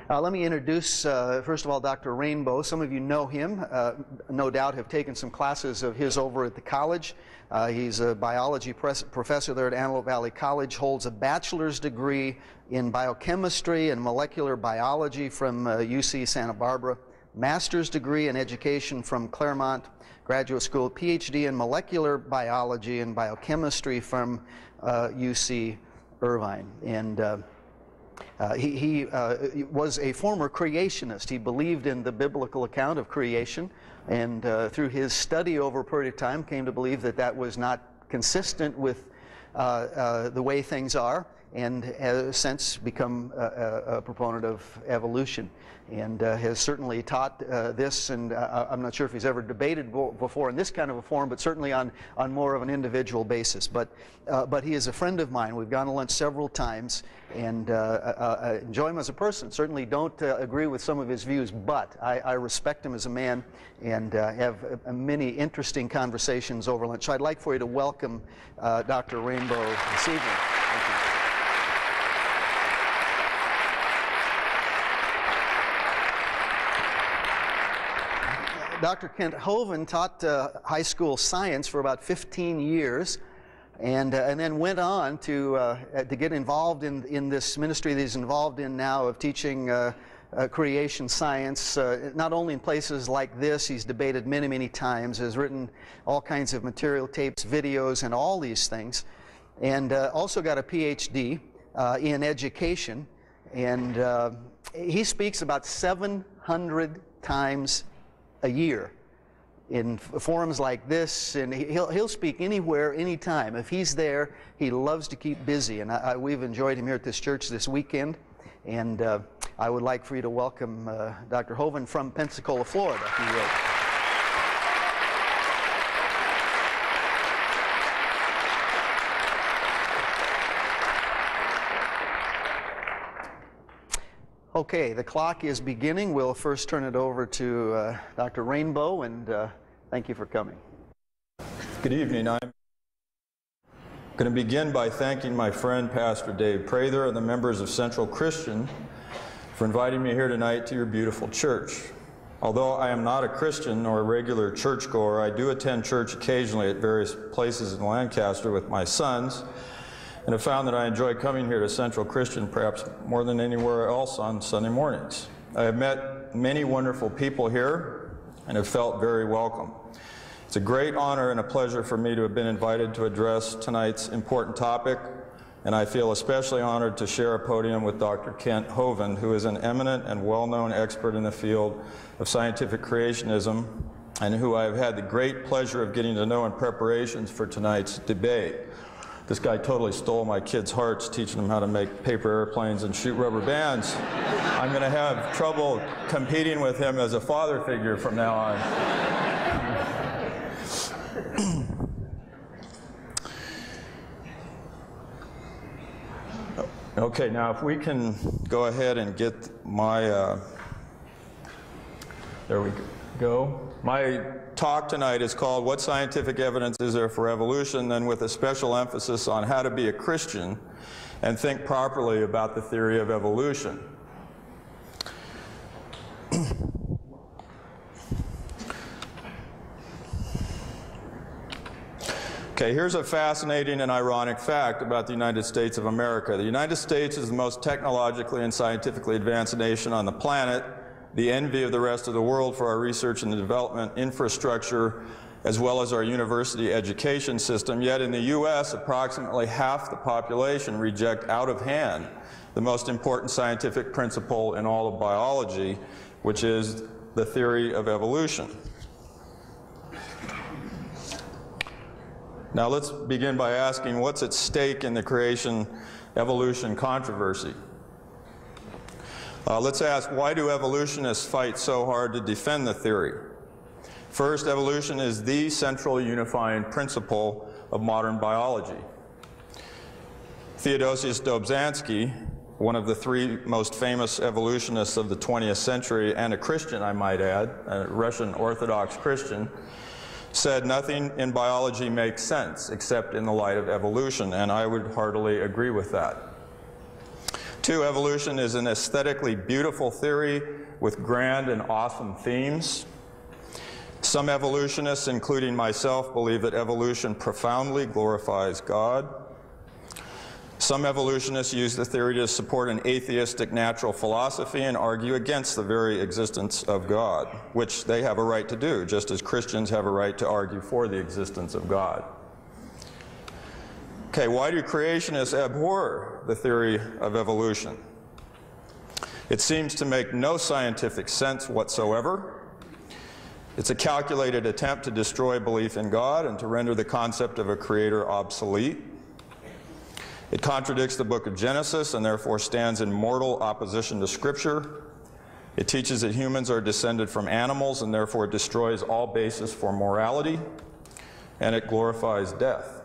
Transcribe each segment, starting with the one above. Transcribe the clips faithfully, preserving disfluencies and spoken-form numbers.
Uh, let me introduce, uh, first of all, Doctor Rainbow. Some of you know him, uh, no doubt have taken some classes of his over at the college. Uh, he's a biology professor there at Antelope Valley College, holds a bachelor's degree in biochemistry and molecular biology from uh, U C Santa Barbara, master's degree in education from Claremont Graduate School, P H D in molecular biology and biochemistry from uh, U C Irvine. And uh, Uh, he he uh, was a former creationist. He believed in the biblical account of creation, and uh, through his study over a period of time came to believe that that was not consistent with uh, uh, the way things are, and has since become a, a, a proponent of evolution, and uh, has certainly taught uh, this, and uh, I'm not sure if he's ever debated before in this kind of a forum, but certainly on, on more of an individual basis. But, uh, but he is a friend of mine. We've gone to lunch several times, and uh, uh, I enjoy him as a person. Certainly don't uh, agree with some of his views, but I, I respect him as a man, and uh, have uh, many interesting conversations over lunch. So I'd like for you to welcome uh, Doctor Rainbow this evening. Thank you. Doctor Kent Hovind taught uh, high school science for about fifteen years, and, uh, and then went on to, uh, to get involved in, in this ministry that he's involved in now of teaching uh, uh, creation science, uh, not only in places like this. He's debated many, many times, has written all kinds of material, tapes, videos, and all these things, and uh, also got a P H D uh, in education, and uh, he speaks about seven hundred times a year in forums like this, and he'll, he'll speak anywhere, anytime. If he's there, he loves to keep busy, and I, I, we've enjoyed him here at this church this weekend, and uh, I would like for you to welcome uh, Doctor Hovind from Pensacola, Florida, if you will. Okay, the clock is beginning. We'll first turn it over to uh, Doctor Rainbow, and uh, thank you for coming. Good evening. I'm going to begin by thanking my friend Pastor Dave Prather and the members of Central Christian for inviting me here tonight to your beautiful church. Although I am not a Christian nor a regular churchgoer, I do attend church occasionally at various places in Lancaster with my sons, and have found that I enjoy coming here to Central Christian perhaps more than anywhere else on Sunday mornings. I have met many wonderful people here and have felt very welcome. It's a great honor and a pleasure for me to have been invited to address tonight's important topic, and I feel especially honored to share a podium with Doctor Kent Hovind, who is an eminent and well-known expert in the field of scientific creationism, and who I have had the great pleasure of getting to know in preparations for tonight's debate. This guy totally stole my kids' hearts, teaching them how to make paper airplanes and shoot rubber bands. I'm going to have trouble competing with him as a father figure from now on. Okay, now if we can go ahead and get my, uh, there we go. My talk tonight is called What Scientific Evidence Is There for Evolution, and with a special emphasis on how to be a Christian and think properly about the theory of evolution. Okay, here's a fascinating and ironic fact about the United States of America. The United States is the most technologically and scientifically advanced nation on the planet, the envy of the rest of the world for our research and development infrastructure, as well as our university education system. Yet in the U S, approximately half the population reject out of hand the most important scientific principle in all of biology, which is the theory of evolution. Now let's begin by asking, what's at stake in the creation-evolution controversy? Uh, let's ask, why do evolutionists fight so hard to defend the theory? First, evolution is the central unifying principle of modern biology. Theodosius Dobzhansky, one of the three most famous evolutionists of the twentieth century, and a Christian, I might add, a Russian Orthodox Christian, said nothing in biology makes sense except in the light of evolution, and I would heartily agree with that. Two, evolution is an aesthetically beautiful theory with grand and awesome themes. Some evolutionists, including myself, believe that evolution profoundly glorifies God. Some evolutionists use the theory to support an atheistic natural philosophy and argue against the very existence of God, which they have a right to do, just as Christians have a right to argue for the existence of God. Okay, why do creationists abhor the theory of evolution? It seems to make no scientific sense whatsoever. It's a calculated attempt to destroy belief in God and to render the concept of a creator obsolete. It contradicts the book of Genesis and therefore stands in mortal opposition to Scripture. It teaches that humans are descended from animals and therefore destroys all basis for morality. And it glorifies death.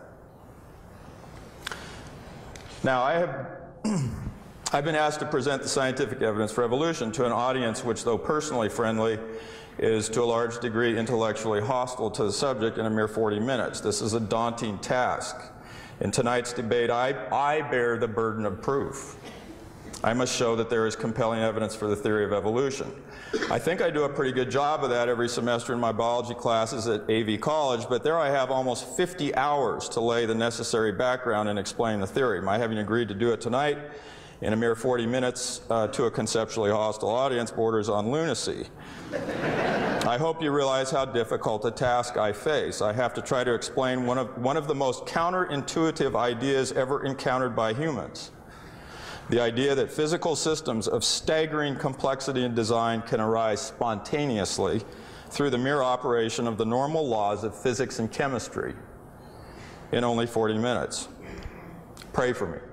Now, I have I've been asked to present the scientific evidence for evolution to an audience which, though personally friendly, is to a large degree intellectually hostile to the subject in a mere forty minutes. This is a daunting task. In tonight's debate, I, I bear the burden of proof. I must show that there is compelling evidence for the theory of evolution. I think I do a pretty good job of that every semester in my biology classes at A V College, but there I have almost fifty hours to lay the necessary background and explain the theory. My having agreed to do it tonight in a mere forty minutes uh, to a conceptually hostile audience borders on lunacy. I hope you realize how difficult a task I face. I have to try to explain one of, one of the most counterintuitive ideas ever encountered by humans. The idea that physical systems of staggering complexity and design can arise spontaneously through the mere operation of the normal laws of physics and chemistry in only forty minutes. Pray for me.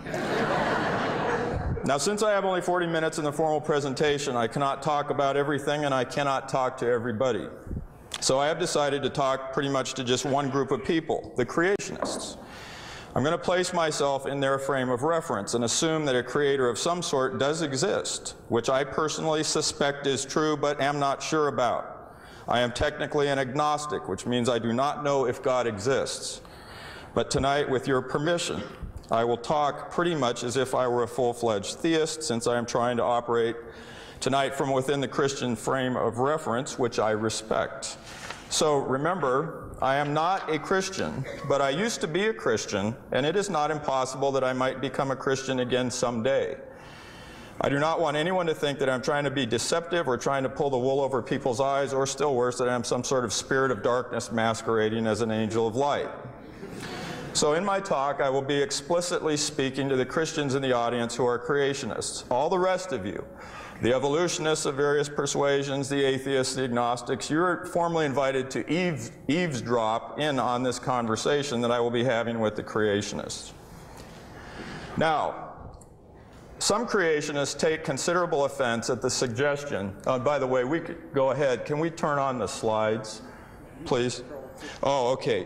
Now, since I have only forty minutes in the formal presentation, I cannot talk about everything and I cannot talk to everybody. So I have decided to talk pretty much to just one group of people, the creationists. I'm going to place myself in their frame of reference and assume that a creator of some sort does exist, which I personally suspect is true but am not sure about. I am technically an agnostic, which means I do not know if God exists. But tonight, with your permission, I will talk pretty much as if I were a full-fledged theist, since I am trying to operate tonight from within the Christian frame of reference, which I respect. So remember, I am not a Christian, but I used to be a Christian, and it is not impossible that I might become a Christian again someday. I do not want anyone to think that I'm trying to be deceptive or trying to pull the wool over people's eyes, or still worse, that I'm some sort of spirit of darkness masquerading as an angel of light. So in my talk, I will be explicitly speaking to the Christians in the audience who are creationists. All the rest of you, the evolutionists of various persuasions, the atheists, the agnostics, you're formally invited to eaves, eavesdrop in on this conversation that I will be having with the creationists. Now, some creationists take considerable offense at the suggestion, uh, by the way, we could go ahead, can we turn on the slides, please? Oh, okay.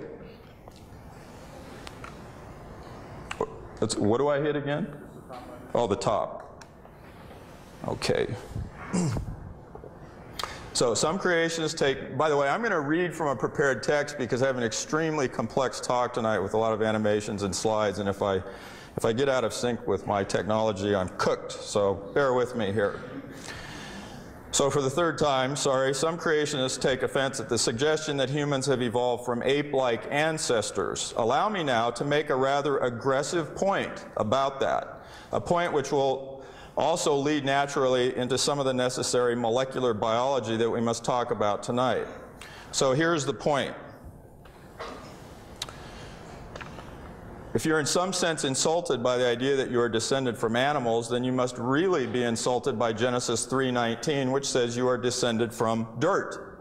That's, what do I hit again? Oh, the top. Okay. So some creationists take, by the way, I'm going to read from a prepared text because I have an extremely complex talk tonight with a lot of animations and slides, and if I, if I get out of sync with my technology, I'm cooked, so bear with me here. So for the third time, sorry, some creationists take offense at the suggestion that humans have evolved from ape-like ancestors. Allow me now to make a rather aggressive point about that, a point which will also lead naturally into some of the necessary molecular biology that we must talk about tonight. So here's the point. If you're in some sense insulted by the idea that you are descended from animals, then you must really be insulted by Genesis three nineteen, which says you are descended from dirt.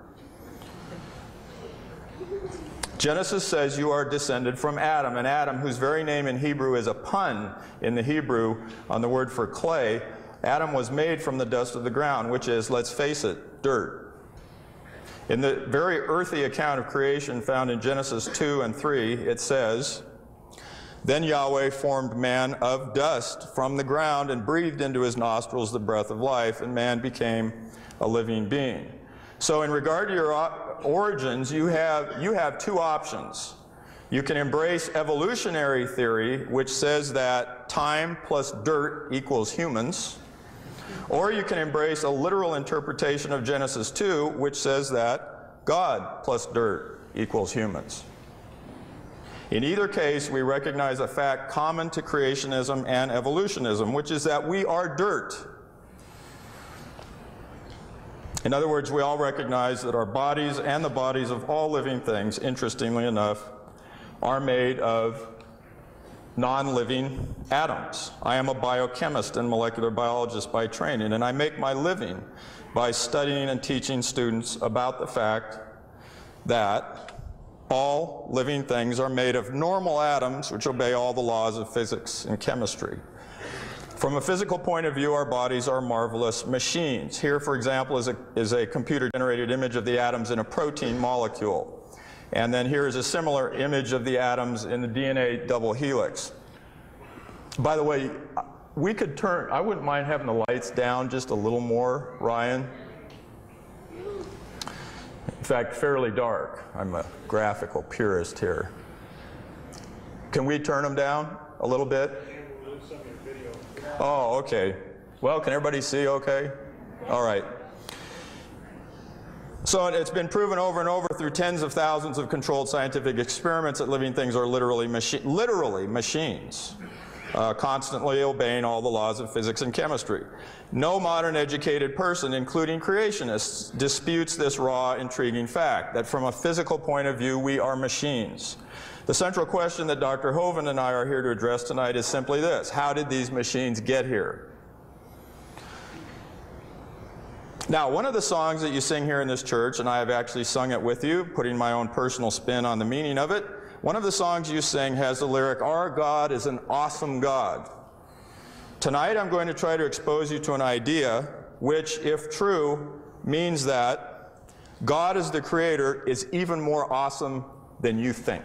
Genesis says you are descended from Adam, and Adam, whose very name in Hebrew is a pun in the Hebrew on the word for clay, Adam was made from the dust of the ground, which is, let's face it, dirt. In the very earthy account of creation found in Genesis two and three, it says, "Then Yahweh formed man of dust from the ground and breathed into his nostrils the breath of life, and man became a living being." So in regard to your origins, you have, you have two options. You can embrace evolutionary theory, which says that time plus dirt equals humans. Or you can embrace a literal interpretation of Genesis two, which says that God plus dirt equals humans. In either case, we recognize a fact common to creationism and evolutionism, which is that we are dirt. In other words, we all recognize that our bodies and the bodies of all living things, interestingly enough, are made of non-living atoms. I am a biochemist and molecular biologist by training, and I make my living by studying and teaching students about the fact that all living things are made of normal atoms which obey all the laws of physics and chemistry. From a physical point of view, our bodies are marvelous machines. Here, for example, is a, is a computer-generated image of the atoms in a protein molecule. And then here is a similar image of the atoms in the D N A double helix. By the way, we could turn, I wouldn't mind having the lights down just a little more, Ryan. In fact, fairly dark. I'm a graphical purist here. Can we turn them down a little bit? Oh, okay. Well, can everybody see okay? All right. So it's been proven over and over through tens of thousands of controlled scientific experiments that living things are literally, machi literally machines, uh, constantly obeying all the laws of physics and chemistry. No modern educated person, including creationists, disputes this raw, intriguing fact, that from a physical point of view, we are machines. The central question that Doctor Hovind and I are here to address tonight is simply this: how did these machines get here? Now, one of the songs that you sing here in this church, and I have actually sung it with you, putting my own personal spin on the meaning of it, one of the songs you sing has the lyric, "Our God is an awesome God." Tonight I'm going to try to expose you to an idea which, if true, means that God as the creator is even more awesome than you think.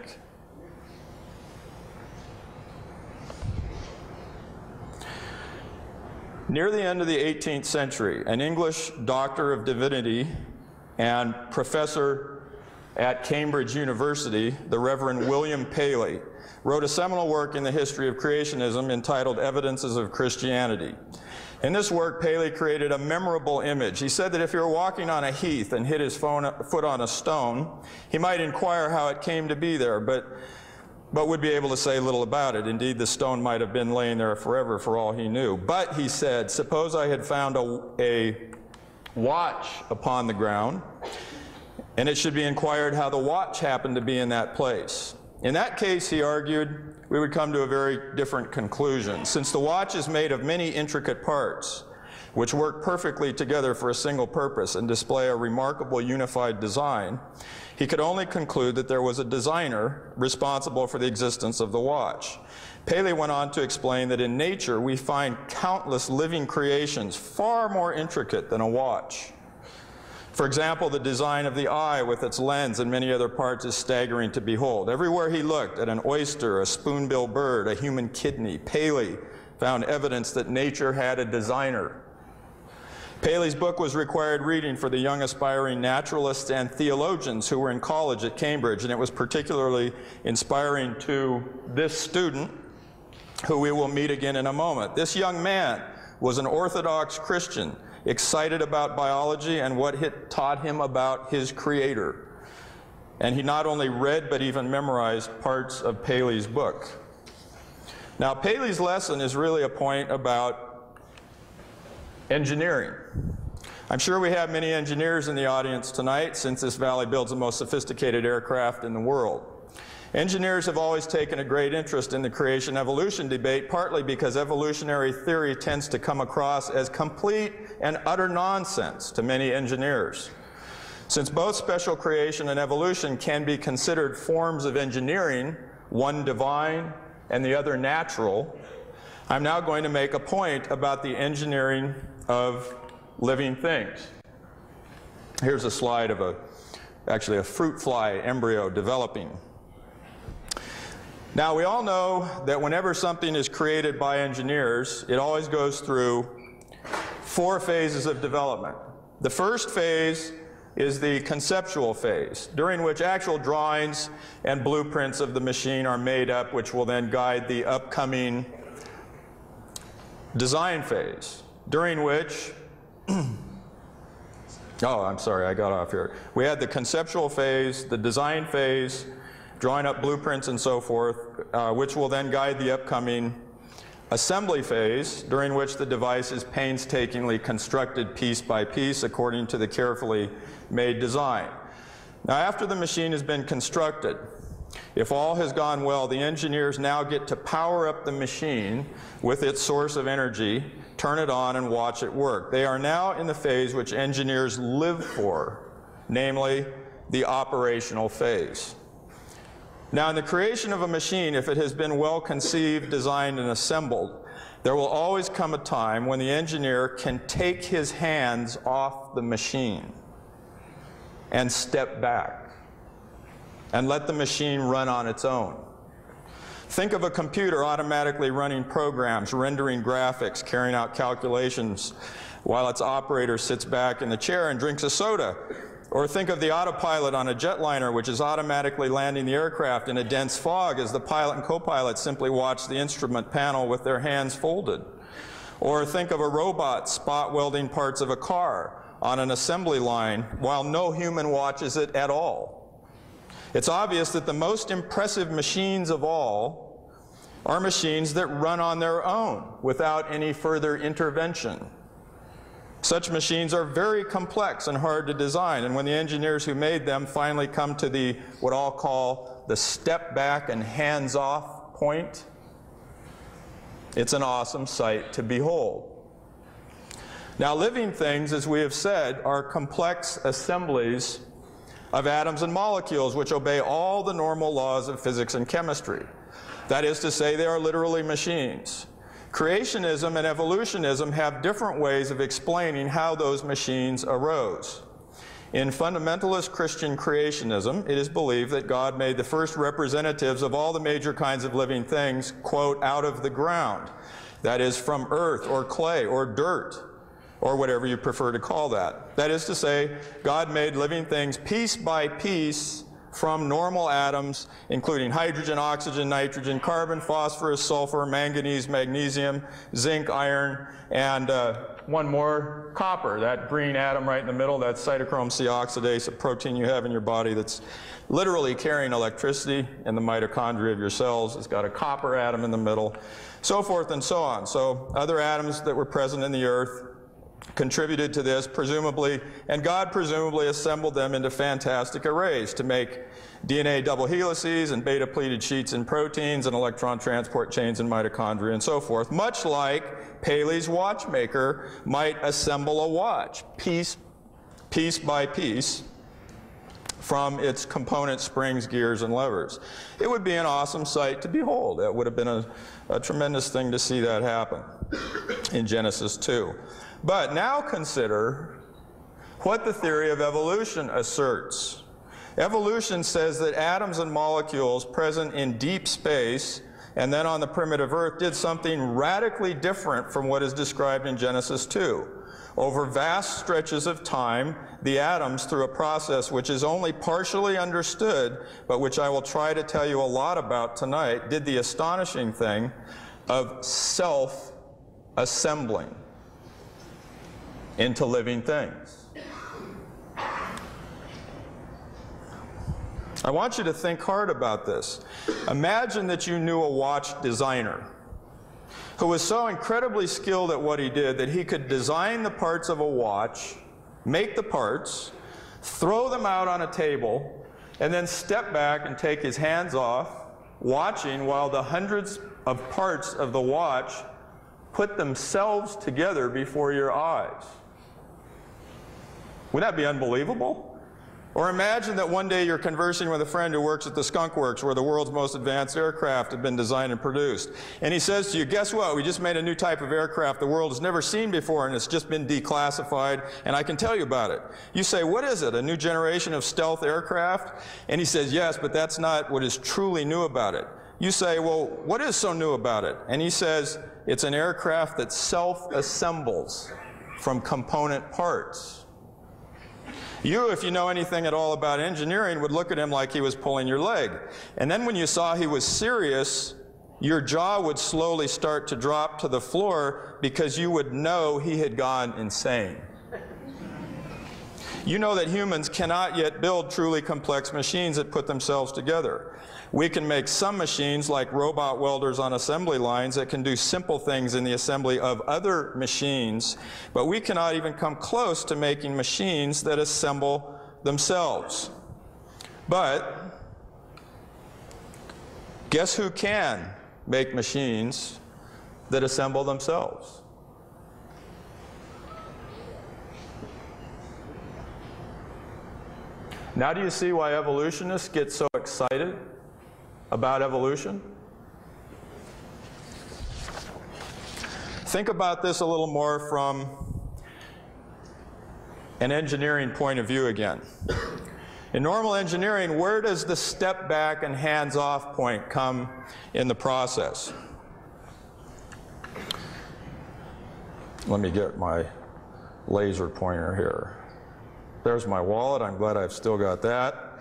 Near the end of the eighteenth century, an English doctor of divinity and professor at Cambridge University, the Reverend William Paley, wrote a seminal work in the history of creationism entitled Evidences of Christianity. In this work, Paley created a memorable image. He said that if he were walking on a heath and hit his phone, foot on a stone, he might inquire how it came to be there, but but would be able to say little about it. Indeed, the stone might have been laying there forever for all he knew. But, he said, suppose I had found a, a watch upon the ground, and it should be inquired how the watch happened to be in that place. In that case, he argued, we would come to a very different conclusion. Since the watch is made of many intricate parts, which work perfectly together for a single purpose and display a remarkable unified design, he could only conclude that there was a designer responsible for the existence of the watch. Paley went on to explain that in nature we find countless living creations far more intricate than a watch. For example, the design of the eye with its lens and many other parts is staggering to behold. Everywhere he looked, at an oyster, a spoonbill bird, a human kidney, Paley found evidence that nature had a designer. Paley's book was required reading for the young aspiring naturalists and theologians who were in college at Cambridge, and it was particularly inspiring to this student, who we will meet again in a moment. This young man was an Orthodox Christian, excited about biology and what it taught him about his creator. And he not only read but even memorized parts of Paley's book. Now, Paley's lesson is really a point about engineering. I'm sure we have many engineers in the audience tonight, since this valley builds the most sophisticated aircraft in the world. Engineers have always taken a great interest in the creation-evolution debate, partly because evolutionary theory tends to come across as complete and utter nonsense to many engineers. Since both special creation and evolution can be considered forms of engineering, one divine and the other natural, I'm now going to make a point about the engineering of living things. Here's a slide of a, actually a fruit fly embryo developing. Now, we all know that whenever something is created by engineers, it always goes through four phases of development. The first phase is the conceptual phase, during which actual drawings and blueprints of the machine are made up, which will then guide the upcoming design phase, during which, oh, I'm sorry, I got off here. We had the conceptual phase, the design phase, drawing up blueprints and so forth, uh, which will then guide the upcoming assembly phase, during which the device is painstakingly constructed piece by piece according to the carefully made design. Now, after the machine has been constructed, if all has gone well, the engineers now get to power up the machine with its source of energy, turn it on, and watch it work. They are now in the phase which engineers live for, namely the operational phase. Now, in the creation of a machine, if it has been well conceived, designed, and assembled, there will always come a time when the engineer can take his hands off the machine and step back and let the machine run on its own. Think of a computer automatically running programs, rendering graphics, carrying out calculations, while its operator sits back in the chair and drinks a soda. Or think of the autopilot on a jetliner, which is automatically landing the aircraft in a dense fog as the pilot and co-pilot simply watch the instrument panel with their hands folded. Or think of a robot spot welding parts of a car on an assembly line while no human watches it at all. It's obvious that the most impressive machines of all are machines that run on their own without any further intervention. Such machines are very complex and hard to design, and when the engineers who made them finally come to the, what I'll call, the step back and hands off point, it's an awesome sight to behold. Now, living things, as we have said, are complex assemblies of atoms and molecules which obey all the normal laws of physics and chemistry. That is to say, they are literally machines. Creationism and evolutionism have different ways of explaining how those machines arose. In fundamentalist Christian creationism, it is believed that God made the first representatives of all the major kinds of living things, quote, out of the ground. That is, from earth or clay or dirt, or whatever you prefer to call that. That is to say, God made living things piece by piece from normal atoms, including hydrogen, oxygen, nitrogen, carbon, phosphorus, sulfur, manganese, magnesium, zinc, iron, and uh, one more, copper, that green atom right in the middle, that cytochrome C oxidase, a protein you have in your body that's literally carrying electricity in the mitochondria of your cells. It's got a copper atom in the middle, so forth and so on. So other atoms that were present in the earth contributed to this, presumably, and God presumably assembled them into fantastic arrays to make D N A double helices and beta-pleated sheets in proteins and electron transport chains in mitochondria and so forth, much like Paley's watchmaker might assemble a watch, piece, piece by piece, from its component springs, gears, and levers. It would be an awesome sight to behold. It would have been a, a tremendous thing to see that happen in Genesis two. But now consider what the theory of evolution asserts. Evolution says that atoms and molecules present in deep space and then on the primitive Earth did something radically different from what is described in Genesis two. Over vast stretches of time, the atoms, through a process which is only partially understood, but which I will try to tell you a lot about tonight, did the astonishing thing of self-assembling into living things. I want you to think hard about this. Imagine that you knew a watch designer who was so incredibly skilled at what he did that he could design the parts of a watch, make the parts, throw them out on a table, and then step back and take his hands off, watching while the hundreds of parts of the watch put themselves together before your eyes. Wouldn't that be unbelievable? Or imagine that one day you're conversing with a friend who works at the Skunk Works, where the world's most advanced aircraft have been designed and produced. And he says to you, guess what? We just made a new type of aircraft the world has never seen before, and it's just been declassified, and I can tell you about it. You say, what is it, a new generation of stealth aircraft? And he says, yes, but that's not what is truly new about it. You say, well, what is so new about it? And he says, it's an aircraft that self-assembles from component parts. You, if you know anything at all about engineering, would look at him like he was pulling your leg. And then when you saw he was serious, your jaw would slowly start to drop to the floor because you would know he had gone insane. You know that humans cannot yet build truly complex machines that put themselves together. We can make some machines like robot welders on assembly lines that can do simple things in the assembly of other machines, but we cannot even come close to making machines that assemble themselves. But guess who can make machines that assemble themselves? Now do you see why evolutionists get so excited about evolution? Think about this a little more from an engineering point of view again. In normal engineering, where does the step back and hands-off point come in the process? Let me get my laser pointer here. There's my wallet. I'm glad I've still got that.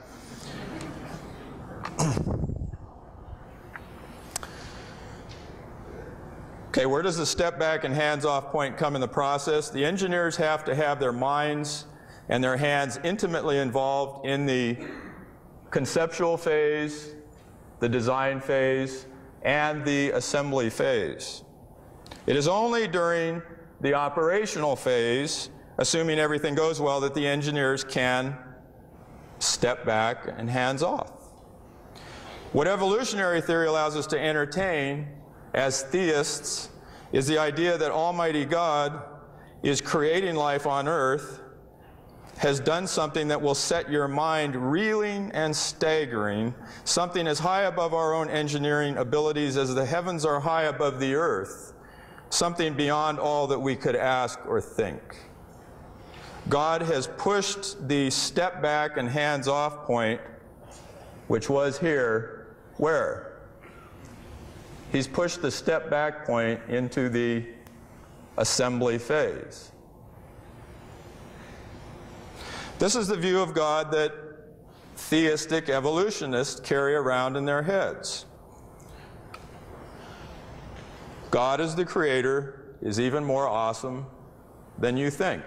Okay, where does the step back and hands-off point come in the process? The engineers have to have their minds and their hands intimately involved in the conceptual phase, the design phase, and the assembly phase. It is only during the operational phase, assuming everything goes well, that the engineers can step back and hands off. What evolutionary theory allows us to entertain as theists is the idea that Almighty God is creating life on earth, has done something that will set your mind reeling and staggering, something as high above our own engineering abilities as the heavens are high above the earth, something beyond all that we could ask or think. God has pushed the step back and hands off point, which was here, where? He's pushed the step back point into the assembly phase. This is the view of God that theistic evolutionists carry around in their heads. God as the creator is even more awesome than you think.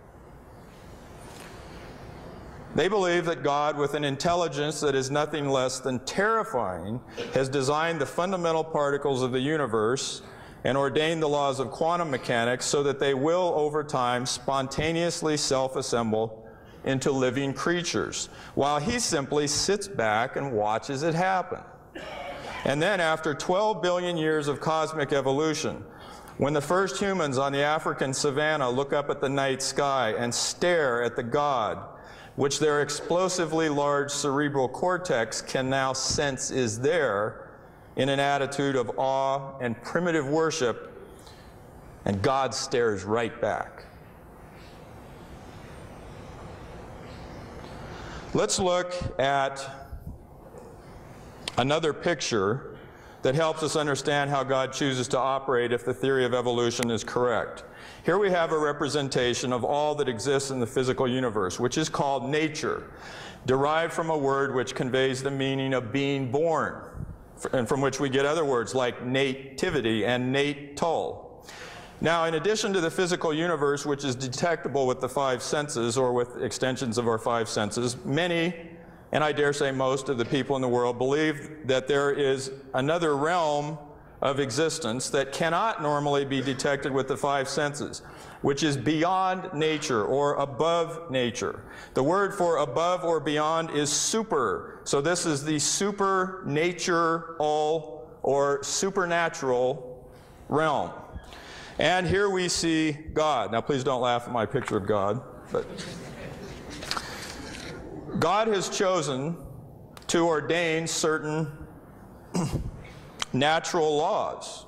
They believe that God, with an intelligence that is nothing less than terrifying, has designed the fundamental particles of the universe and ordained the laws of quantum mechanics so that they will, over time, spontaneously self-assemble into living creatures, while he simply sits back and watches it happen. And then, after twelve billion years of cosmic evolution, when the first humans on the African savanna look up at the night sky and stare at the God, which their explosively large cerebral cortex can now sense is there, in an attitude of awe and primitive worship, and God stares right back. Let's look at another picture that helps us understand how God chooses to operate if the theory of evolution is correct. Here we have a representation of all that exists in the physical universe, which is called nature, derived from a word which conveys the meaning of being born, and from which we get other words like nativity and natal. Now, in addition to the physical universe, which is detectable with the five senses or with extensions of our five senses, many, and I dare say most of the people in the world believe that there is another realm of existence that cannot normally be detected with the five senses, which is beyond nature or above nature. The word for above or beyond is super. So this is the supernatural or supernatural realm. And here we see God. Now please don't laugh at my picture of God, but God has chosen to ordain certain natural laws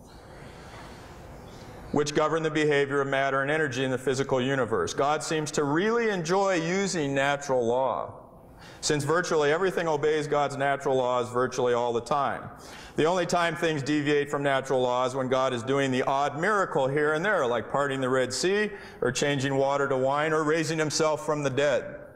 which govern the behavior of matter and energy in the physical universe. God seems to really enjoy using natural law, since virtually everything obeys God's natural laws virtually all the time. The only time things deviate from natural laws when God is doing the odd miracle here and there, like parting the Red Sea, or changing water to wine, or raising himself from the dead.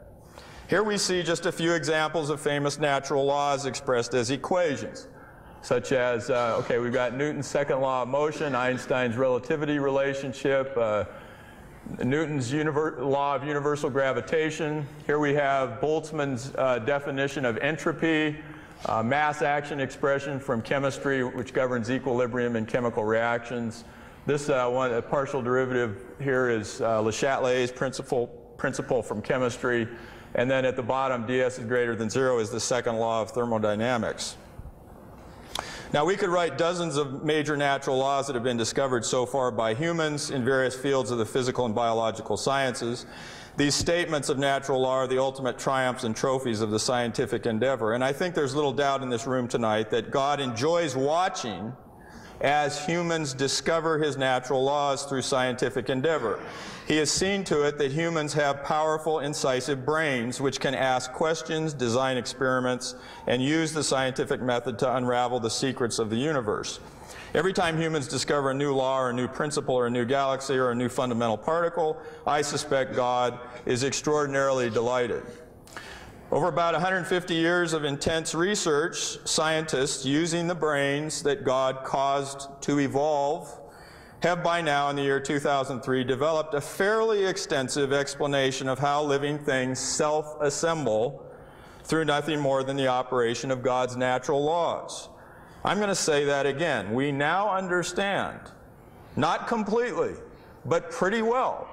Here we see just a few examples of famous natural laws expressed as equations, such as, uh, okay, we've got Newton's second law of motion, Einstein's relativity relationship, uh, Newton's law of universal gravitation. Here we have Boltzmann's uh, definition of entropy, uh, mass action expression from chemistry, which governs equilibrium in chemical reactions. This uh, one, a partial derivative here is uh, Le Chatelier's principle, principle from chemistry. And then at the bottom, ds is greater than zero is the second law of thermodynamics. Now, we could write dozens of major natural laws that have been discovered so far by humans in various fields of the physical and biological sciences. These statements of natural law are the ultimate triumphs and trophies of the scientific endeavor. And I think there's little doubt in this room tonight that God enjoys watching as humans discover his natural laws through scientific endeavor. He has seen to it that humans have powerful, incisive brains which can ask questions, design experiments, and use the scientific method to unravel the secrets of the universe. Every time humans discover a new law or a new principle or a new galaxy or a new fundamental particle, I suspect God is extraordinarily delighted. Over about one hundred fifty years of intense research, scientists using the brains that God caused to evolve have by now, in the year two thousand three, developed a fairly extensive explanation of how living things self-assemble through nothing more than the operation of God's natural laws. I'm going to say that again. We now understand, not completely, but pretty well,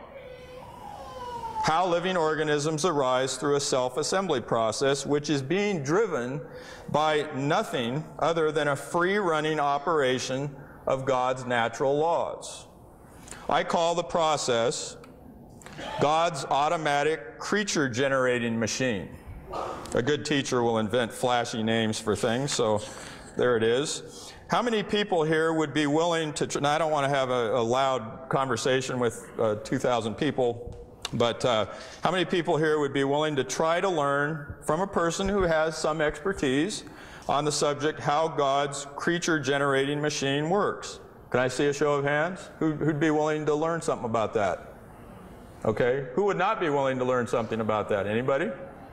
how living organisms arise through a self-assembly process which is being driven by nothing other than a free-running operation of God's natural laws. I call the process God's automatic creature-generating machine. A good teacher will invent flashy names for things, so there it is. How many people here would be willing to, and I don't want to have a, a loud conversation with uh, two thousand people, but uh, how many people here would be willing to try to learn from a person who has some expertise on the subject how God's creature-generating machine works? Can I see a show of hands? Who, who'd be willing to learn something about that? Okay. Who would not be willing to learn something about that? Anybody?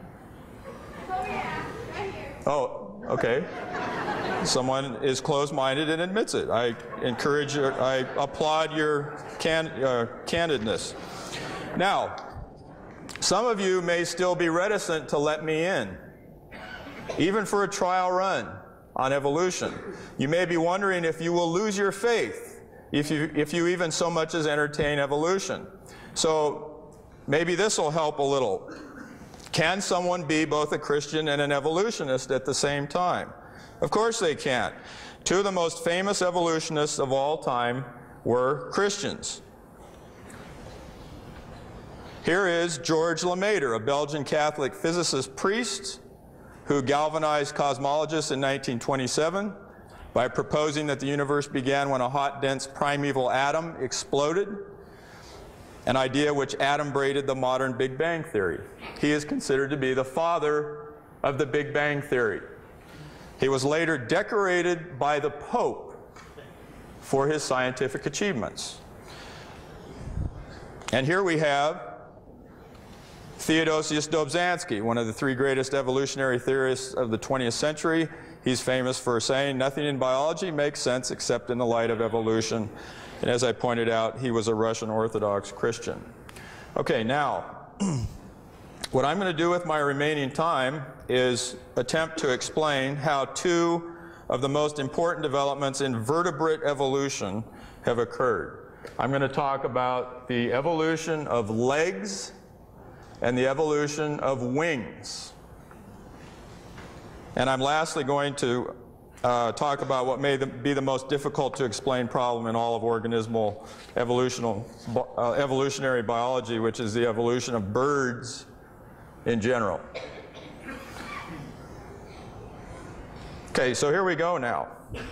Oh, yeah. Right here. Oh, okay. Someone is closed-minded and admits it. I encourage you, I applaud your can, uh, candidness. Now, some of you may still be reticent to let me in, even for a trial run on evolution. You may be wondering if you will lose your faith if you, if you even so much as entertain evolution. So maybe this will help a little. Can someone be both a Christian and an evolutionist at the same time? Of course they can. Two of the most famous evolutionists of all time were Christians. Here is George Lemaitre, a Belgian Catholic physicist priest who galvanized cosmologists in nineteen twenty-seven by proposing that the universe began when a hot, dense, primeval atom exploded, an idea which adumbrated the modern Big Bang theory. He is considered to be the father of the Big Bang theory. He was later decorated by the Pope for his scientific achievements. And here we have Theodosius Dobzhansky, one of the three greatest evolutionary theorists of the twentieth century. He's famous for saying, nothing in biology makes sense except in the light of evolution. And as I pointed out, he was a Russian Orthodox Christian. Okay, now, what I'm going to do with my remaining time is attempt to explain how two of the most important developments in vertebrate evolution have occurred. I'm going to talk about the evolution of legs and the evolution of wings. And I'm lastly going to uh, talk about what may the, be the most difficult to explain problem in all of organismal evolutional, uh, evolutionary biology, which is the evolution of birds in general. Okay, so here we go now.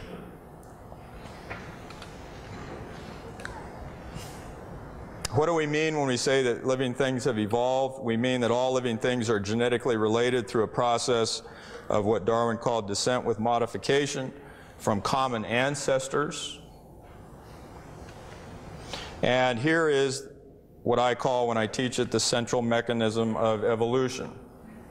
What do we mean when we say that living things have evolved? We mean that all living things are genetically related through a process of what Darwin called descent with modification from common ancestors. And here is what I call, when I teach it, the central mechanism of evolution.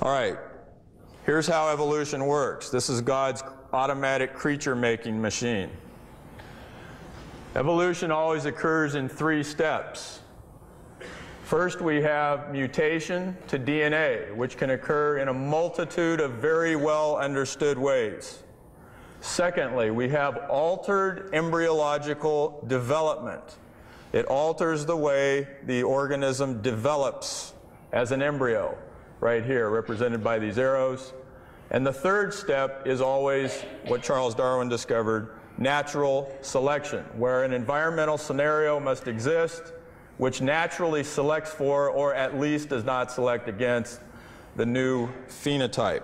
All right, here's how evolution works. This is God's automatic creature-making machine. Evolution always occurs in three steps. First, we have mutation to D N A, which can occur in a multitude of very well understood ways. Secondly, we have altered embryological development. It alters the way the organism develops as an embryo, right here, represented by these arrows. And the third step is always what Charles Darwin discovered, natural selection, where an environmental scenario must exist which naturally selects for, or at least does not select against, the new phenotype.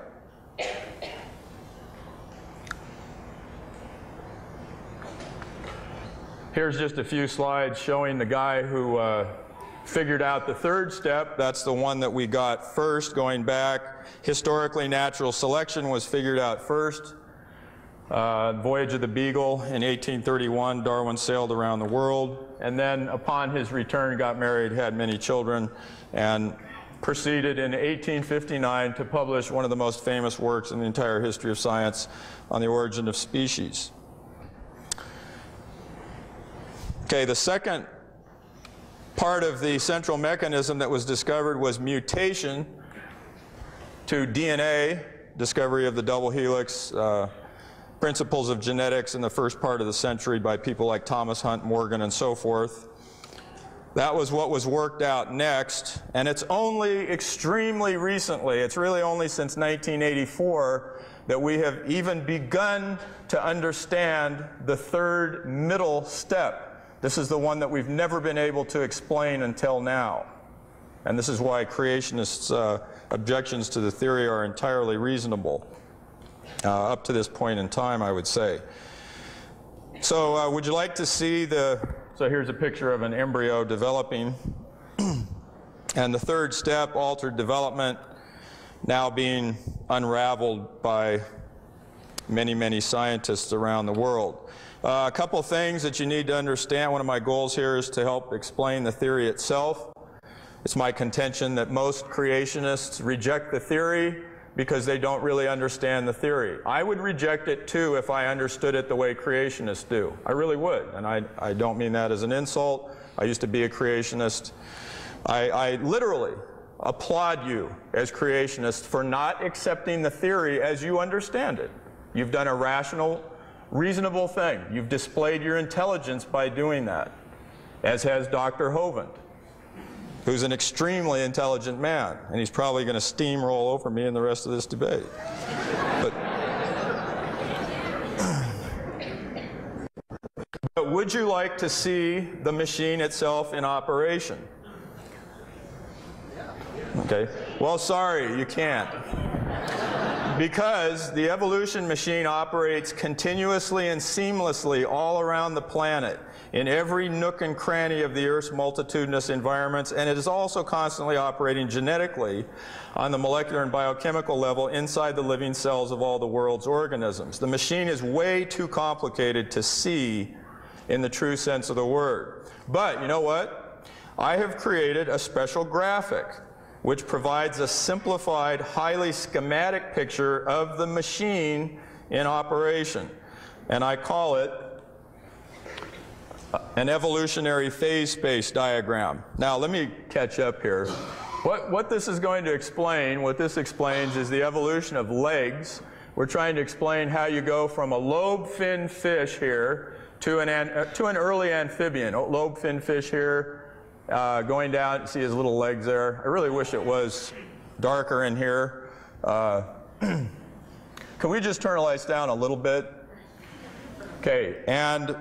Here's just a few slides showing the guy who uh, figured out the third step. That's the one that we got first, going back. Historically, natural selection was figured out first. Uh, Voyage of the Beagle in eighteen thirty-one, Darwin sailed around the world, and then upon his return got married, had many children, and proceeded in eighteen fifty-nine to publish one of the most famous works in the entire history of science on the origin of species. Okay, the second part of the central mechanism that was discovered was mutation to D N A, discovery of the double helix, uh, principles of genetics in the first part of the century by people like Thomas Hunt Morgan and so forth. That was what was worked out next, and it's only extremely recently, it's really only since nineteen eighty-four, that we have even begun to understand the third middle step. This is the one that we've never been able to explain until now. And this is why creationists' uh, objections to the theory are entirely reasonable. Uh, up to this point in time, I would say. So uh, would you like to see the, so here's a picture of an embryo developing. And the third step, altered development, now being unraveled by many, many scientists around the world. Uh, a couple things that you need to understand. One of my goals here is to help explain the theory itself. It's my contention that most creationists reject the theory because they don't really understand the theory. I would reject it too if I understood it the way creationists do. I really would, and I, I don't mean that as an insult. I used to be a creationist. I, I literally applaud you as creationists for not accepting the theory as you understand it. You've done a rational, reasonable thing. You've displayed your intelligence by doing that, as has Doctor Hovind, who's an extremely intelligent man, and he's probably going to steamroll over me in the rest of this debate. But, but would you like to see the machine itself in operation? Okay. Well, sorry, you can't. Because the evolution machine operates continuously and seamlessly all around the planet, in every nook and cranny of the Earth's multitudinous environments, and it is also constantly operating genetically on the molecular and biochemical level inside the living cells of all the world's organisms. The machine is way too complicated to see in the true sense of the word. But you know what? I have created a special graphic which provides a simplified, highly schematic picture of the machine in operation. And I call it an evolutionary phase space diagram. Now let me catch up here. What, what this is going to explain, what this explains is the evolution of legs. We're trying to explain how you go from a lobe-finned fish here to an, an, to an early amphibian. Lobe-finned fish here, uh, going down, see his little legs there. I really wish it was darker in here. Uh, can we just turn the lights down a little bit? Okay, and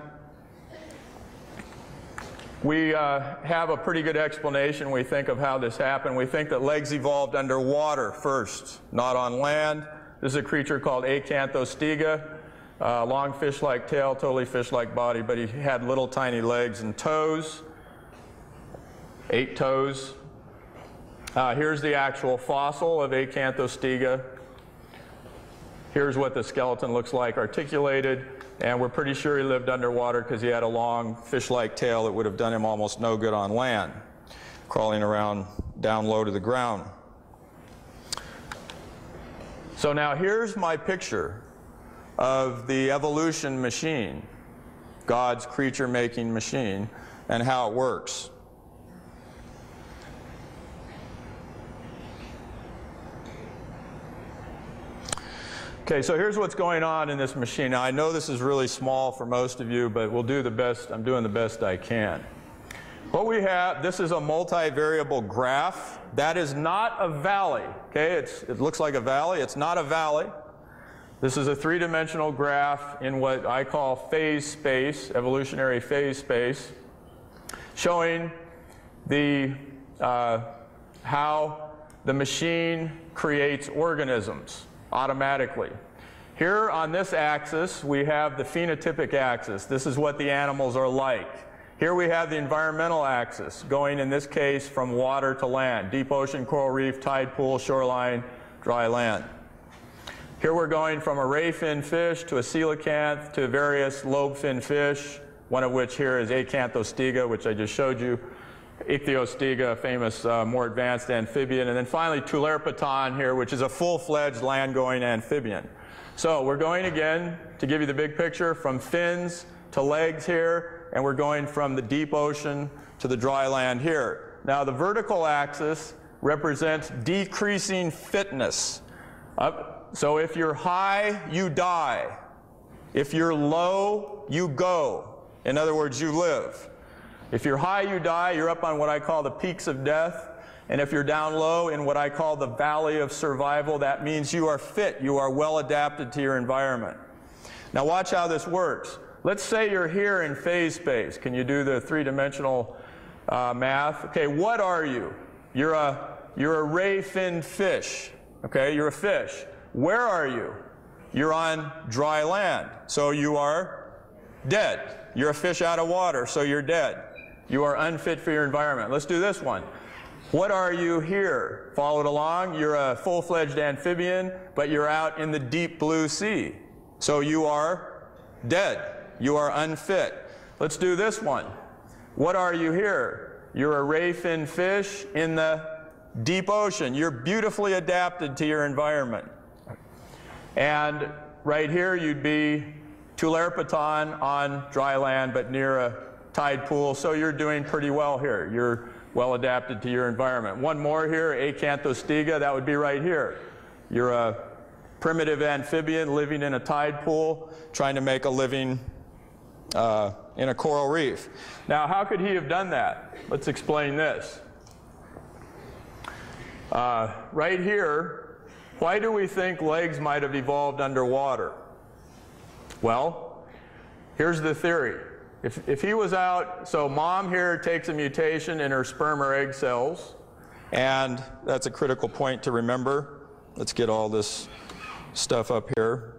we uh, have a pretty good explanation, we think, of how this happened. We think that legs evolved underwater first, not on land. This is a creature called Acanthostega, uh, long fish-like tail, totally fish-like body, but he had little tiny legs and toes, eight toes. Uh, here's the actual fossil of Acanthostega. Here's what the skeleton looks like articulated. And we're pretty sure he lived underwater because he had a long fish-like tail that would have done him almost no good on land, crawling around down low to the ground. So now here's my picture of the evolution machine, God's creature-making machine, and how it works. Okay, so here's what's going on in this machine. Now, I know this is really small for most of you, but we'll do the best. I'm doing the best I can. What we have, this is a multivariable graph. That is not a valley, okay? It's, it looks like a valley. It's not a valley. This is a three-dimensional graph in what I call phase space, evolutionary phase space, showing the, uh, how the machine creates organisms automatically. Here on this axis, we have the phenotypic axis. This is what the animals are like. Here we have the environmental axis, going in this case from water to land, deep ocean, coral reef, tide pool, shoreline, dry land. Here we're going from a ray fin fish to a coelacanth to various lobe fin fish, one of which here is Acanthostega, which I just showed you, Ichthyostega, a famous, uh, more advanced amphibian, and then finally Tularpaton here, which is a full-fledged land-going amphibian. So we're going again, to give you the big picture, from fins to legs here, and we're going from the deep ocean to the dry land here. Now the vertical axis represents decreasing fitness. Up, so if you're high, you die. If you're low, you go. In other words, you live. If you're high, you die. You're up on what I call the peaks of death. And if you're down low in what I call the valley of survival, that means you are fit. You are well adapted to your environment. Now watch how this works. Let's say you're here in phase space. Can you do the three-dimensional uh, math? Okay, what are you? You're a, you're a ray-finned fish. Okay, you're a fish. Where are you? You're on dry land, so you are dead. You're a fish out of water, so you're dead. You are unfit for your environment. Let's do this one. What are you here? Follow it along. You're a full-fledged amphibian, but you're out in the deep blue sea. So you are dead. You are unfit. Let's do this one. What are you here? You're a ray-finned fish in the deep ocean. You're beautifully adapted to your environment. And right here you'd be Tularpaton on dry land, but near a tide pool, so you're doing pretty well here. You're well adapted to your environment. One more here, Acanthostega, that would be right here. You're a primitive amphibian living in a tide pool, trying to make a living uh, in a coral reef. Now, how could he have done that? Let's explain this. Uh, right here, why do we think legs might have evolved underwater? Well, here's the theory. If, if he was out, so mom here takes a mutation in her sperm or egg cells, and that's a critical point to remember. Let's get all this stuff up here.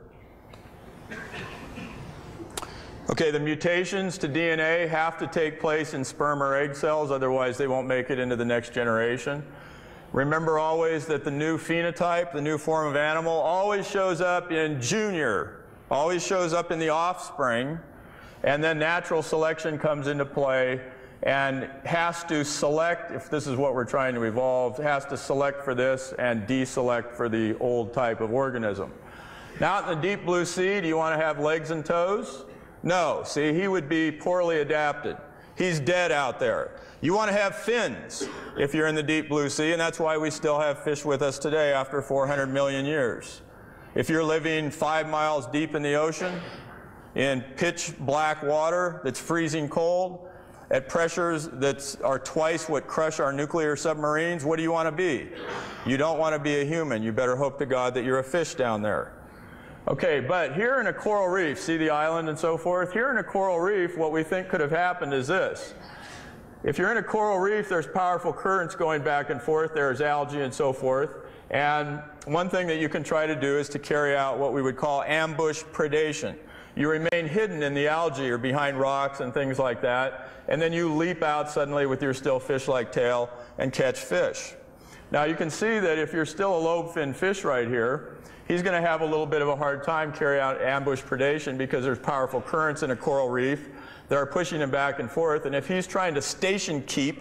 Okay, the mutations to D N A have to take place in sperm or egg cells, otherwise they won't make it into the next generation. Remember always that the new phenotype, the new form of animal, always shows up in junior, always shows up in the offspring. And then natural selection comes into play and has to select, if this is what we're trying to evolve, has to select for this and deselect for the old type of organism. Now in the deep blue sea, do you want to have legs and toes? No. See, he would be poorly adapted. He's dead out there. You want to have fins if you're in the deep blue sea, and that's why we still have fish with us today after four hundred million years. If you're living five miles deep in the ocean, in pitch black water that's freezing cold, at pressures that are twice what crush our nuclear submarines, what do you want to be? You don't want to be a human. You better hope to God that you're a fish down there. Okay, but here in a coral reef, see the island and so forth? Here in a coral reef, what we think could have happened is this. If you're in a coral reef, there's powerful currents going back and forth. There's algae and so forth. And one thing that you can try to do is to carry out what we would call ambush predation. You remain hidden in the algae or behind rocks and things like that, and then you leap out suddenly with your still fish-like tail and catch fish. Now you can see that if you're still a lobe-finned fish right here, he's going to have a little bit of a hard time carrying out ambush predation because there's powerful currents in a coral reef that are pushing him back and forth, and if he's trying to station keep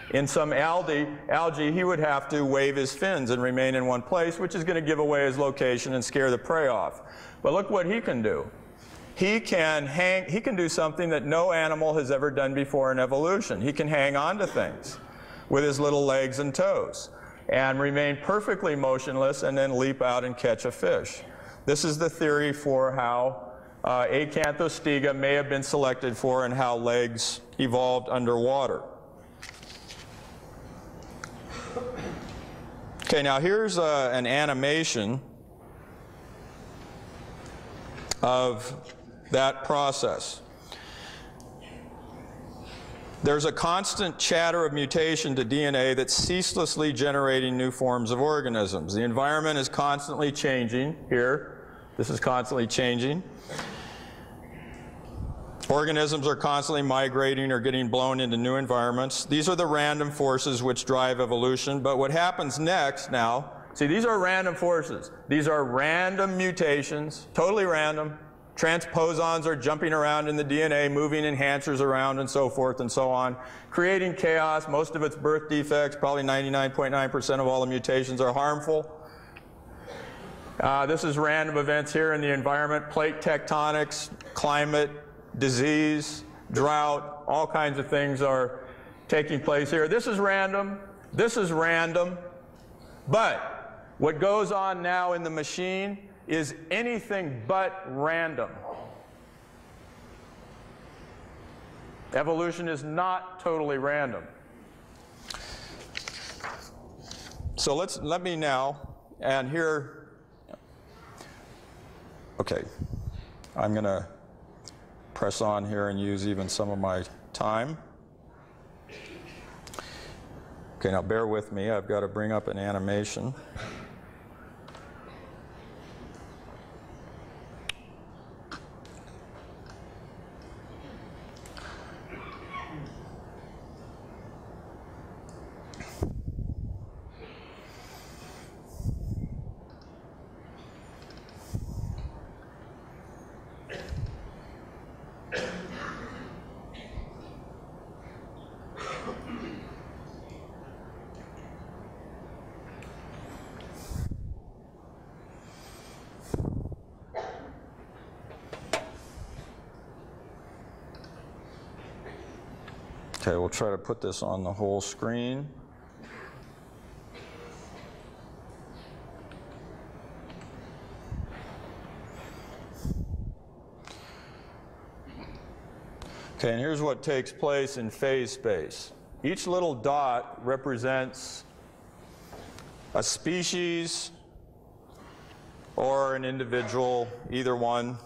In some algae, algae, he would have to wave his fins and remain in one place, which is going to give away his location and scare the prey off. But look what he can do. He can hang, he can do something that no animal has ever done before in evolution. He can hang on to things with his little legs and toes and remain perfectly motionless and then leap out and catch a fish. This is the theory for how uh, Acanthostega may have been selected for and how legs evolved underwater. Okay, now here's uh, an animation of that process. There's a constant chatter of mutation to D N A that's ceaselessly generating new forms of organisms. The environment is constantly changing here. This is constantly changing. Organisms are constantly migrating or getting blown into new environments. These are the random forces which drive evolution. But what happens next now, see, these are random forces. These are random mutations, totally random. Transposons are jumping around in the D N A, moving enhancers around and so forth and so on, creating chaos. Most of it's birth defects. Probably ninety-nine point nine percent of all the mutations are harmful. Uh, this is random events here in the environment, plate tectonics, climate, disease, drought, all kinds of things are taking place here. This is random. This is random. But what goes on now in the machine is anything but random. Evolution is not totally random. So let's, let me now, and here, okay, I'm going to press on here and use even some of my time. Okay, now bear with me. I've got to bring up an animation. Okay, we'll try to put this on the whole screen. Okay, and here's what takes place in phase space. Each little dot represents a species or an individual, either one.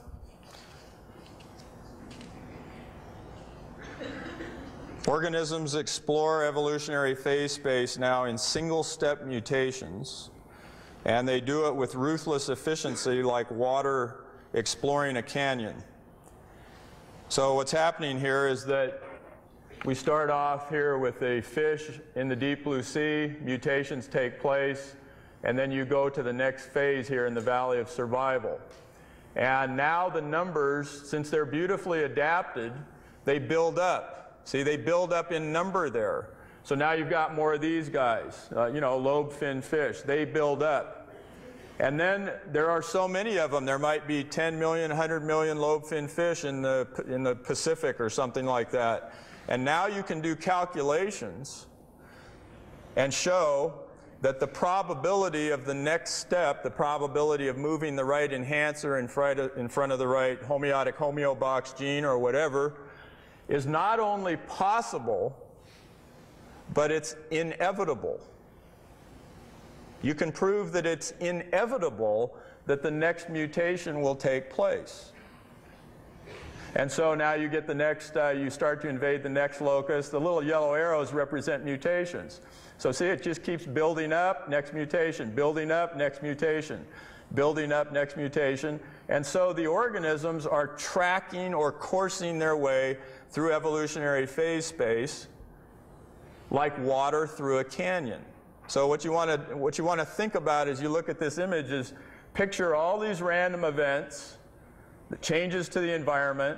Organisms explore evolutionary phase space now in single-step mutations, and they do it with ruthless efficiency like water exploring a canyon. So what's happening here is that we start off here with a fish in the deep blue sea, mutations take place, and then you go to the next phase here in the Valley of Survival. And now the numbers, since they're beautifully adapted, they build up. See, they build up in number there. So now you've got more of these guys, uh, you know, lobe-fin fish. They build up. And then there are so many of them. There might be ten million, one hundred million lobe-fin fish in the, in the Pacific or something like that. And now you can do calculations and show that the probability of the next step, the probability of moving the right enhancer in front of, in front of the right homeotic homeobox gene or whatever, is not only possible, but it's inevitable. You can prove that it's inevitable that the next mutation will take place. And so now you get the next, uh, you start to invade the next locus. The little yellow arrows represent mutations. So see, it just keeps building up, next mutation, building up, next mutation, building up, next mutation. And so the organisms are tracking or coursing their way through evolutionary phase space like water through a canyon. So what you want to what you want to think about as you look at this image is picture all these random events, the changes to the environment,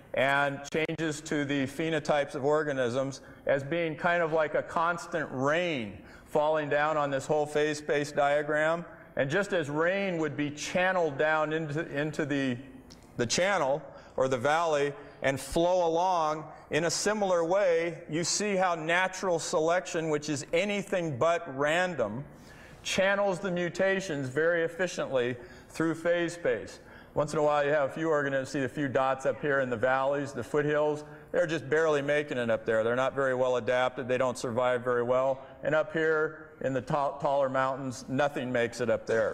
and changes to the phenotypes of organisms as being kind of like a constant rain falling down on this whole phase space diagram. And just as rain would be channeled down into, into the, the channel or the valley and flow along, in a similar way, you see how natural selection, which is anything but random, channels the mutations very efficiently through phase space. Once in a while you have a few organisms, see a few dots up here in the valleys, the foothills. They're just barely making it up there. They're not very well adapted. They don't survive very well. And up here in the taller mountains, nothing makes it up there.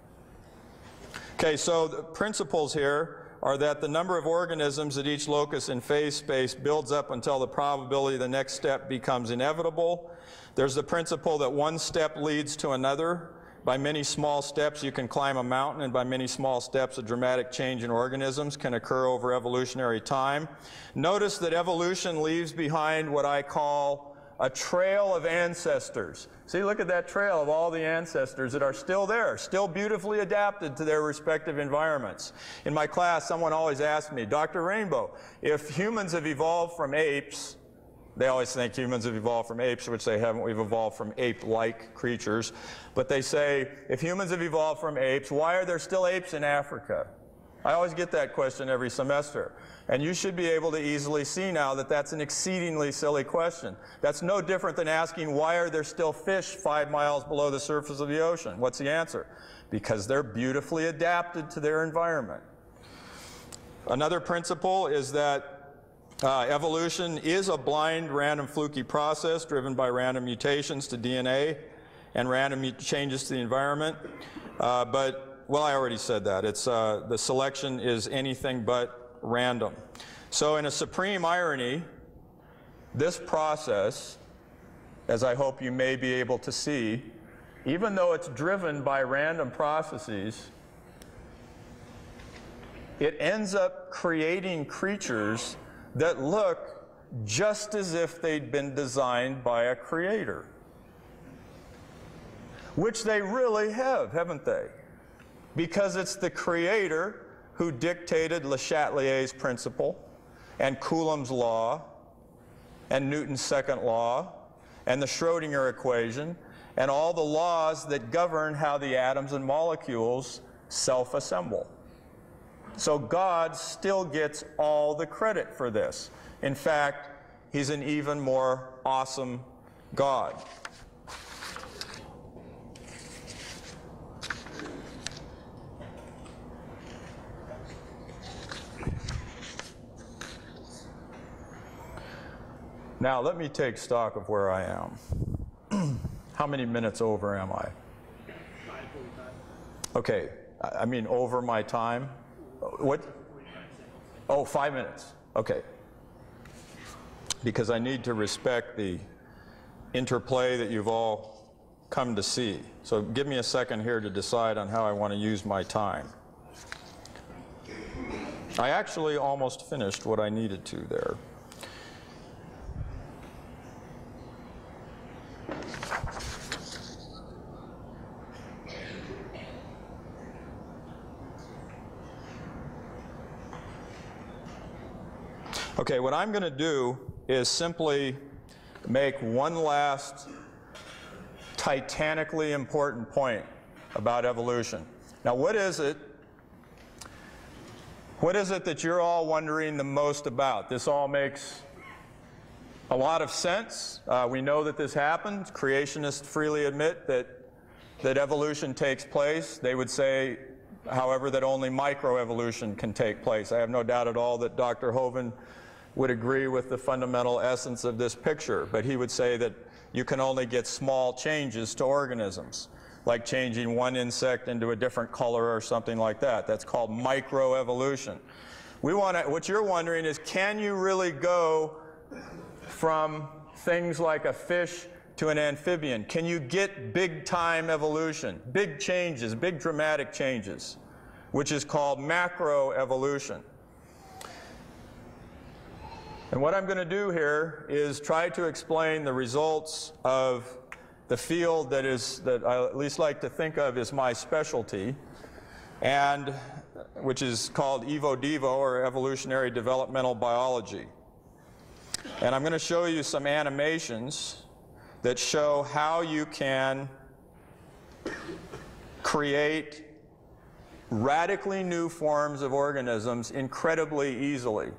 Okay, so the principles here are that the number of organisms at each locus in phase space builds up until the probability of the next step becomes inevitable. There's the principle that one step leads to another. By many small steps you can climb a mountain, and by many small steps a dramatic change in organisms can occur over evolutionary time. Notice that evolution leaves behind what I call a trail of ancestors. See, look at that trail of all the ancestors that are still there, still beautifully adapted to their respective environments. In my class, someone always asked me, Doctor Rainbow, if humans have evolved from apes, they always think humans have evolved from apes, which they haven't. We've evolved from ape-like creatures. But they say, if humans have evolved from apes, why are there still apes in Africa? I always get that question every semester. And you should be able to easily see now that that's an exceedingly silly question. That's no different than asking, why are there still fish five miles below the surface of the ocean? What's the answer? Because they're beautifully adapted to their environment. Another principle is that Uh, evolution is a blind, random, fluky process driven by random mutations to D N A and random changes to the environment. Uh, but, well, I already said that. It's, uh, the selection is anything but random. So in a supreme irony, this process, as I hope you may be able to see, even though it's driven by random processes, it ends up creating creatures that look just as if they'd been designed by a creator. Which they really have, haven't they? Because it's the creator who dictated Le Chatelier's principle, and Coulomb's law, and Newton's second law, and the Schrödinger equation, and all the laws that govern how the atoms and molecules self-assemble. So God still gets all the credit for this. In fact, he's an even more awesome God. Now, let me take stock of where I am. How many minutes over am I? Okay, I mean over my time. What? Oh, five minutes. Okay. Because I need to respect the interplay that you've all come to see. So give me a second here to decide on how I want to use my time. I actually almost finished what I needed to there. Okay, what I'm going to do is simply make one last titanically important point about evolution. Now, what is it? What is it that you're all wondering the most about? This all makes a lot of sense. Uh, we know that this happens. Creationists freely admit that, that evolution takes place. They would say, however, that only microevolution can take place. I have no doubt at all that Doctor Hovind would agree with the fundamental essence of this picture, but he would say that you can only get small changes to organisms, like changing one insect into a different color or something like that. That's called microevolution. We want to, what you're wondering is, can you really go from things like a fish to an amphibian? Can you get big-time evolution, big changes, big dramatic changes, which is called macroevolution? And what I'm going to do here is try to explain the results of the field that is, that I at least like to think of as my specialty. And which is called EVO-DEVO, or Evolutionary Developmental Biology. And I'm going to show you some animations that show how you can create radically new forms of organisms incredibly easily.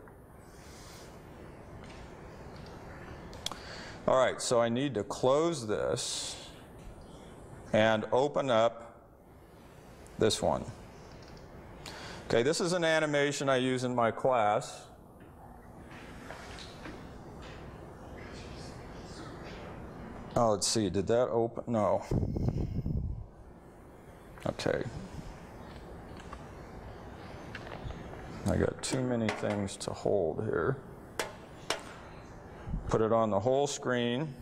All right, so I need to close this and open up this one. Okay, this is an animation I use in my class. Oh, let's see, did that open? No. Okay. I got too many things to hold here. Put it on the whole screen.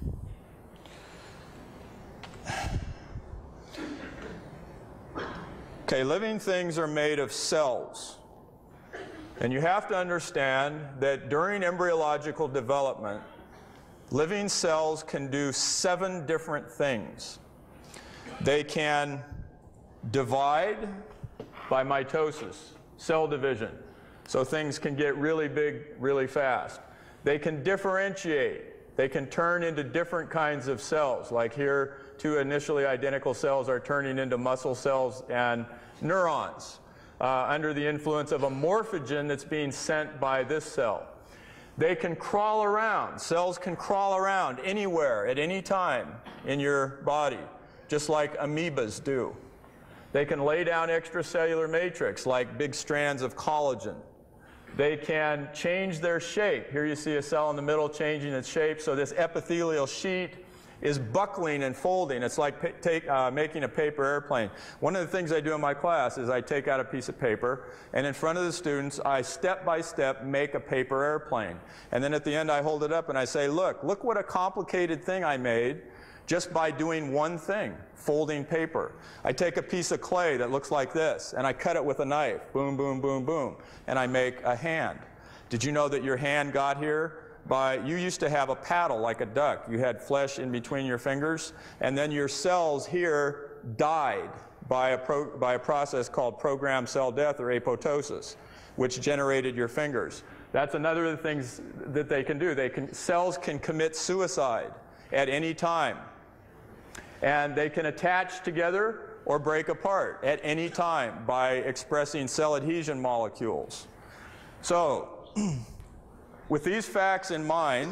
Okay, living things are made of cells. And you have to understand that during embryological development, living cells can do seven different things. They can divide by mitosis, cell division. So things can get really big really fast. They can differentiate. They can turn into different kinds of cells. Like here, two initially identical cells are turning into muscle cells and neurons uh, under the influence of a morphogen that's being sent by this cell. They can crawl around. Cells can crawl around anywhere at any time in your body, just like amoebas do. They can lay down extracellular matrix like big strands of collagen. They can change their shape. Here you see a cell in the middle changing its shape, so this epithelial sheet is buckling and folding. It's like take, uh, making a paper airplane. One of the things I do in my class is I take out a piece of paper, and in front of the students, I step by step make a paper airplane. And then at the end, I hold it up and I say, look, look what a complicated thing I made just by doing one thing, folding paper. I take a piece of clay that looks like this, and I cut it with a knife, boom, boom, boom, boom, and I make a hand. Did you know that your hand got here by, you used to have a paddle like a duck. You had flesh in between your fingers, and then your cells here died by a, pro, by a process called programmed cell death, or apoptosis, which generated your fingers. That's another of the things that they can do. They can, cells can commit suicide at any time. And they can attach together or break apart at any time by expressing cell adhesion molecules. So, with these facts in mind,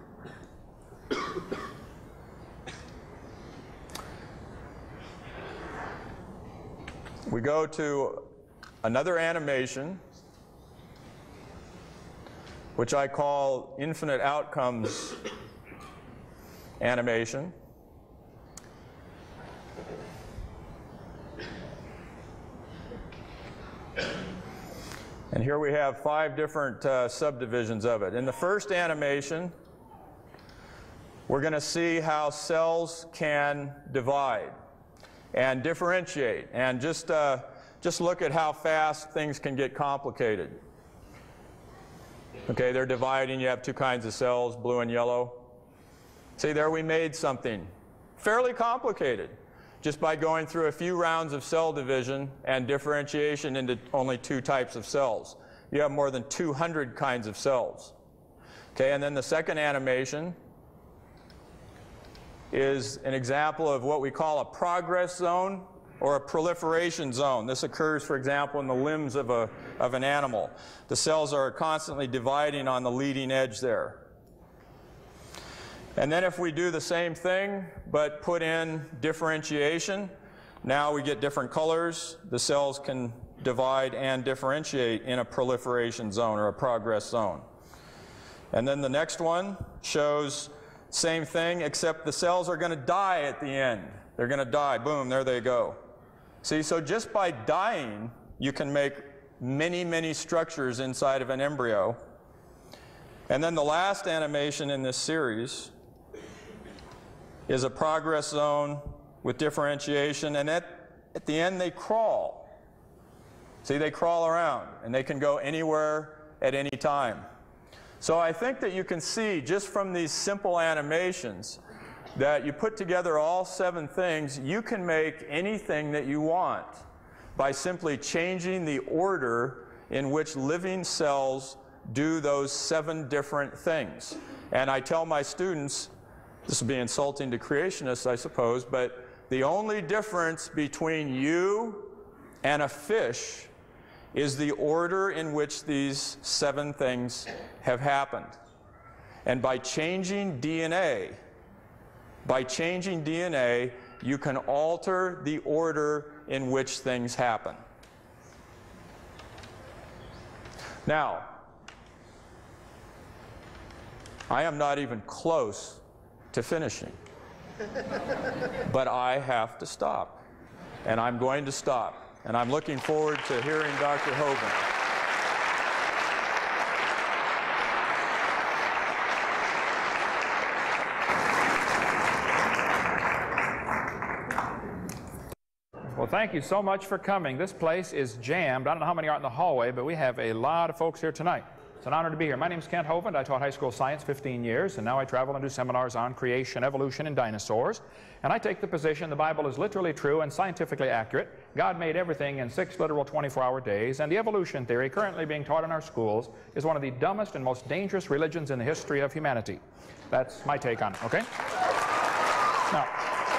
we go to another animation, which I call infinite outcomes animation. And here we have five different uh, subdivisions of it. In the first animation, we're going to see how cells can divide and differentiate, and just, uh, just look at how fast things can get complicated. Okay, they're dividing. You have two kinds of cells, blue and yellow. See, there we made something fairly complicated just by going through a few rounds of cell division and differentiation into only two types of cells. You have more than two hundred kinds of cells. Okay, and then the second animation is an example of what we call a progress zone or a proliferation zone. This occurs, for example, in the limbs of, a, of an animal. The cells are constantly dividing on the leading edge there. And then if we do the same thing, but put in differentiation, now we get different colors. The cells can divide and differentiate in a proliferation zone or a progress zone. And then the next one shows same thing, except the cells are going to die at the end. They're going to die. Boom, there they go. See, so just by dying, you can make many, many structures inside of an embryo. And then the last animation in this series is a progress zone with differentiation, and at, at the end they crawl. See, they crawl around, and they can go anywhere at any time. So I think that you can see just from these simple animations that you put together all seven things, you can make anything that you want by simply changing the order in which living cells do those seven different things. And I tell my students, this will be insulting to creationists, I suppose, but the only difference between you and a fish is the order in which these seven things have happened. And by changing D N A, by changing D N A, you can alter the order in which things happen. Now, I am not even close to finishing, but I have to stop, and I'm going to stop. And I'm looking forward to hearing Doctor Hovind. Well, thank you so much for coming. This place is jammed. I don't know how many are in the hallway, but we have a lot of folks here tonight. It's an honor to be here. My name is Kent Hovind. I taught high school science fifteen years, and now I travel and do seminars on creation, evolution, and dinosaurs. And I take the position the Bible is literally true and scientifically accurate. God made everything in six literal twenty-four hour days, and the evolution theory currently being taught in our schools is one of the dumbest and most dangerous religions in the history of humanity. That's my take on it, okay? Now,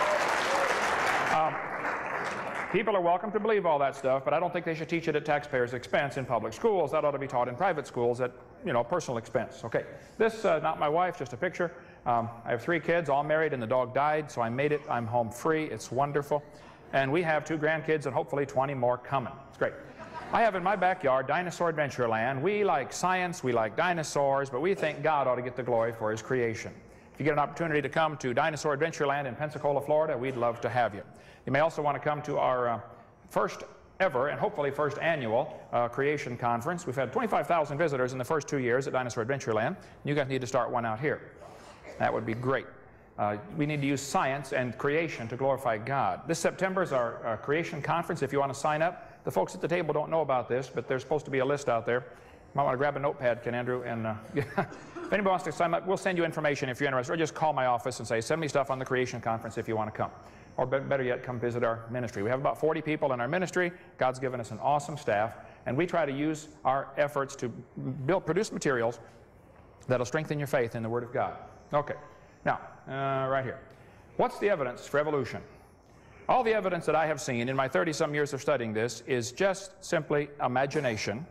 um, people are welcome to believe all that stuff, but I don't think they should teach it at taxpayers' expense in public schools. That ought to be taught in private schools at, you know, personal expense. Okay, this, uh, not my wife, just a picture. Um, I have three kids, all married, and the dog died, so I made it. I'm home free. It's wonderful. And we have two grandkids and hopefully twenty more coming. It's great. I have in my backyard Dinosaur Adventureland. We like science, we like dinosaurs, but we think God ought to get the glory for his creation. If you get an opportunity to come to Dinosaur Adventureland in Pensacola, Florida, we'd love to have you. You may also want to come to our uh, first ever and hopefully first annual uh, creation conference. We've had twenty-five thousand visitors in the first two years at Dinosaur Adventureland. You guys need to start one out here. That would be great. Uh, we need to use science and creation to glorify God. This September is our, our creation conference. If you want to sign up, the folks at the table don't know about this, but there's supposed to be a list out there. You might want to grab a notepad, Ken Andrew, and uh, if anybody wants to sign up, we'll send you information if you're interested, or just call my office and say, send me stuff on the creation conference if you want to come. Or better yet, come visit our ministry. We have about forty people in our ministry. God's given us an awesome staff, and we try to use our efforts to build, produce materials that'll strengthen your faith in the Word of God. Okay, now, uh, right here. What's the evidence for evolution? All the evidence that I have seen in my thirty some years of studying this is just simply imagination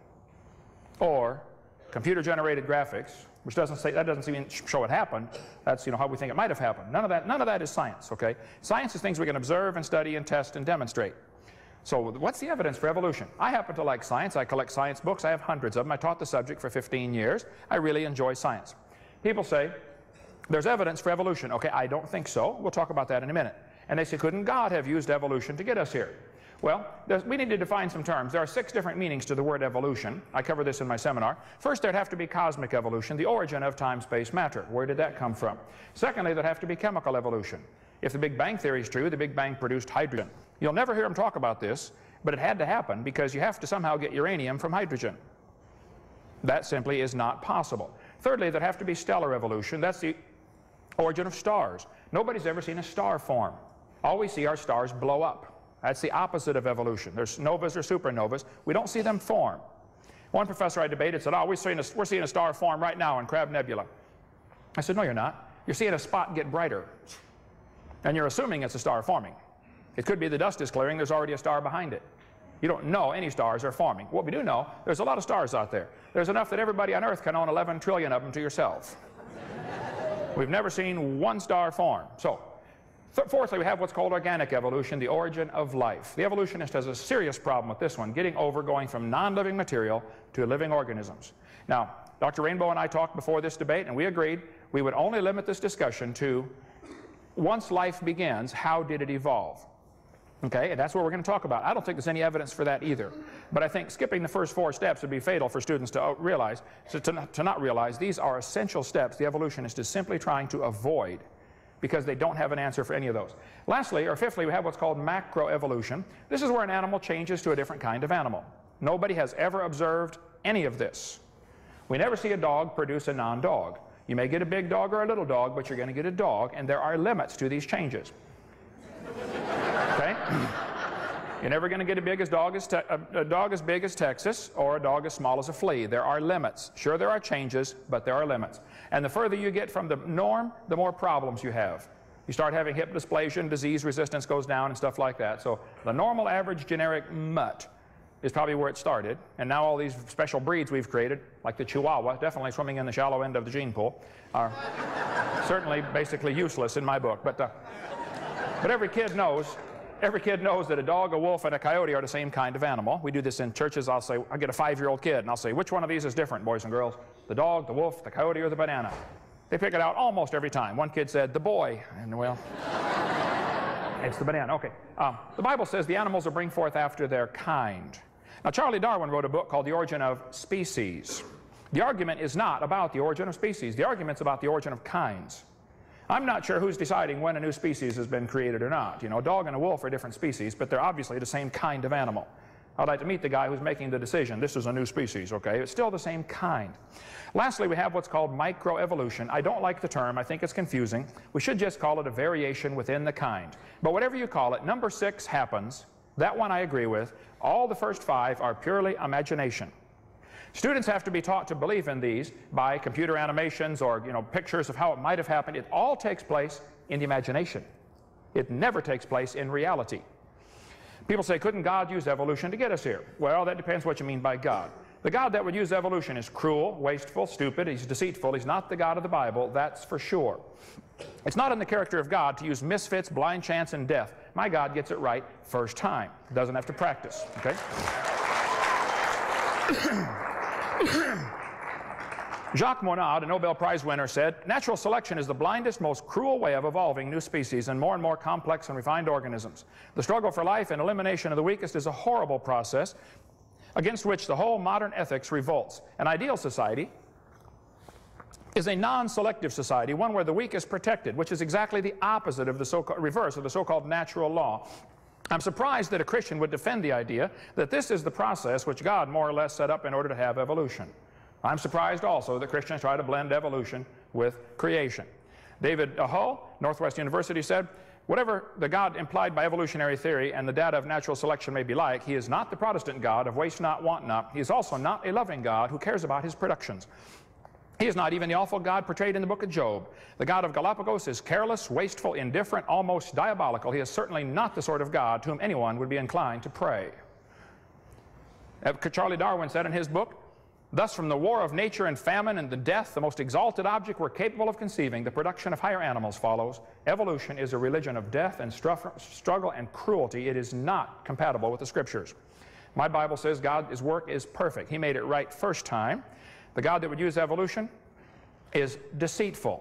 or computer-generated graphics, which doesn't say, that doesn't even show it happened. That's, you know, how we think it might have happened. None of that, none of that is science, okay? Science is things we can observe and study and test and demonstrate. So what's the evidence for evolution? I happen to like science. I collect science books. I have hundreds of them. I taught the subject for fifteen years. I really enjoy science. People say, there's evidence for evolution. Okay, I don't think so. We'll talk about that in a minute. And they say, couldn't God have used evolution to get us here? Well, we need to define some terms. There are six different meanings to the word evolution. I cover this in my seminar. First, there'd have to be cosmic evolution, the origin of time, space, matter. Where did that come from? Secondly, there'd have to be chemical evolution. If the Big Bang theory is true, the Big Bang produced hydrogen. You'll never hear them talk about this, but it had to happen because you have to somehow get uranium from hydrogen. That simply is not possible. Thirdly, there'd have to be stellar evolution. That's the origin of stars. Nobody's ever seen a star form. All we see are stars blow up. That's the opposite of evolution. There's novas or supernovas. We don't see them form. One professor I debated said, oh, we're seeing, a, we're seeing a star form right now in Crab Nebula. I said, no, you're not. You're seeing a spot get brighter. And you're assuming it's a star forming. It could be the dust is clearing. There's already a star behind it. You don't know any stars are forming. What we do know, there's a lot of stars out there. There's enough that everybody on Earth can own eleven trillion of them to yourself. We've never seen one star form. So, fourthly, we have what's called organic evolution, the origin of life. The evolutionist has a serious problem with this one, getting over going from non-living material to living organisms. Now, Doctor Rainbow and I talked before this debate, and we agreed we would only limit this discussion to once life begins, how did it evolve? Okay, and that's what we're going to talk about. I don't think there's any evidence for that either. But I think skipping the first four steps would be fatal for students to realize, so to, not, to not realize these are essential steps the evolutionist is simply trying to avoid because they don't have an answer for any of those. Lastly, or fifthly, we have what's called macroevolution. This is where an animal changes to a different kind of animal. Nobody has ever observed any of this. We never see a dog produce a non-dog. You may get a big dog or a little dog, but you're going to get a dog, and there are limits to these changes. Okay? You're never going to get a, big as dog as te a, a dog as big as Texas or a dog as small as a flea. There are limits. Sure, there are changes, but there are limits. And the further you get from the norm, the more problems you have. You start having hip dysplasia and disease resistance goes down and stuff like that. So the normal average generic mutt is probably where it started. And now all these special breeds we've created, like the Chihuahua, definitely swimming in the shallow end of the gene pool, are certainly basically useless in my book. But, uh, but every kid knows, every kid knows that a dog, a wolf, and a coyote are the same kind of animal. We do this in churches. I'll say, I get a five-year-old kid, and I'll say, which one of these is different, boys and girls? The dog, the wolf, the coyote, or the banana? They pick it out almost every time. One kid said, the boy, and well, it's the banana. Okay. Um, the Bible says the animals will bring forth after their kind. Now, Charlie Darwin wrote a book called The Origin of Species. The argument is not about the origin of species. The argument's about the origin of kinds. I'm not sure who's deciding when a new species has been created or not. You know, a dog and a wolf are different species, but they're obviously the same kind of animal. I'd like to meet the guy who's making the decision. This is a new species, okay? It's still the same kind. Lastly, we have what's called microevolution. I don't like the term. I think it's confusing. We should just call it a variation within the kind. But whatever you call it, number six happens. That one I agree with. All the first five are purely imagination. Students have to be taught to believe in these by computer animations or, you know, pictures of how it might have happened. It all takes place in the imagination. It never takes place in reality. People say, couldn't God use evolution to get us here? Well, that depends what you mean by God. The God that would use evolution is cruel, wasteful, stupid. He's deceitful. He's not the God of the Bible, that's for sure. It's not in the character of God to use misfits, blind chance, and death. My God gets it right first time. Doesn't have to practice, okay? Jacques Monod, a Nobel Prize winner, said, natural selection is the blindest, most cruel way of evolving new species and more and more complex and refined organisms. The struggle for life and elimination of the weakest is a horrible process against which the whole modern ethics revolts. An ideal society is a non-selective society, one where the weak is protected, which is exactly the opposite of the so-called reverse of the so-called natural law. I'm surprised that a Christian would defend the idea that this is the process which God more or less set up in order to have evolution. I'm surprised also that Christians try to blend evolution with creation. David Hull, Northwest University, said, whatever the God implied by evolutionary theory and the data of natural selection may be like, he is not the Protestant God of waste not, want not. He is also not a loving God who cares about his productions. He is not even the awful God portrayed in the book of Job. The God of Galapagos is careless, wasteful, indifferent, almost diabolical. He is certainly not the sort of God to whom anyone would be inclined to pray. Charlie Darwin said in his book, thus from the war of nature and famine and the death, the most exalted object we're capable of conceiving, the production of higher animals follows. Evolution is a religion of death and struggle and cruelty. It is not compatible with the Scriptures. My Bible says God's work is perfect. He made it right first time. The God that would use evolution is deceitful.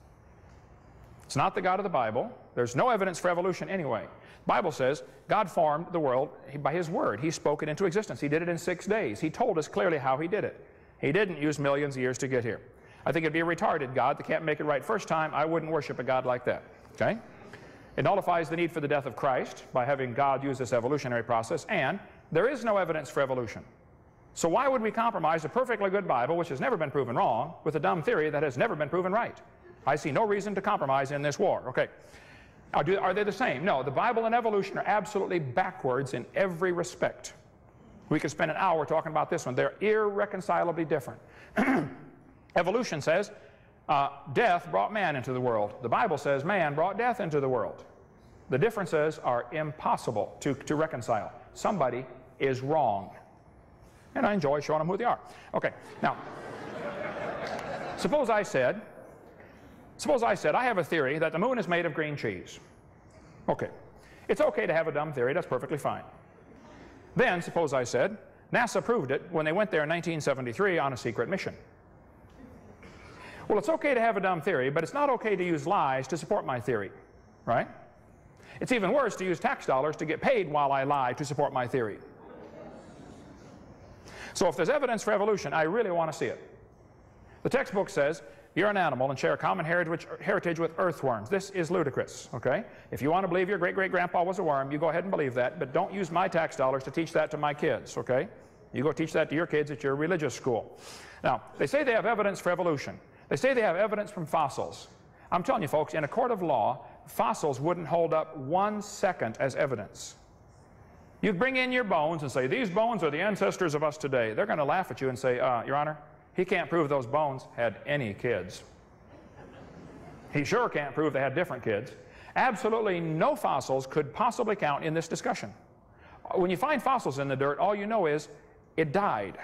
It's not the God of the Bible. There's no evidence for evolution anyway. The Bible says God formed the world by His Word. He spoke it into existence. He did it in six days. He told us clearly how He did it. He didn't use millions of years to get here. I think it'd be a retarded God that can't make it right first time. I wouldn't worship a God like that. Okay? It nullifies the need for the death of Christ by having God use this evolutionary process, and there is no evidence for evolution. So why would we compromise a perfectly good Bible, which has never been proven wrong, with a dumb theory that has never been proven right? I see no reason to compromise in this war. Okay. Are, do, are they the same? No, the Bible and evolution are absolutely backwards in every respect. We could spend an hour talking about this one. They're irreconcilably different. Evolution says uh, death brought man into the world. The Bible says man brought death into the world. The differences are impossible to, to reconcile. Somebody is wrong. And I enjoy showing them who they are. Okay, now, suppose I said, suppose I said, I have a theory that the moon is made of green cheese. Okay, it's okay to have a dumb theory, that's perfectly fine. Then, suppose I said, NASA proved it when they went there in nineteen seventy-three on a secret mission. Well, it's okay to have a dumb theory, but it's not okay to use lies to support my theory, right? It's even worse to use tax dollars to get paid while I lie to support my theory. So if there's evidence for evolution, I really want to see it. The textbook says you're an animal and share a common heritage, heritage with earthworms. This is ludicrous, okay? If you want to believe your great-great-grandpa was a worm, you go ahead and believe that, but don't use my tax dollars to teach that to my kids, okay? You go teach that to your kids at your religious school. Now, they say they have evidence for evolution. They say they have evidence from fossils. I'm telling you, folks, in a court of law, fossils wouldn't hold up one second as evidence. You bring in your bones and say, these bones are the ancestors of us today. They're going to laugh at you and say, uh, Your Honor, he can't prove those bones had any kids. He sure can't prove they had different kids. Absolutely no fossils could possibly count in this discussion. When you find fossils in the dirt, all you know is it died.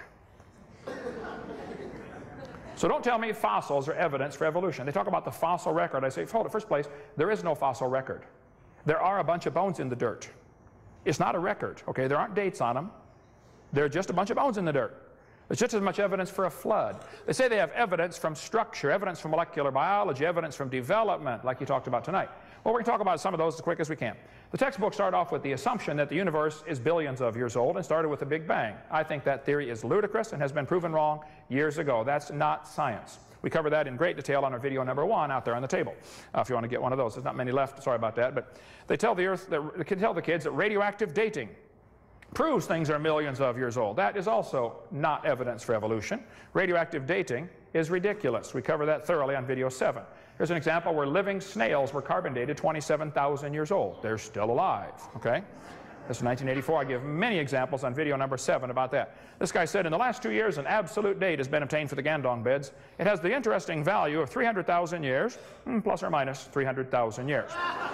So don't tell me fossils are evidence for evolution. They talk about the fossil record. I say, hold it, first place, there is no fossil record. There are a bunch of bones in the dirt. It's not a record, okay? There aren't dates on them. They're just a bunch of bones in the dirt. It's just as much evidence for a flood. They say they have evidence from structure, evidence from molecular biology, evidence from development, like you talked about tonight. Well, we're going to talk about some of those as quick as we can. The textbooks start off with the assumption that the universe is billions of years old and started with the Big Bang. I think that theory is ludicrous and has been proven wrong years ago. That's not science. We cover that in great detail on our video number one out there on the table, uh, if you want to get one of those. There's not many left, sorry about that. But they tell the earth, they can tell the kids that radioactive dating proves things are millions of years old. That is also not evidence for evolution. Radioactive dating is ridiculous. We cover that thoroughly on video seven. Here's an example where living snails were carbon dated twenty-seven thousand years old. They're still alive, okay? This is nineteen eighty-four. I give many examples on video number seven about that. This guy said, in the last two years, an absolute date has been obtained for the Gandong beds. It has the interesting value of three hundred thousand years, plus or minus three hundred thousand years.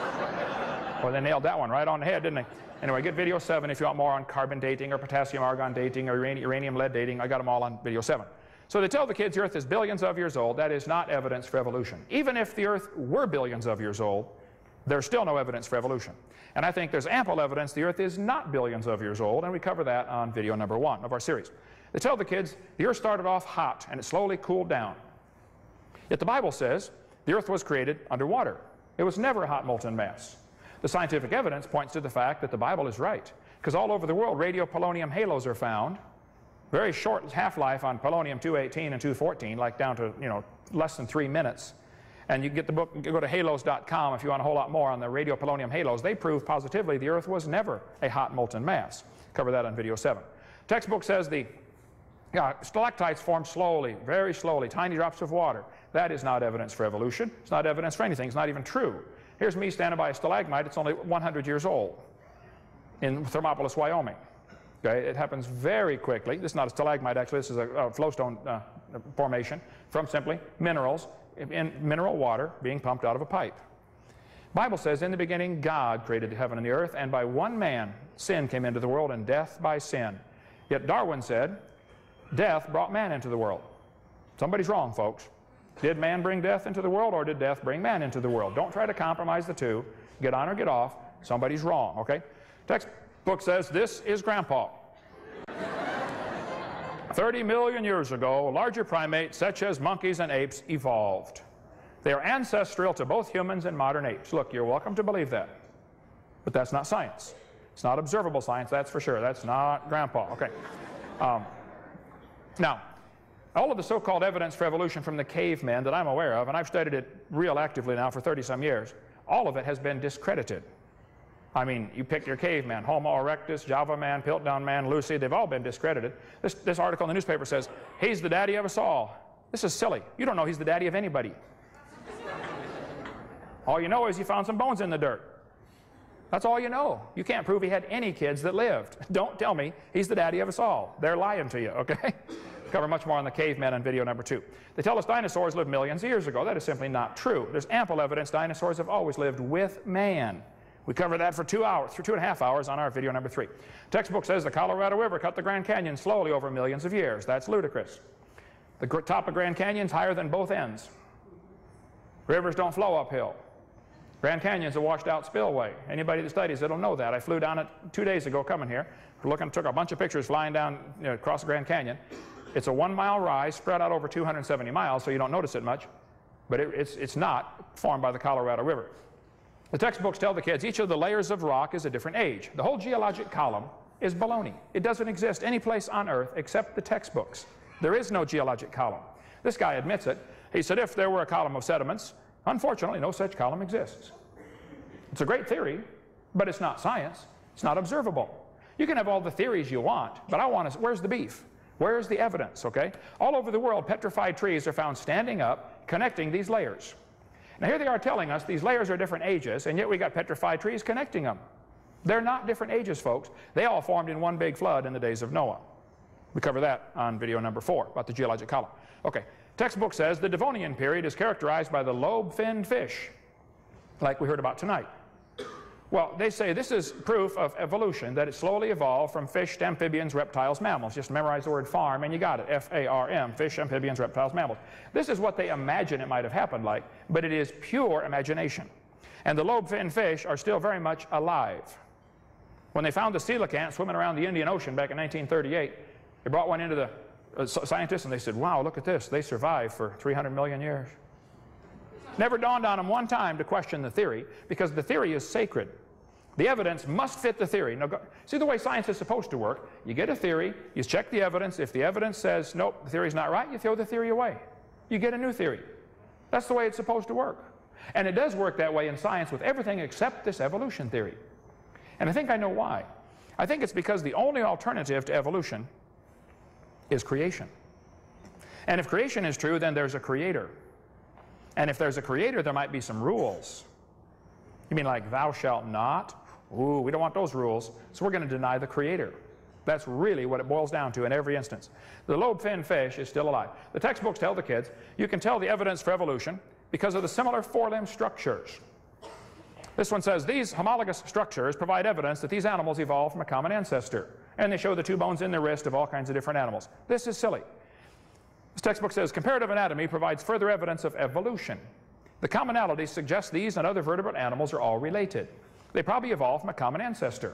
Well, they nailed that one right on the head, didn't they? Anyway, get video seven if you want more on carbon dating or potassium argon dating or uranium lead dating. I got them all on video seven. So they tell the kids the earth is billions of years old. That is not evidence for evolution. Even if the earth were billions of years old, there's still no evidence for evolution. And I think there's ample evidence the earth is not billions of years old, and we cover that on video number one of our series. They tell the kids the earth started off hot and it slowly cooled down. Yet the Bible says the earth was created underwater. It was never a hot molten mass. The scientific evidence points to the fact that the Bible is right, because all over the world radiopolonium halos are found. Very short half-life on polonium two eighteen and two fourteen, like down to, you know, less than three minutes. And you can get the book, you can go to halos dot com if you want a whole lot more on the radiopolonium halos. They prove positively the earth was never a hot molten mass. Cover that on video seven. Textbook says the uh, stalactites form slowly, very slowly, tiny drops of water. That is not evidence for evolution. It's not evidence for anything. It's not even true. Here's me standing by a stalagmite. It's only one hundred years old in Thermopolis, Wyoming. Okay, it happens very quickly. This is not a stalagmite, actually. This is a, a flowstone uh, formation from simply minerals in mineral water being pumped out of a pipe. Bible says, in the beginning, God created the heaven and the earth, and by one man sin came into the world, and death by sin. Yet Darwin said, death brought man into the world. Somebody's wrong, folks. Did man bring death into the world, or did death bring man into the world? Don't try to compromise the two. Get on or get off. Somebody's wrong, okay? Textbook says this is Grandpa. thirty million years ago, larger primates such as monkeys and apes evolved. They are ancestral to both humans and modern apes. Look, you're welcome to believe that. But that's not science. It's not observable science, that's for sure. That's not Grandpa, okay? Um, now, all of the so-called evidence for evolution from the cavemen that I'm aware of, and I've studied it real actively now for thirty some years, all of it has been discredited. I mean, you pick your caveman, Homo erectus, Java man, Piltdown man, Lucy, they've all been discredited. This, this article in the newspaper says, he's the daddy of us all. This is silly. You don't know he's the daddy of anybody. All you know is you found some bones in the dirt. That's all you know. You can't prove he had any kids that lived. Don't tell me he's the daddy of us all. They're lying to you, okay? Cover much more on the cavemen on video number two. They tell us dinosaurs lived millions of years ago. That is simply not true. There's ample evidence dinosaurs have always lived with man. We cover that for two hours, for two and a half hours on our video number three. Textbook says the Colorado River cut the Grand Canyon slowly over millions of years. That's ludicrous. The top of Grand Canyon's higher than both ends. Rivers don't flow uphill. Grand Canyon's a washed out spillway. Anybody that studies it'll know that. I flew down it two days ago coming here. Looking, took a bunch of pictures flying down, you know, across the Grand Canyon. It's a one mile rise spread out over two hundred seventy miles, so you don't notice it much. But it, it's, it's not formed by the Colorado River. The textbooks tell the kids each of the layers of rock is a different age. The whole geologic column is baloney. It doesn't exist any place on Earth except the textbooks. There is no geologic column. This guy admits it. He said if there were a column of sediments, unfortunately no such column exists. It's a great theory, but it's not science. It's not observable. You can have all the theories you want, but I want to, where's the beef? Where's the evidence, okay? All over the world, petrified trees are found standing up, connecting these layers. Now here they are telling us these layers are different ages, and yet we got petrified trees connecting them. They're not different ages, folks. They all formed in one big flood in the days of Noah. We cover that on video number four about the geologic column. Okay, textbook says the Devonian period is characterized by the lobe-finned fish, like we heard about tonight. Well, they say this is proof of evolution, that it slowly evolved from fish to amphibians, reptiles, mammals. Just memorize the word farm and you got it, F A R M, fish, amphibians, reptiles, mammals. This is what they imagine it might have happened like, but it is pure imagination. And the lobe-finned fish are still very much alive. When they found the coelacanth swimming around the Indian Ocean back in nineteen thirty-eight, they brought one into the uh, scientists and they said, wow, look at this, they survived for three hundred million years. Never dawned on them one time to question the theory, because the theory is sacred. The evidence must fit the theory. Now, go, see the way science is supposed to work. You get a theory, you check the evidence. If the evidence says, nope, the theory's not right, you throw the theory away. You get a new theory. That's the way it's supposed to work. And it does work that way in science with everything except this evolution theory. And I think I know why. I think it's because the only alternative to evolution is creation. And if creation is true, then there's a creator. And if there's a creator, there might be some rules. You mean like thou shalt not? Ooh, we don't want those rules, so we're going to deny the creator. That's really what it boils down to in every instance. The lobe-finned fish is still alive. The textbooks tell the kids, you can tell the evidence for evolution because of the similar four-limb structures. This one says, these homologous structures provide evidence that these animals evolved from a common ancestor. And they show the two bones in the wrist of all kinds of different animals. This is silly. This textbook says, comparative anatomy provides further evidence of evolution. The commonalities suggest these and other vertebrate animals are all related. They probably evolved from a common ancestor.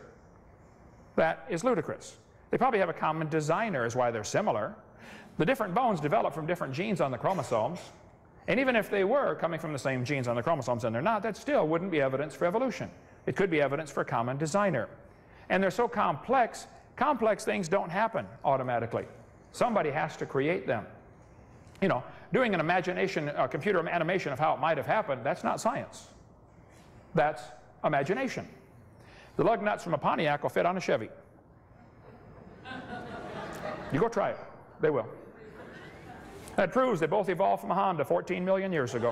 That is ludicrous. They probably have a common designer is why they're similar. The different bones develop from different genes on the chromosomes. And even if they were coming from the same genes on the chromosomes and they're not, that still wouldn't be evidence for evolution. It could be evidence for a common designer. And they're so complex, complex things don't happen automatically. Somebody has to create them. You know, doing an imagination, a computer animation of how it might have happened, that's not science. That's imagination. The lug nuts from a Pontiac will fit on a Chevy. You go try it. They will. That proves they both evolved from a Honda fourteen million years ago.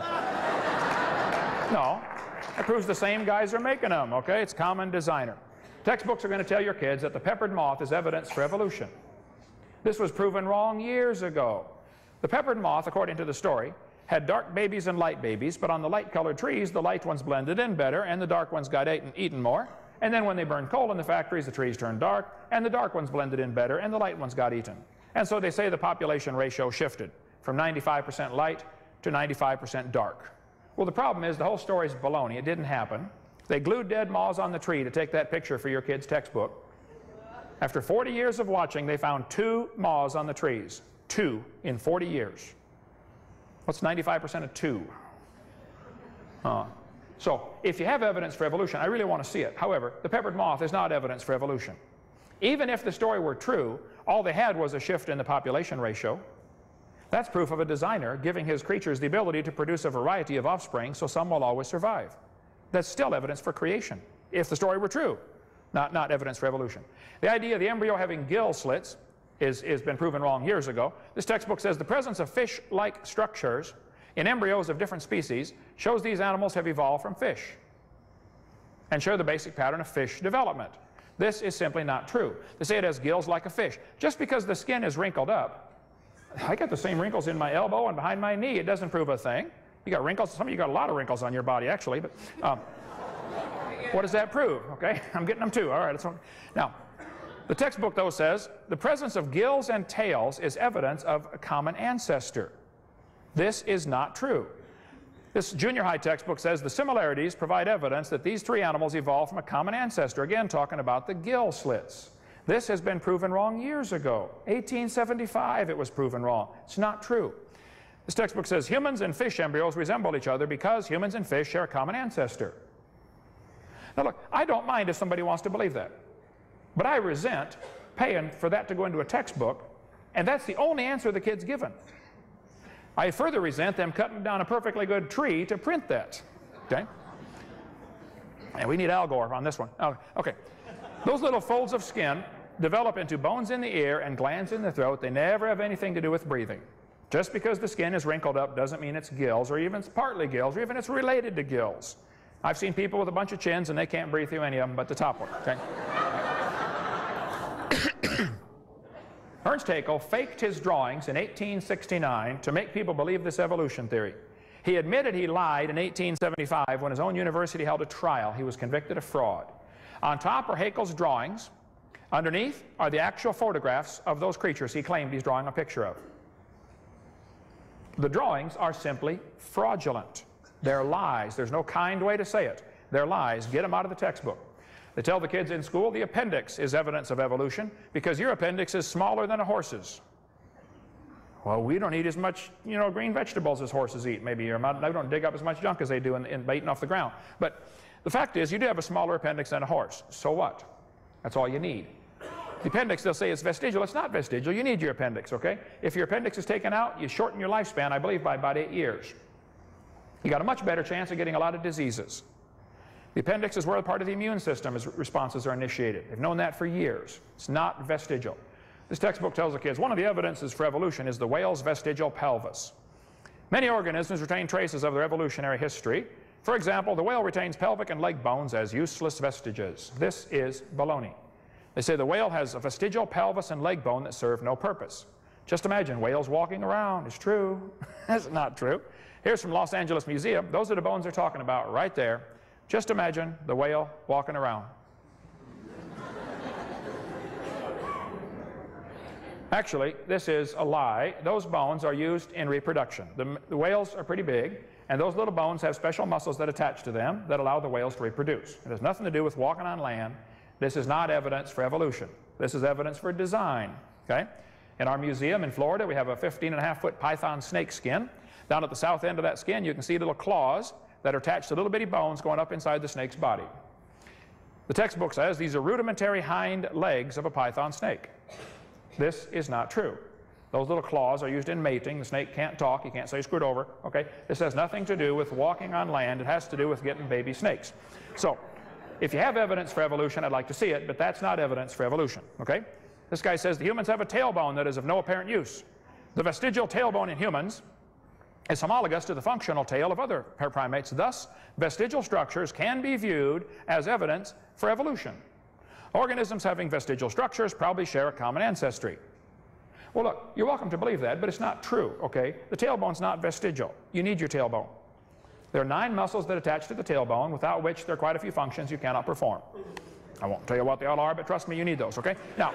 No, that proves the same guys are making them, okay? It's common designer. Textbooks are going to tell your kids that the peppered moth is evidence for evolution. This was proven wrong years ago. The peppered moth, according to the story, had dark babies and light babies, but on the light-colored trees, the light ones blended in better, and the dark ones got eaten, eaten more. And then when they burned coal in the factories, the trees turned dark, and the dark ones blended in better, and the light ones got eaten. And so they say the population ratio shifted from ninety-five percent light to ninety-five percent dark. Well, the problem is the whole story is baloney. It didn't happen. They glued dead moths on the tree to take that picture for your kid's textbook. After forty years of watching, they found two moths on the trees. Two in forty years. What's ninety-five percent of two? Uh, so, if you have evidence for evolution, I really want to see it. However, the peppered moth is not evidence for evolution. Even if the story were true, all they had was a shift in the population ratio. That's proof of a designer giving his creatures the ability to produce a variety of offspring so some will always survive. That's still evidence for creation, if the story were true, not, not evidence for evolution. The idea of the embryo having gill slits is, is been proven wrong years ago. This textbook says the presence of fish-like structures in embryos of different species shows these animals have evolved from fish and share the basic pattern of fish development. This is simply not true. They say it has gills like a fish. Just because the skin is wrinkled up, I got the same wrinkles in my elbow and behind my knee. It doesn't prove a thing. You got wrinkles. Some of you got a lot of wrinkles on your body, actually. But um, what does that prove? Okay, I'm getting them too. All right. That's what, now, the textbook, though, says the presence of gills and tails is evidence of a common ancestor. This is not true. This junior high textbook says the similarities provide evidence that these three animals evolved from a common ancestor. Again, talking about the gill slits. This has been proven wrong years ago. eighteen seventy-five it was proven wrong. It's not true. This textbook says humans and fish embryos resemble each other because humans and fish share a common ancestor. Now look, I don't mind if somebody wants to believe that. But I resent paying for that to go into a textbook, and that's the only answer the kid's given. I further resent them cutting down a perfectly good tree to print that. Okay? And we need Al Gore on this one. Oh, okay. Those little folds of skin develop into bones in the ear and glands in the throat. They never have anything to do with breathing. Just because the skin is wrinkled up doesn't mean it's gills, or even it's partly gills, or even it's related to gills. I've seen people with a bunch of chins and they can't breathe through any of them but the top one, okay? Ernst Haeckel faked his drawings in eighteen sixty-nine to make people believe this evolution theory. He admitted he lied in eighteen seventy-five when his own university held a trial. He was convicted of fraud. On top are Haeckel's drawings. Underneath are the actual photographs of those creatures he claimed he's drawing a picture of. The drawings are simply fraudulent. They're lies. There's no kind way to say it. They're lies. Get them out of the textbook. They tell the kids in school the appendix is evidence of evolution because your appendix is smaller than a horse's. Well, we don't eat as much, you know, green vegetables as horses eat. Maybe you're not, they don't dig up as much junk as they do in, in eating off the ground. But the fact is, you do have a smaller appendix than a horse. So what? That's all you need. The appendix, they'll say it's vestigial. It's not vestigial. You need your appendix, okay? If your appendix is taken out, you shorten your lifespan, I believe, by about eight years. You got a much better chance of getting a lot of diseases. The appendix is where part of the immune system is, responses are initiated. They've known that for years. It's not vestigial. This textbook tells the kids one of the evidences for evolution is the whale's vestigial pelvis. Many organisms retain traces of their evolutionary history. For example, the whale retains pelvic and leg bones as useless vestiges. This is baloney. They say the whale has a vestigial pelvis and leg bone that serve no purpose. Just imagine whales walking around. It's true. That's not true. Here's from Los Angeles Museum. Those are the bones they're talking about right there. Just imagine the whale walking around. Actually, this is a lie. Those bones are used in reproduction. The, the whales are pretty big, and those little bones have special muscles that attach to them that allow the whales to reproduce. It has nothing to do with walking on land. This is not evidence for evolution. This is evidence for design, okay? In our museum in Florida, we have a fifteen and a half foot python snake skin. Down at the south end of that skin, you can see little claws that are attached to little bitty bones going up inside the snake's body. The textbook says these are rudimentary hind legs of a python snake. This is not true. Those little claws are used in mating. The snake can't talk. You can't say screwed over. Okay? This has nothing to do with walking on land. It has to do with getting baby snakes. So, if you have evidence for evolution, I'd like to see it, but that's not evidence for evolution. Okay? This guy says the humans have a tailbone that is of no apparent use. The vestigial tailbone in humans is homologous to the functional tail of other primates. Thus, vestigial structures can be viewed as evidence for evolution. Organisms having vestigial structures probably share a common ancestry. Well, look, you're welcome to believe that, but it's not true, okay? The tailbone's not vestigial. You need your tailbone. There are nine muscles that attach to the tailbone, without which there are quite a few functions you cannot perform. I won't tell you what they all are, but trust me, you need those, okay? Now,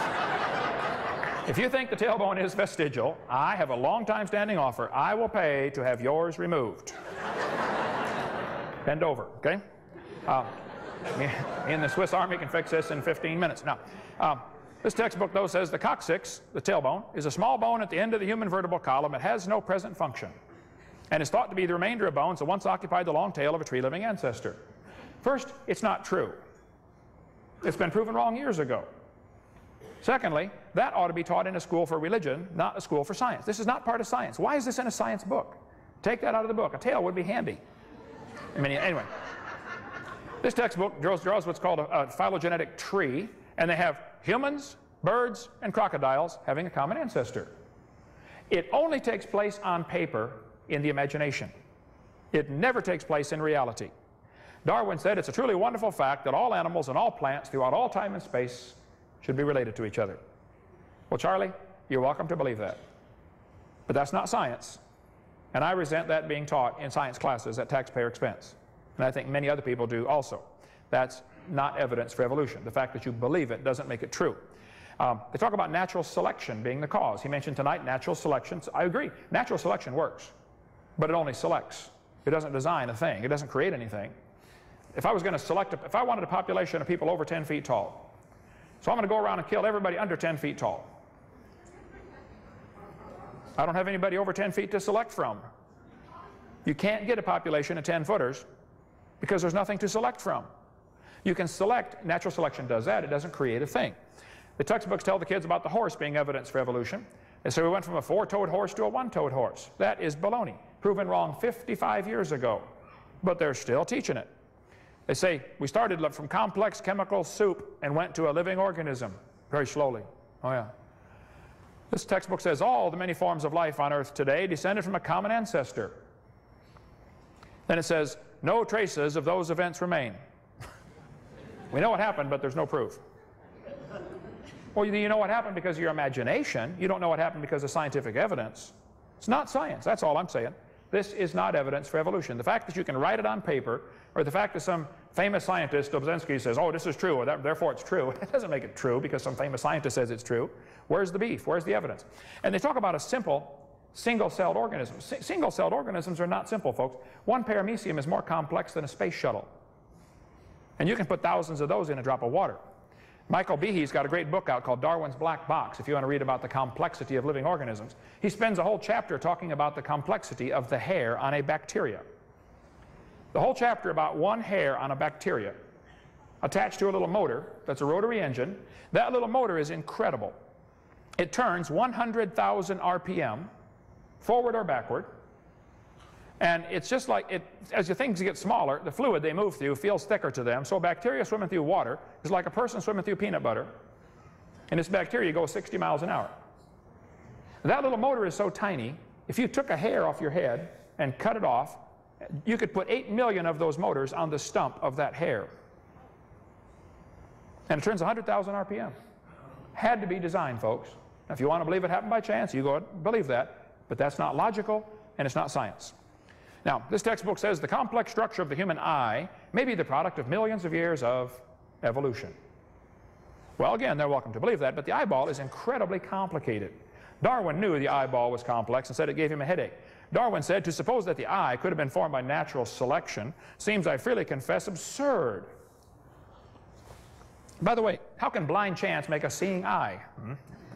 if you think the tailbone is vestigial, I have a long time standing offer. I will pay to have yours removed. Bend over, okay? Uh, me and the Swiss Army can fix this in fifteen minutes. Now, um, this textbook, though, says the coccyx, the tailbone, is a small bone at the end of the human vertebral column. It has no present function, and is thought to be the remainder of bones that once occupied the long tail of a tree-living ancestor. First, it's not true. It's been proven wrong years ago. Secondly, that ought to be taught in a school for religion, not a school for science. This is not part of science. Why is this in a science book? Take that out of the book. A tail would be handy. I mean, anyway. This textbook draws, draws what's called a, a phylogenetic tree, and they have humans, birds, and crocodiles having a common ancestor. It only takes place on paper in the imagination. It never takes place in reality. Darwin said it's a truly wonderful fact that all animals and all plants throughout all time and space should be related to each other. Well, Charlie, you're welcome to believe that. But that's not science. And I resent that being taught in science classes at taxpayer expense. And I think many other people do also. That's not evidence for evolution. The fact that you believe it doesn't make it true. Um, they talk about natural selection being the cause. He mentioned tonight natural selection. I agree. Natural selection works. But it only selects. It doesn't design a thing. It doesn't create anything. If I was going to select, a, if I wanted a population of people over ten feet tall, so I'm going to go around and kill everybody under ten feet tall. I don't have anybody over ten feet to select from. You can't get a population of ten footers because there's nothing to select from. You can select, natural selection does that, it doesn't create a thing. The textbooks tell the kids about the horse being evidence for evolution. And so we went from a four-toed horse to a one-toed horse. That is baloney, proven wrong fifty-five years ago. But they're still teaching it. They say we started from complex chemical soup and went to a living organism very slowly. Oh yeah. This textbook says all the many forms of life on earth today descended from a common ancestor. Then it says no traces of those events remain. We know what happened, but there's no proof. Well, you know what happened because of your imagination. You don't know what happened because of scientific evidence. It's not science. That's all I'm saying. This is not evidence for evolution. The fact that you can write it on paper, or the fact that some famous scientist, Dobzhansky, says, oh, this is true, or that, therefore it's true, it doesn't make it true because some famous scientist says it's true. Where's the beef? Where's the evidence? And they talk about a simple single-celled organism. S single-celled organisms are not simple, folks. One paramecium is more complex than a space shuttle. And you can put thousands of those in a drop of water. Michael Behe's got a great book out called Darwin's Black Box, if you want to read about the complexity of living organisms. He spends a whole chapter talking about the complexity of the hair on a bacteria. The whole chapter about one hair on a bacteria attached to a little motor that's a rotary engine. That little motor is incredible. It turns one hundred thousand R P M, forward or backward. And it's just like, it, as the things get smaller, the fluid they move through feels thicker to them. So bacteria swimming through water is like a person swimming through peanut butter. And this bacteria goes sixty miles an hour. That little motor is so tiny, if you took a hair off your head and cut it off, you could put eight million of those motors on the stump of that hair. And it turns one hundred thousand R P M. Had to be designed, folks. Now, if you want to believe it happened by chance, you go ahead and believe that. But that's not logical, and it's not science. Now, this textbook says the complex structure of the human eye may be the product of millions of years of evolution. Well, again, they're welcome to believe that, but the eyeball is incredibly complicated. Darwin knew the eyeball was complex and said it gave him a headache. Darwin said, to suppose that the eye could have been formed by natural selection seems, I freely confess, absurd. By the way, how can blind chance make a seeing eye? Hmm?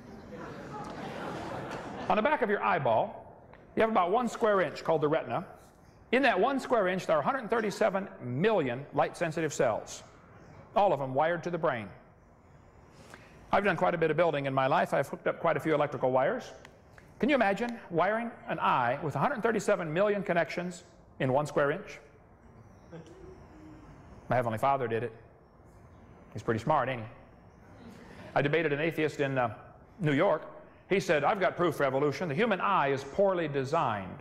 On the back of your eyeball, you have about one square inch called the retina. In that one square inch, there are one hundred thirty-seven million light-sensitive cells, all of them wired to the brain. I've done quite a bit of building in my life. I've hooked up quite a few electrical wires. Can you imagine wiring an eye with one hundred thirty-seven million connections in one square inch? My Heavenly Father did it. He's pretty smart, ain't he? I debated an atheist in uh, New York. He said, I've got proof for evolution. The human eye is poorly designed.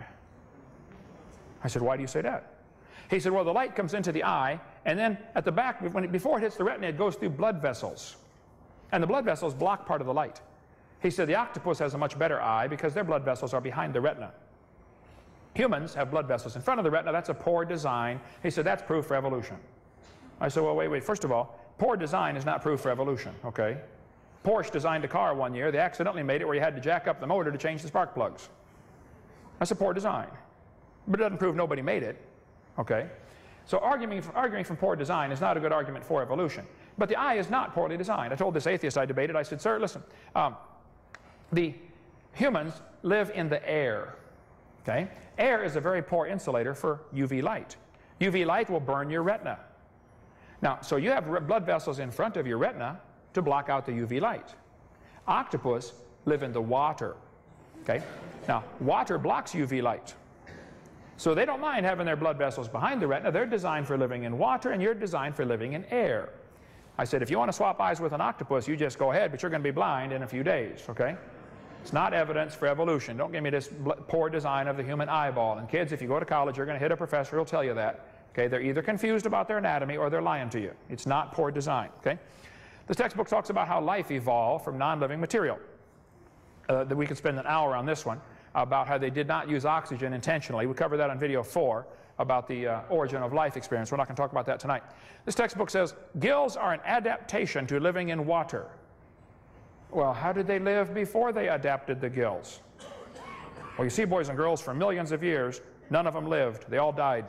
I said, why do you say that? He said, well, the light comes into the eye, and then at the back, when it, before it hits the retina, it goes through blood vessels. And the blood vessels block part of the light. He said, the octopus has a much better eye because their blood vessels are behind the retina. Humans have blood vessels in front of the retina. That's a poor design. He said, that's proof for evolution. I said, well, wait, wait. First of all, poor design is not proof for evolution, okay? Porsche designed a car one year. They accidentally made it where you had to jack up the motor to change the spark plugs. That's a poor design. But it doesn't prove nobody made it, okay? So arguing, arguing from poor design is not a good argument for evolution. But the eye is not poorly designed. I told this atheist I debated, I said, sir, listen, um, the humans live in the air, okay? Air is a very poor insulator for U V light. U V light will burn your retina. Now, so you have blood vessels in front of your retina to block out the U V light. Octopus live in the water, okay? Now, water blocks U V light. So they don't mind having their blood vessels behind the retina. They're designed for living in water, and you're designed for living in air. I said, if you want to swap eyes with an octopus, you just go ahead, but you're going to be blind in a few days, okay? It's not evidence for evolution. Don't give me this poor design of the human eyeball. And kids, if you go to college, you're going to hit a professor who'll tell you that. Okay, they're either confused about their anatomy or they're lying to you. It's not poor design, okay? This textbook talks about how life evolved from non-living material. Uh, that we could spend an hour on this one, about how they did not use oxygen intentionally. We covered that on video four about the uh, origin of life experience. We're not going to talk about that tonight. This textbook says, gills are an adaptation to living in water. Well, how did they live before they adapted the gills? Well, you see, boys and girls, for millions of years, none of them lived. They all died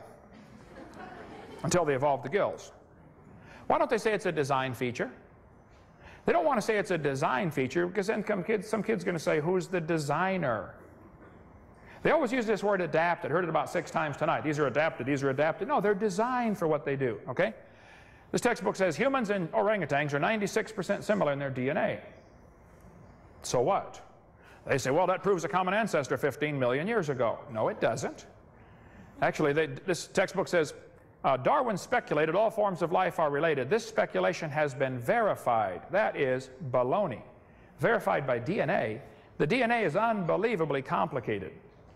until they evolved the gills. Why don't they say it's a design feature? They don't want to say it's a design feature because then some kids, some kid's going to say, who's the designer? They always use this word adapted. Heard it about six times tonight. These are adapted, these are adapted. No, they're designed for what they do, okay? This textbook says humans and orangutans are ninety-six percent similar in their D N A. So what? They say, well, that proves a common ancestor fifteen million years ago. No, it doesn't. Actually, they, this textbook says, uh, Darwin speculated all forms of life are related. This speculation has been verified. That is baloney. Verified by D N A. The D N A is unbelievably complicated.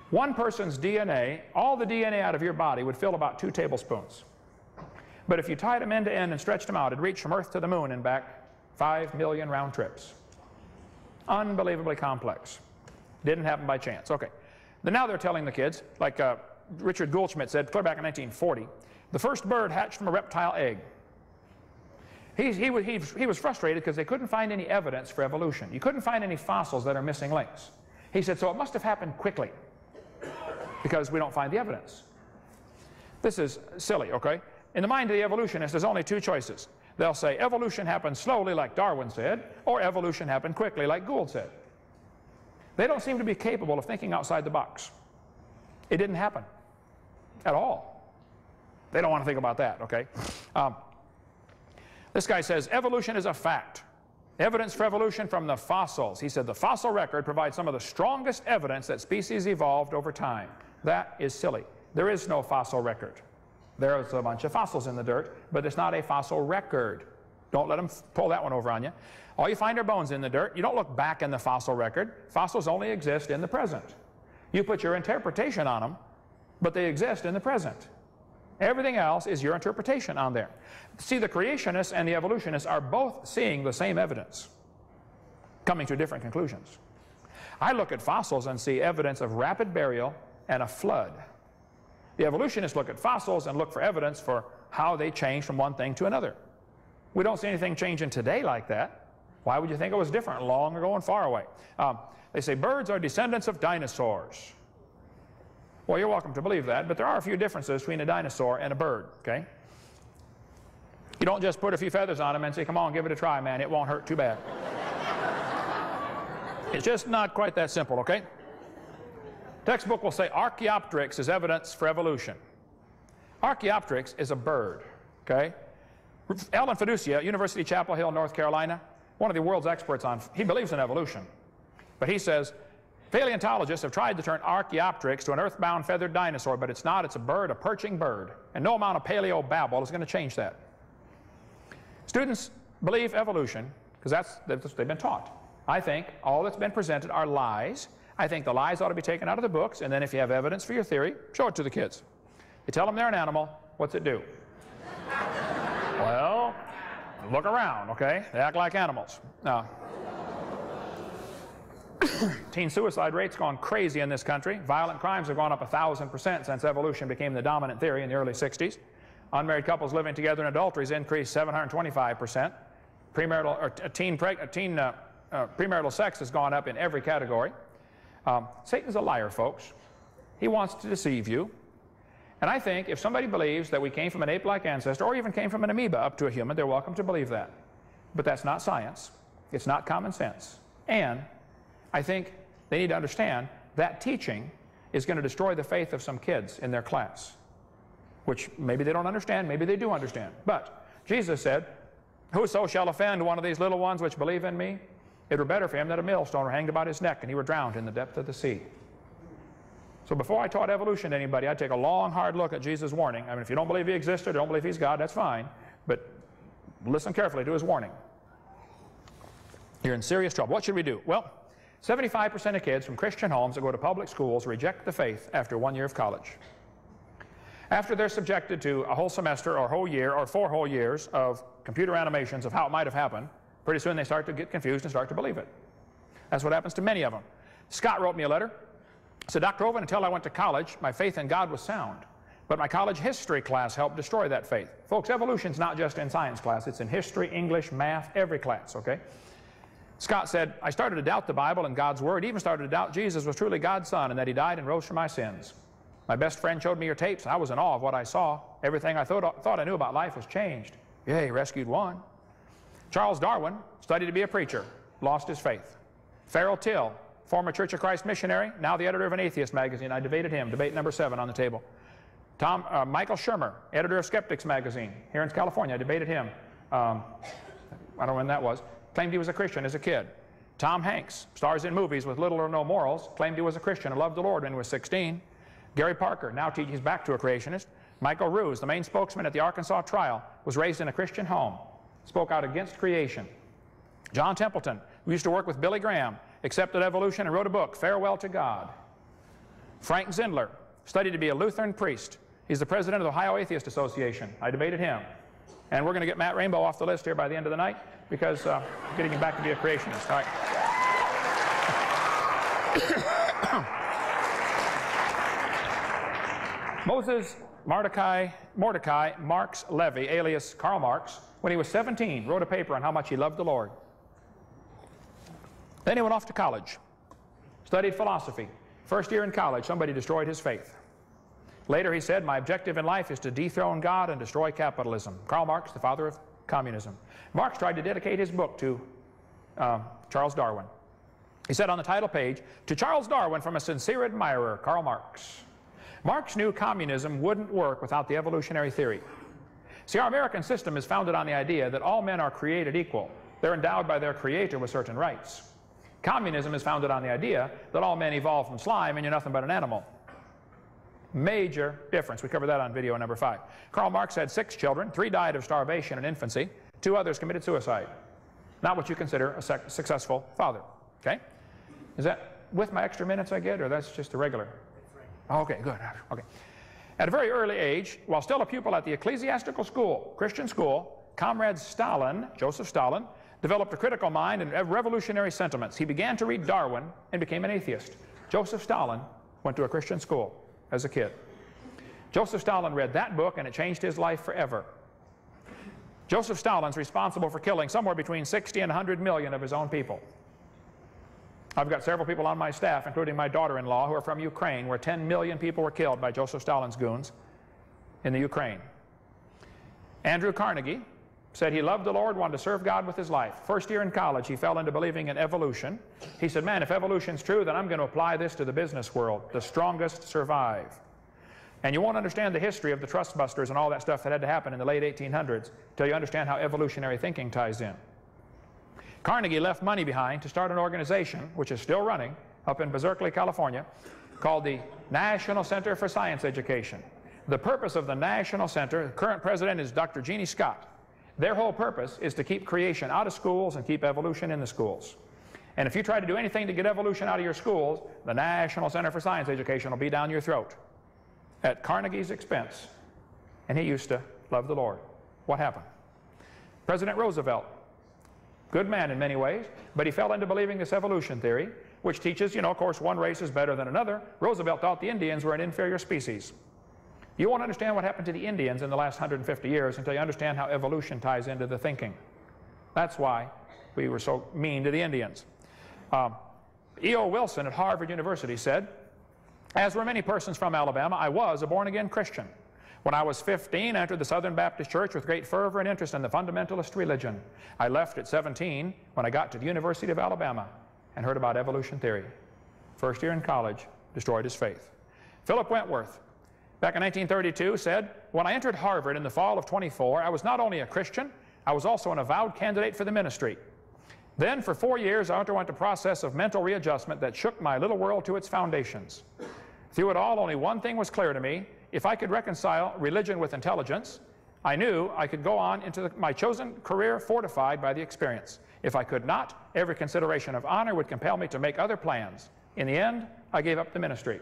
One person's D N A, all the D N A out of your body would fill about two tablespoons. But if you tied them end to end and stretched them out, it'd reach from Earth to the moon and back five million round trips. Unbelievably complex. Didn't happen by chance. Okay. Then now they're telling the kids, like uh, Richard Goldschmidt said clear back in nineteen forty, the first bird hatched from a reptile egg. He, he, he, he was frustrated because they couldn't find any evidence for evolution. You couldn't find any fossils that are missing links. He said, so it must have happened quickly because we don't find the evidence. This is silly, okay? In the mind of the evolutionist, there's only two choices. They'll say evolution happened slowly, like Darwin said, or evolution happened quickly, like Gould said. They don't seem to be capable of thinking outside the box. It didn't happen at all. They don't want to think about that, okay? Um, this guy says evolution is a fact. Evidence for evolution from the fossils. He said the fossil record provides some of the strongest evidence that species evolved over time. That is silly. There is no fossil record. There's a bunch of fossils in the dirt, but it's not a fossil record. Don't let them pull that one over on you. All you find are bones in the dirt. You don't look back in the fossil record. Fossils only exist in the present. You put your interpretation on them, but they exist in the present. Everything else is your interpretation on there. See, the creationists and the evolutionists are both seeing the same evidence, coming to different conclusions. I look at fossils and see evidence of rapid burial and a flood. The evolutionists look at fossils and look for evidence for how they change from one thing to another. We don't see anything changing today like that. Why would you think it was different long ago and far away? Um, they say birds are descendants of dinosaurs. Well, you're welcome to believe that, but there are a few differences between a dinosaur and a bird, okay? You don't just put a few feathers on them and say, come on, give it a try, man. It won't hurt too bad. It's just not quite that simple, okay? Textbook will say Archaeopteryx is evidence for evolution. Archaeopteryx is a bird, okay? Alan Fiducia, University Chapel Hill, North Carolina, one of the world's experts on, he believes in evolution. But he says, paleontologists have tried to turn Archaeopteryx to an earthbound feathered dinosaur, but it's not. It's a bird, a perching bird. And no amount of paleo babble is going to change that. Students believe evolution because that's, that's what they've been taught. I think all that's been presented are lies. I think the lies ought to be taken out of the books, and then if you have evidence for your theory, show it to the kids. You tell them they're an animal, what's it do? Well, look around, okay? They act like animals. Now, teen suicide rate's gone crazy in this country. Violent crimes have gone up a thousand percent since evolution became the dominant theory in the early sixties. Unmarried couples living together in adultery has increased seven hundred twenty-five percent. Premarital or teen, preg teen uh, uh, premarital sex has gone up in every category. Um, Satan's a liar, folks. He wants to deceive you. And I think if somebody believes that we came from an ape-like ancestor, or even came from an amoeba up to a human, they're welcome to believe that. But that's not science. It's not common sense. And I think they need to understand that teaching is going to destroy the faith of some kids in their class, which maybe they don't understand, maybe they do understand. But Jesus said, whoso shall offend one of these little ones which believe in me, it were better for him that a millstone were hanged about his neck and he were drowned in the depth of the sea. So before I taught evolution to anybody, I'd take a long, hard look at Jesus' warning. I mean, if you don't believe he existed, don't believe he's God, that's fine. But listen carefully to his warning. You're in serious trouble. What should we do? Well, seventy-five percent of kids from Christian homes that go to public schools reject the faith after one year of college. After they're subjected to a whole semester or a whole year or four whole years of computer animations of how it might have happened, pretty soon they start to get confused and start to believe it. That's what happens to many of them. Scott wrote me a letter. He said, Doctor Hovind, until I went to college, my faith in God was sound. But my college history class helped destroy that faith. Folks, evolution's not just in science class. It's in history, English, math, every class, okay? Scott said, I started to doubt the Bible and God's Word, even started to doubt Jesus was truly God's Son and that he died and rose for my sins. My best friend showed me your tapes, and I was in awe of what I saw. Everything I thought, thought I knew about life was changed. Yeah, he rescued one. Charles Darwin studied to be a preacher, lost his faith. Farrell Till, former Church of Christ missionary, now the editor of an atheist magazine. I debated him, debate number seven on the table. Tom, uh, Michael Shermer, editor of Skeptics magazine, here in California. I debated him. Um, I don't know when that was. Claimed he was a Christian as a kid. Tom Hanks, stars in movies with little or no morals, claimed he was a Christian and loved the Lord when he was sixteen. Gary Parker, now teaches back to a creationist. Michael Ruse, the main spokesman at the Arkansas trial, was raised in a Christian home, spoke out against creation. John Templeton, who used to work with Billy Graham, accepted evolution and wrote a book, Farewell to God. Frank Zindler studied to be a Lutheran priest. He's the president of the Ohio Atheist Association. I debated him. And we're going to get Matt Rainbow off the list here by the end of the night because uh, getting him back to be a creationist. All right. Moses Mordecai, Mordecai Marx Levy, alias Karl Marx, when he was seventeen, wrote a paper on how much he loved the Lord. Then he went off to college, studied philosophy. First year in college, somebody destroyed his faith. Later he said, my objective in life is to dethrone God and destroy capitalism. Karl Marx, the father of communism. Marx tried to dedicate his book to uh, Charles Darwin. He said on the title page, to Charles Darwin from a sincere admirer, Karl Marx. Marx knew communism wouldn't work without the evolutionary theory. See, our American system is founded on the idea that all men are created equal. They're endowed by their creator with certain rights. Communism is founded on the idea that all men evolved from slime and you're nothing but an animal. Major difference. We covered that on video number five. Karl Marx had six children. Three died of starvation in infancy. Two others committed suicide. Not what you consider a successful father. Okay? Is that with my extra minutes I get, or that's just a regular? Okay, good. Okay. At a very early age, while still a pupil at the ecclesiastical school, Christian school, Comrade Stalin, Joseph Stalin, developed a critical mind and revolutionary sentiments. He began to read Darwin and became an atheist. Joseph Stalin went to a Christian school as a kid. Joseph Stalin read that book and it changed his life forever. Joseph Stalin's responsible for killing somewhere between sixty and one hundred million of his own people. I've got several people on my staff, including my daughter-in-law, who are from Ukraine, where ten million people were killed by Joseph Stalin's goons in the Ukraine. Andrew Carnegie said he loved the Lord, wanted to serve God with his life. First year in college, he fell into believing in evolution. He said, man, if evolution's true, then I'm going to apply this to the business world. The strongest survive. And you won't understand the history of the trust busters and all that stuff that had to happen in the late eighteen hundreds until you understand how evolutionary thinking ties in. Carnegie left money behind to start an organization, which is still running, up in Berkeley, California, called the National Center for Science Education. The purpose of the National Center, the current president is Doctor Jeannie Scott. Their whole purpose is to keep creation out of schools and keep evolution in the schools. And if you try to do anything to get evolution out of your schools, the National Center for Science Education will be down your throat at Carnegie's expense. And he used to love the Lord. What happened? President Roosevelt, good man in many ways, but he fell into believing this evolution theory, which teaches, you know, of course, one race is better than another. Roosevelt thought the Indians were an inferior species. You won't understand what happened to the Indians in the last one hundred fifty years until you understand how evolution ties into the thinking. That's why we were so mean to the Indians. Um, E O Wilson at Harvard University said, as were many persons from Alabama, I was a born-again Christian. When I was fifteen, I entered the Southern Baptist Church with great fervor and interest in the fundamentalist religion. I left at seventeen when I got to the University of Alabama and heard about evolution theory. First year in college, destroyed his faith. Philip Wentworth, back in nineteen thirty-two, said, when I entered Harvard in the fall of twenty-four, I was not only a Christian, I was also an avowed candidate for the ministry. Then for four years, I underwent a process of mental readjustment that shook my little world to its foundations. Through it all, only one thing was clear to me. If I could reconcile religion with intelligence, I knew I could go on into the, my chosen career fortified by the experience. If I could not, every consideration of honor would compel me to make other plans. In the end, I gave up the ministry.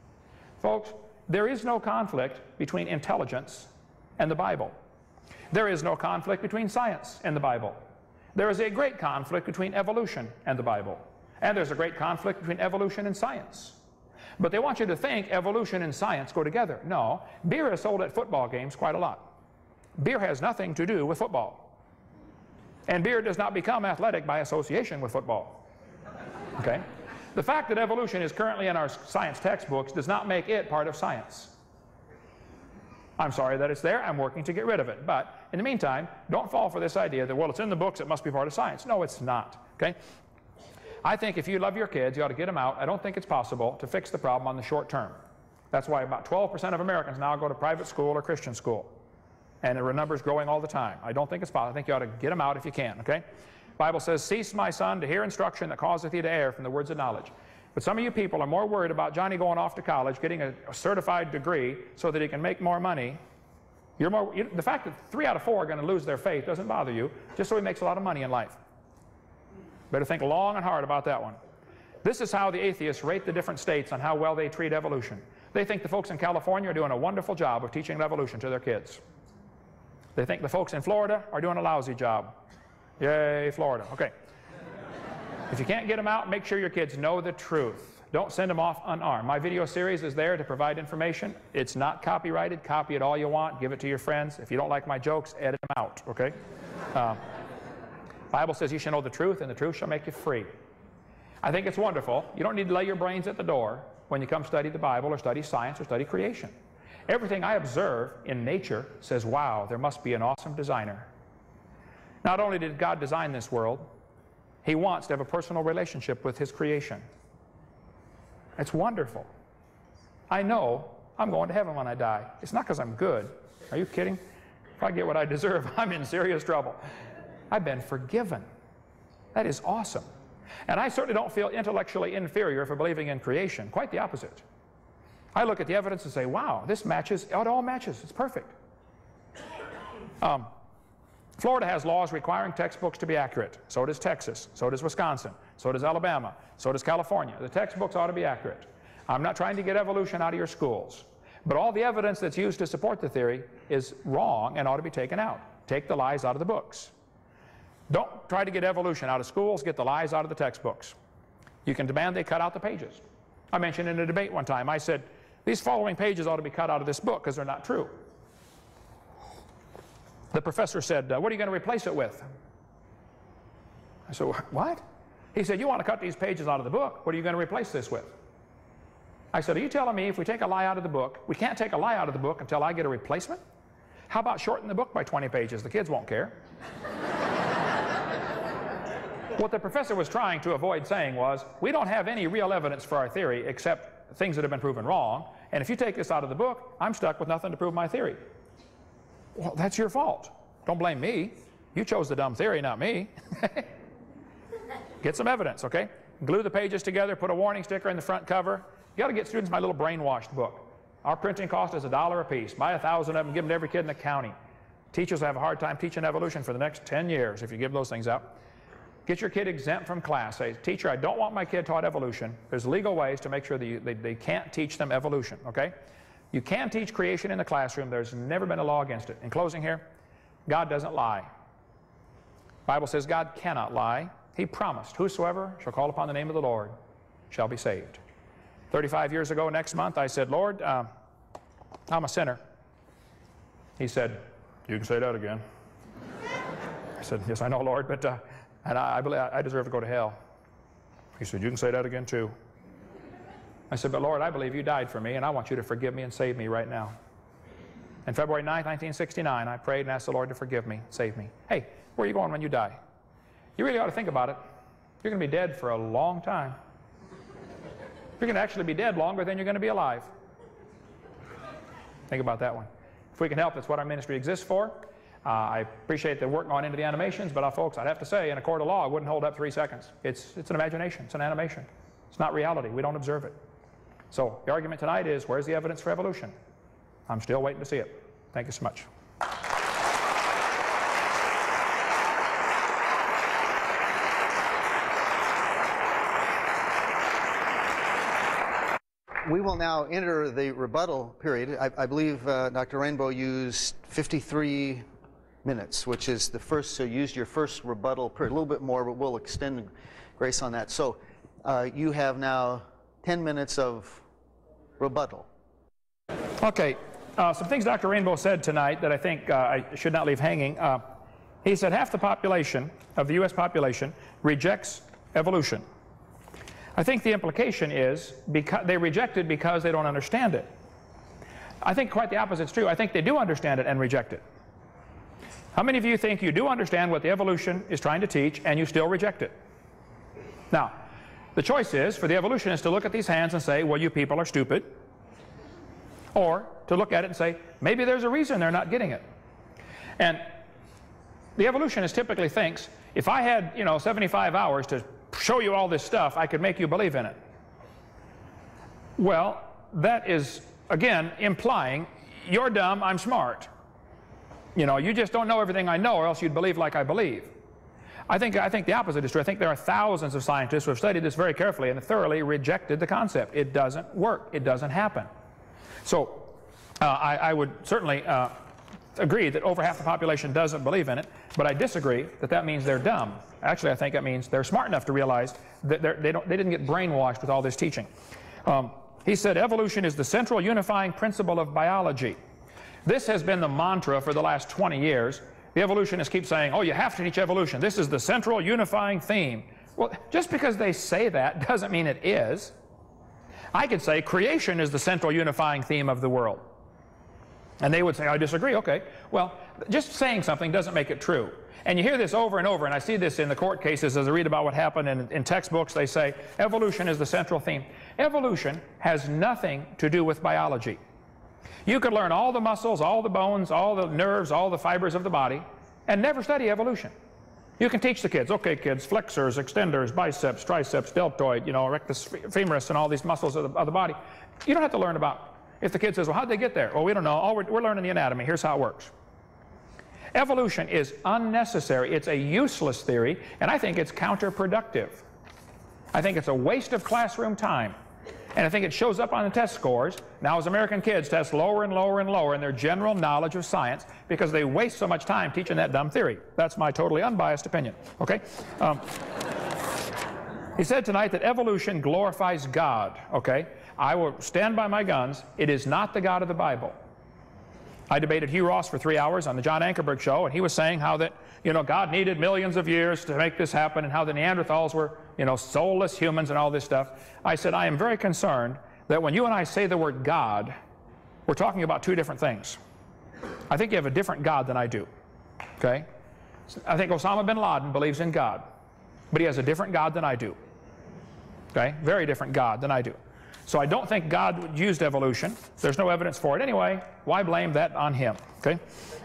Folks, there is no conflict between intelligence and the Bible. There is no conflict between science and the Bible. There is a great conflict between evolution and the Bible. And there's a great conflict between evolution and science. But they want you to think evolution and science go together. No, beer is sold at football games quite a lot. Beer has nothing to do with football. And beer does not become athletic by association with football. Okay? The fact that evolution is currently in our science textbooks does not make it part of science. I'm sorry that it's there. I'm working to get rid of it. But in the meantime, don't fall for this idea that, well, it's in the books, it must be part of science. No, it's not. Okay? I think if you love your kids, you ought to get them out. I don't think it's possible to fix the problem on the short term. That's why about twelve percent of Americans now go to private school or Christian school. And the number's growing all the time. I don't think it's possible. I think you ought to get them out if you can, okay? The Bible says, cease, my son, to hear instruction that causeth thee to err from the words of knowledge. But some of you people are more worried about Johnny going off to college, getting a, a certified degree so that he can make more money. You're more, you, the fact that three out of four are going to lose their faith doesn't bother you, just so he makes a lot of money in life. Better think long and hard about that one. This is how the atheists rate the different states on how well they treat evolution. They think the folks in California are doing a wonderful job of teaching evolution to their kids. They think the folks in Florida are doing a lousy job. Yay, Florida. Okay. If you can't get them out, make sure your kids know the truth. Don't send them off unarmed. My video series is there to provide information. It's not copyrighted. Copy it all you want. Give it to your friends. If you don't like my jokes, edit them out, okay? Uh, Bible says you shall know the truth, and the truth shall make you free. I think it's wonderful. You don't need to lay your brains at the door when you come study the Bible or study science or study creation. Everything I observe in nature says, wow, there must be an awesome designer. Not only did God design this world, He wants to have a personal relationship with His creation. It's wonderful. I know I'm going to heaven when I die. It's not because I'm good. Are you kidding? If I get what I deserve, I'm in serious trouble. I've been forgiven. That is awesome. And I certainly don't feel intellectually inferior for believing in creation. Quite the opposite. I look at the evidence and say, wow, this matches, it all matches. It's perfect. Um, Florida has laws requiring textbooks to be accurate. So does Texas. So does Wisconsin. So does Alabama. So does California. The textbooks ought to be accurate. I'm not trying to get evolution out of your schools. But all the evidence that's used to support the theory is wrong and ought to be taken out. Take the lies out of the books. Don't try to get evolution out of schools. Get the lies out of the textbooks. You can demand they cut out the pages. I mentioned in a debate one time, I said, these following pages ought to be cut out of this book because they're not true. The professor said, uh, what are you going to replace it with? I said, what? He said, you want to cut these pages out of the book. What are you going to replace this with? I said, are you telling me if we take a lie out of the book, we can't take a lie out of the book until I get a replacement? How about shorten the book by twenty pages? The kids won't care. What the professor was trying to avoid saying was, we don't have any real evidence for our theory except things that have been proven wrong, and if you take this out of the book, I'm stuck with nothing to prove my theory. Well, that's your fault. Don't blame me. You chose the dumb theory, not me. Get some evidence, okay? Glue the pages together, put a warning sticker in the front cover. You got to get students my little brainwashed book. Our printing cost is a dollar a piece. Buy a thousand of them, give them to every kid in the county. Teachers will have a hard time teaching evolution for the next ten years if you give those things out. Get your kid exempt from class. Say, teacher, I don't want my kid taught evolution. There's legal ways to make sure that you, they, they can't teach them evolution, okay? You can teach creation in the classroom. There's never been a law against it. In closing here, God doesn't lie. The Bible says God cannot lie. He promised, whosoever shall call upon the name of the Lord shall be saved. thirty-five years ago next month, I said, Lord, uh, I'm a sinner. He said, you can say that again. I said, yes, I know, Lord, but uh, and I, I believe I deserve to go to hell. He said, you can say that again too. I said, but Lord, I believe you died for me, and I want you to forgive me and save me right now. And February ninth, nineteen sixty-nine, I prayed and asked the Lord to forgive me, save me. Hey, where are you going when you die? You really ought to think about it. You're going to be dead for a long time. You're going to actually be dead longer than you're going to be alive. Think about that one. If we can help, that's what our ministry exists for. Uh, I appreciate the work going into the animations, but uh, folks, I'd have to say, in a court of law, it wouldn't hold up three seconds. It's, it's an imagination. It's an animation. It's not reality. We don't observe it. So the argument tonight is, where's the evidence for evolution? I'm still waiting to see it. Thank you so much. We will now enter the rebuttal period. I, I believe uh, Doctor Rainbow used fifty-three minutes, which is the first, so you used your first rebuttal period, a little bit more, but we'll extend grace on that. So uh, you have now ten minutes of rebuttal. Okay, uh, some things Doctor Rainbow said tonight that I think uh, I should not leave hanging. Uh, he said half the population of the U S population rejects evolution. I think the implication is because they reject it because they don't understand it. I think quite the opposite is true. I think they do understand it and reject it. How many of you think you do understand what the evolution is trying to teach and you still reject it? Now, the choice is for the evolutionist to look at these hands and say, well, you people are stupid. Or to look at it and say, maybe there's a reason they're not getting it. And the evolutionist typically thinks, if I had, you know, seventy-five hours to show you all this stuff, I could make you believe in it. Well, that is, again, implying you're dumb, I'm smart. You know, you just don't know everything I know, or else you'd believe like I believe. I think, I think the opposite is true. I think there are thousands of scientists who have studied this very carefully and thoroughly rejected the concept. It doesn't work. It doesn't happen. So uh, I, I would certainly uh, agree that over half the population doesn't believe in it, but I disagree that that means they're dumb. Actually, I think that means they're smart enough to realize that they, don't, they didn't get brainwashed with all this teaching. Um, he said evolution is the central unifying principle of biology. This has been the mantra for the last twenty years. The evolutionists keep saying, oh, you have to teach evolution. This is the central unifying theme. Well, just because they say that doesn't mean it is. I could say creation is the central unifying theme of the world. And they would say, I disagree. Okay. Well, just saying something doesn't make it true. And you hear this over and over, and I see this in the court cases as I read about what happened in, in textbooks. They say evolution is the central theme. Evolution has nothing to do with biology. You could learn all the muscles, all the bones, all the nerves, all the fibers of the body, and never study evolution. You can teach the kids, okay kids, flexors, extenders, biceps, triceps, deltoid, you know, rectus femoris, and all these muscles of the, of the body. You don't have to learn about, if the kid says, well, how'd they get there? Well, we don't know. All we're, we're learning the anatomy. Here's how it works. Evolution is unnecessary. It's a useless theory, and I think it's counterproductive. I think it's a waste of classroom time. And I think it shows up on the test scores. Now, as American kids test lower and lower and lower in their general knowledge of science because they waste so much time teaching that dumb theory. That's my totally unbiased opinion. Okay? Um, he said tonight that evolution glorifies God. Okay? I will stand by my guns. It is not the God of the Bible. I debated Hugh Ross for three hours on the John Ankerberg show, and he was saying how that, you know, God needed millions of years to make this happen, and how the Neanderthals were, you know, soulless humans and all this stuff. I said, I am very concerned that when you and I say the word God, we're talking about two different things. I think you have a different God than I do. Okay? I think Osama bin Laden believes in God, but he has a different God than I do. Okay? Very different God than I do. So I don't think God used evolution. There's no evidence for it anyway. Why blame that on him? Okay?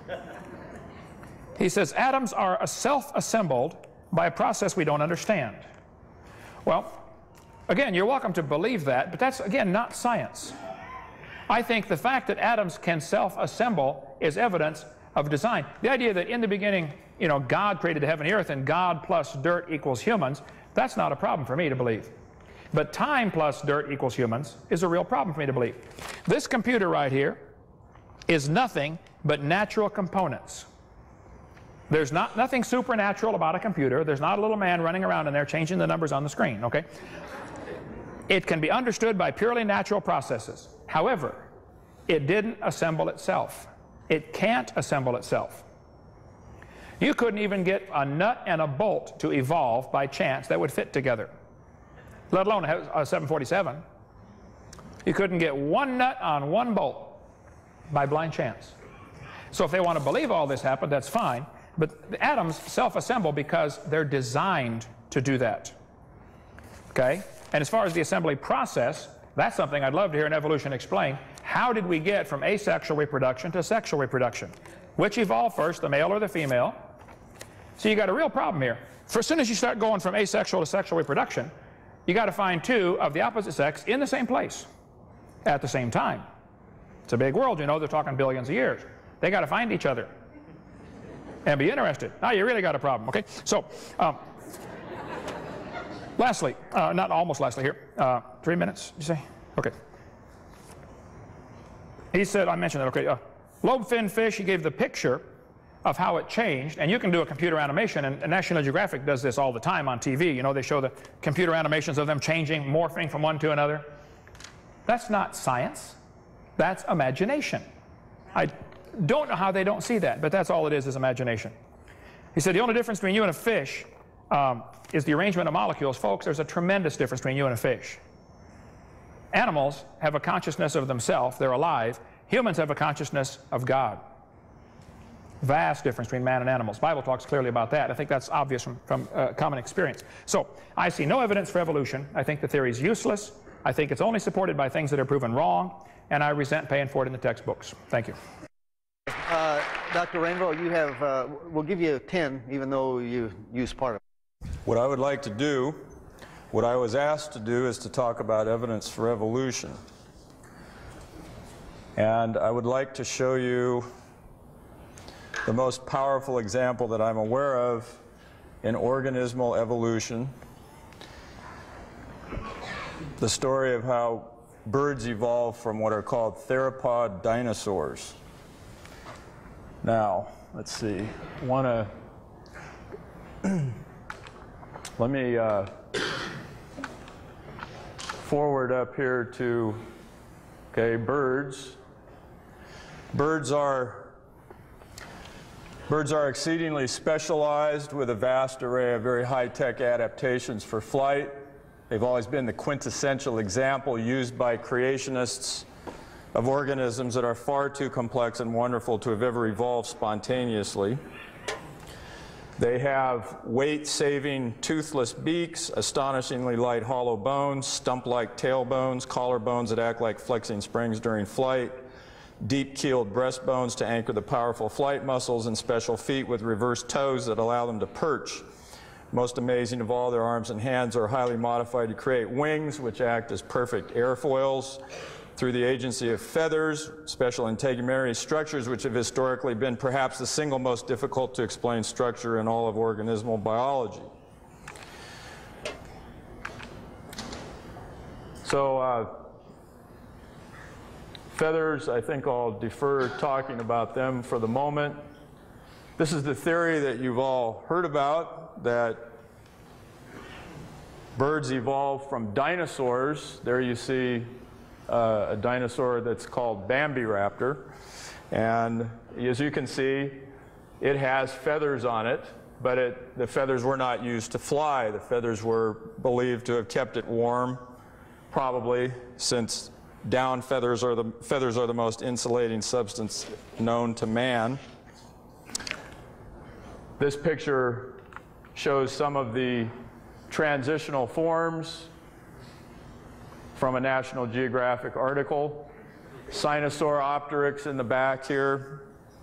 He says atoms are self-assembled by a process we don't understand. Well, again, you're welcome to believe that, but that's, again, not science. I think the fact that atoms can self-assemble is evidence of design. The idea that in the beginning, you know, God created the heaven and the earth and God plus dirt equals humans, that's not a problem for me to believe. But time plus dirt equals humans is a real problem for me to believe. This computer right here is nothing but natural components. There's not, nothing supernatural about a computer. There's not a little man running around in there changing the numbers on the screen, okay? It can be understood by purely natural processes. However, it didn't assemble itself. It can't assemble itself. You couldn't even get a nut and a bolt to evolve by chance that would fit together, let alone a seven forty-seven. You couldn't get one nut on one bolt by blind chance. So if they want to believe all this happened, that's fine. But the atoms self-assemble because they're designed to do that. Okay? And as far as the assembly process, that's something I'd love to hear an evolution explain. How did we get from asexual reproduction to sexual reproduction? Which evolved first, the male or the female? So you got a real problem here. For as soon as you start going from asexual to sexual reproduction, you got to find two of the opposite sex in the same place at the same time. It's a big world, you know. They're talking billions of years. They got to find each other and be interested. Now you really got a problem, okay? So, um, lastly, uh, not almost lastly here, uh, three minutes, you say? Okay. He said, I mentioned that, okay, uh, lobe-finned fish, he gave the picture of how it changed, and you can do a computer animation, and, and National Geographic does this all the time on T V. You know, they show the computer animations of them changing, morphing from one to another. That's not science. That's imagination. I don't know how they don't see that, but that's all it is, is imagination. He said the only difference between you and a fish um, is the arrangement of molecules. Folks, there's a tremendous difference between you and a fish. Animals have a consciousness of themselves. They're alive. Humans have a consciousness of God. Vast difference between man and animals. The Bible talks clearly about that. I think that's obvious from, from uh, common experience. So I see no evidence for evolution. I think the theory is useless. I think it's only supported by things that are proven wrong, and I resent paying for it in the textbooks. Thank you. Uh, Doctor Rainbow, you have, uh, we'll give you ten, even though you used part of it. What I would like to do, what I was asked to do, is to talk about evidence for evolution. And I would like to show you the most powerful example that I'm aware of in organismal evolution, the story of how birds evolved from what are called theropod dinosaurs. Now, let's see, want to, let me uh, forward up here to, okay, birds. Birds are Birds are exceedingly specialized with a vast array of very high-tech adaptations for flight. They've always been the quintessential example used by creationists of organisms that are far too complex and wonderful to have ever evolved spontaneously. They have weight-saving toothless beaks, astonishingly light hollow bones, stump-like tailbones, collarbones that act like flexing springs during flight, deep-keeled breastbones to anchor the powerful flight muscles, and special feet with reversed toes that allow them to perch. Most amazing of all, their arms and hands are highly modified to create wings, which act as perfect airfoils. Through the agency of feathers, special integumentary structures, which have historically been perhaps the single most difficult to explain structure in all of organismal biology. So, uh, feathers, I think I'll defer talking about them for the moment. This is the theory that you've all heard about, that birds evolved from dinosaurs. There you see uh, a dinosaur that's called Bambiraptor. And as you can see, it has feathers on it, but it, the feathers were not used to fly. The feathers were believed to have kept it warm, probably, since down feathers are the feathers are the most insulating substance known to man. This picture shows some of the transitional forms from a National Geographic article. Sinosauropteryx in the back here.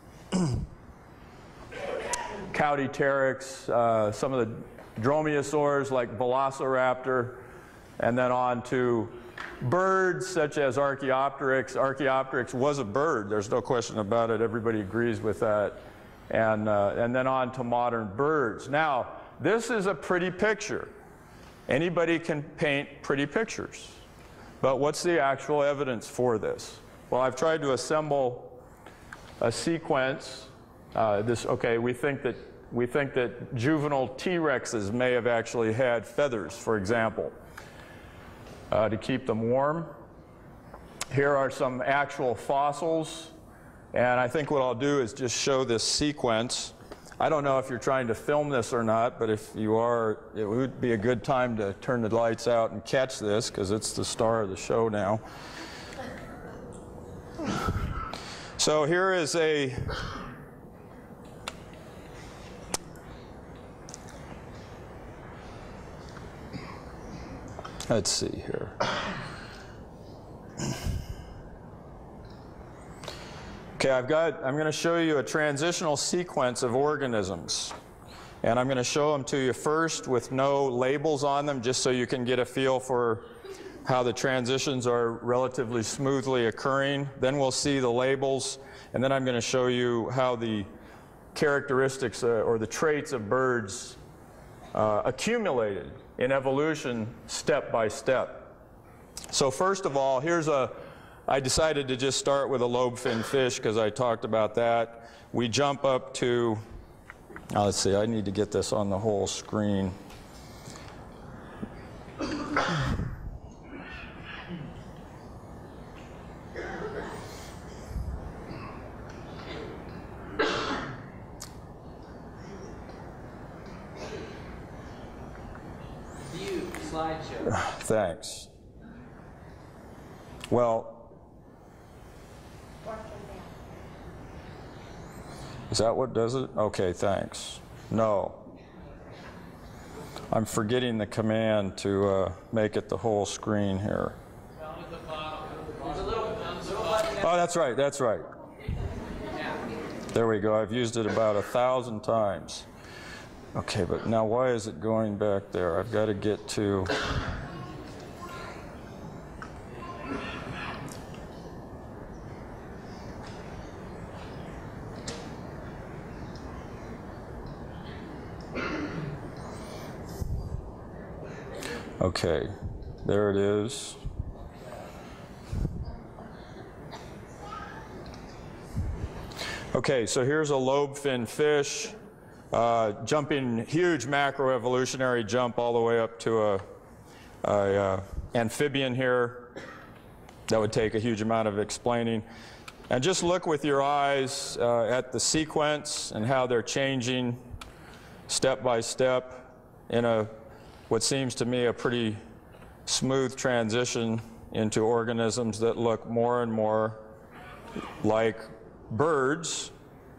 Caudipteryx, uh, some of the dromaeosaurs like Velociraptor, and then on to birds such as Archaeopteryx. Archaeopteryx was a bird, there's no question about it, everybody agrees with that. And, uh, and then on to modern birds. Now, this is a pretty picture. Anybody can paint pretty pictures. But what's the actual evidence for this? Well, I've tried to assemble a sequence. Uh, this, okay, we think that, we think that juvenile T-Rexes may have actually had feathers, for example. Uh, to keep them warm. Here are some actual fossils, and I think what I'll do is just show this sequence. I don't know if you're trying to film this or not, but if you are, it would be a good time to turn the lights out and catch this, because it's the star of the show now. So here is a Let's see here. Okay, I've got, I'm going to show you a transitional sequence of organisms. And I'm going to show them to you first with no labels on them, just so you can get a feel for how the transitions are relatively smoothly occurring. Then we'll see the labels, and then I'm going to show you how the characteristics uh, or the traits of birds uh, accumulated in evolution step by step. So first of all, here's a, I decided to just start with a lobe-finned fish because I talked about that. We jump up to, oh, let's see, I need to get this on the whole screen. Slideshow. Thanks. Well, is that what does it? Okay, thanks. No. I'm forgetting the command to uh, make it the whole screen here. Oh, that's right, that's right. There we go. I've used it about a thousand times. Okay, but now why is it going back there? I've got to get to... Okay, there it is. Okay, so here's a lobe-fin fish, uh, jumping huge macroevolutionary jump all the way up to a, a uh, amphibian here. That would take a huge amount of explaining. And just look with your eyes uh, at the sequence and how they're changing step by step in a what seems to me a pretty smooth transition into organisms that look more and more like birds.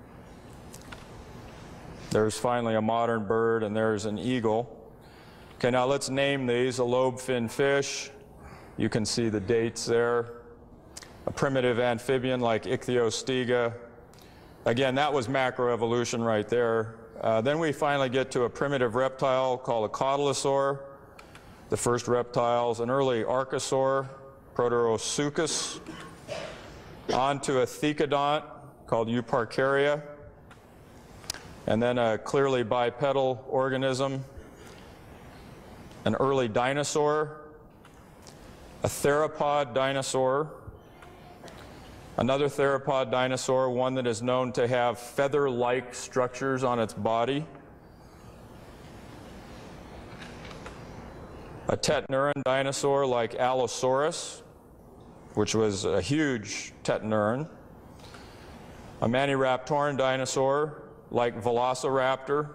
There's finally a modern bird, and there's an eagle. Okay, now let's name these. A lobe-fin fish. You can see the dates there. A primitive amphibian like Ichthyostega. Again, that was macroevolution right there. Uh, then we finally get to a primitive reptile called a cotylosaur, the first reptiles, an early archosaur, Proterosuchus, onto a thecodont called Euparkeria, and then a clearly bipedal organism, an early dinosaur, a theropod dinosaur, another theropod dinosaur, one that is known to have feather-like structures on its body, a tetnuran dinosaur like Allosaurus, which was a huge tetnuran, a maniraptoran dinosaur like Velociraptor.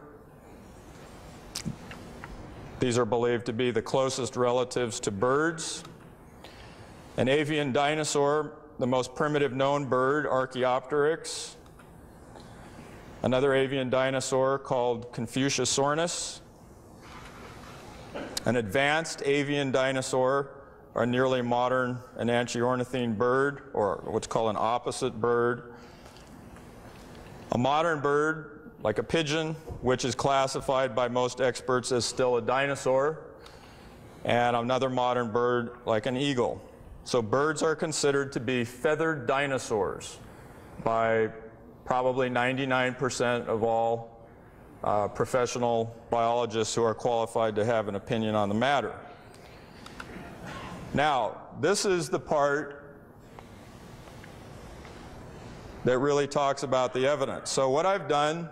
These are believed to be the closest relatives to birds. An avian dinosaur, the most primitive known bird, Archaeopteryx. Another avian dinosaur called Confuciusornis. An advanced avian dinosaur, a nearly modern enantiornithine bird, or what's called an opposite bird. A modern bird, like a pigeon, which is classified by most experts as still a dinosaur. And another modern bird, like an eagle. So birds are considered to be feathered dinosaurs by probably ninety-nine percent of all uh, professional biologists who are qualified to have an opinion on the matter. Now, this is the part that really talks about the evidence. So what I've done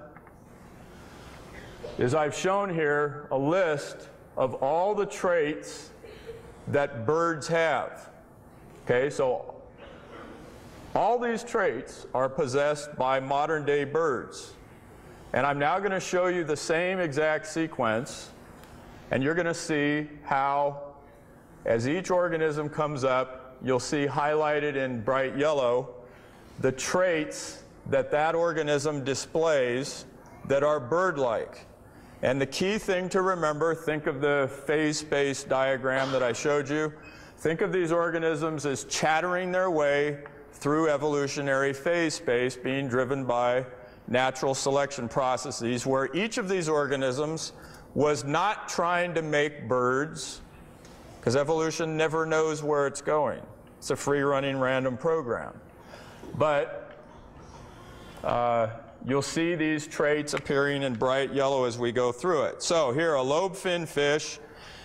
is I've shown here a list of all the traits that birds have. Okay, so all these traits are possessed by modern day birds. And I'm now going to show you the same exact sequence, and you're going to see how, as each organism comes up, you'll see highlighted in bright yellow the traits that that organism displays that are bird-like. And the key thing to remember, think of the phase space diagram that I showed you. Think of these organisms as chattering their way through evolutionary phase space, being driven by natural selection processes, where each of these organisms was not trying to make birds, because evolution never knows where it's going. It's a free-running random program. But uh, you'll see these traits appearing in bright yellow as we go through it. So here, a lobe-fin fish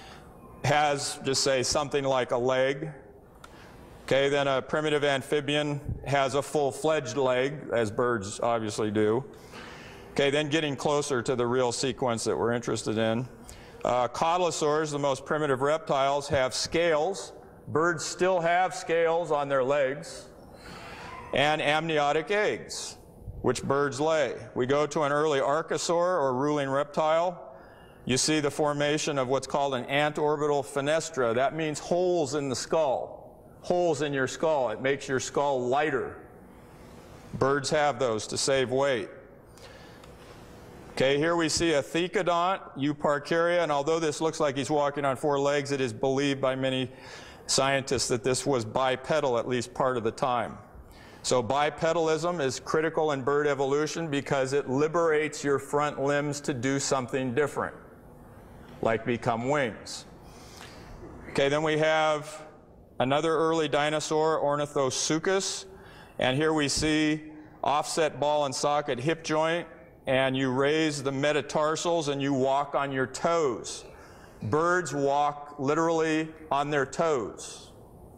has, just say, something like a leg. Okay, then a primitive amphibian has a full-fledged leg, as birds obviously do. Okay, then getting closer to the real sequence that we're interested in. Uh, cotylosaurs, the most primitive reptiles, have scales. Birds still have scales on their legs. And amniotic eggs, which birds lay. We go to an early archosaur, or ruling reptile. You see the formation of what's called an antorbital fenestra. That means holes in the skull, holes in your skull. It makes your skull lighter. Birds have those to save weight. Okay, here we see a thecodont, Euparkeria, and although this looks like he's walking on four legs, it is believed by many scientists that this was bipedal at least part of the time. So bipedalism is critical in bird evolution because it liberates your front limbs to do something different, like become wings. Okay, then we have another early dinosaur, Ornithosuchus, and here we see offset ball and socket hip joint, and you raise the metatarsals and you walk on your toes. birds walk literally on their toes.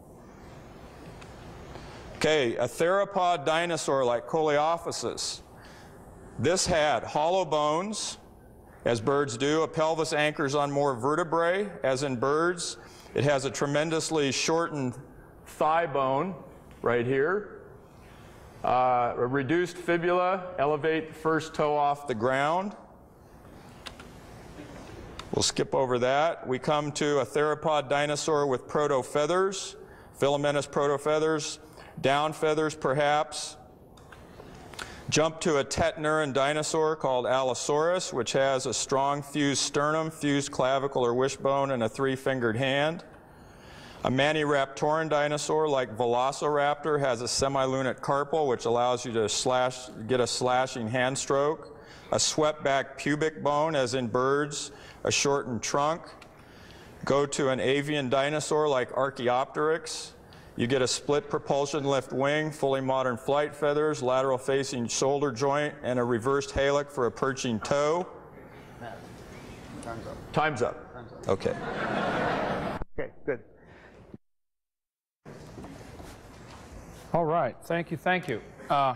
Okay, a theropod dinosaur like Coleophysis. This had hollow bones, as birds do. A pelvis anchors on more vertebrae, as in birds. It has a tremendously shortened thigh bone right here. Uh, a reduced fibula, elevate the first toe off the ground. We'll skip over that. We come to a theropod dinosaur with protofeathers, filamentous protofeathers, down feathers perhaps. Jump to a tetaneuran dinosaur called Allosaurus, which has a strong fused sternum, fused clavicle or wishbone, and a three-fingered hand. A maniraptoran dinosaur like Velociraptor has a semilunate carpal, which allows you to slash, get a slashing hand stroke. A swept-back pubic bone, as in birds, a shortened trunk. Go to an avian dinosaur like Archaeopteryx. You get a split propulsion lift wing, fully modern flight feathers, lateral facing shoulder joint, and a reversed halic for a perching toe. Time's up. Time's up. Time's up. Okay. Okay, good. All right, thank you, thank you. Uh,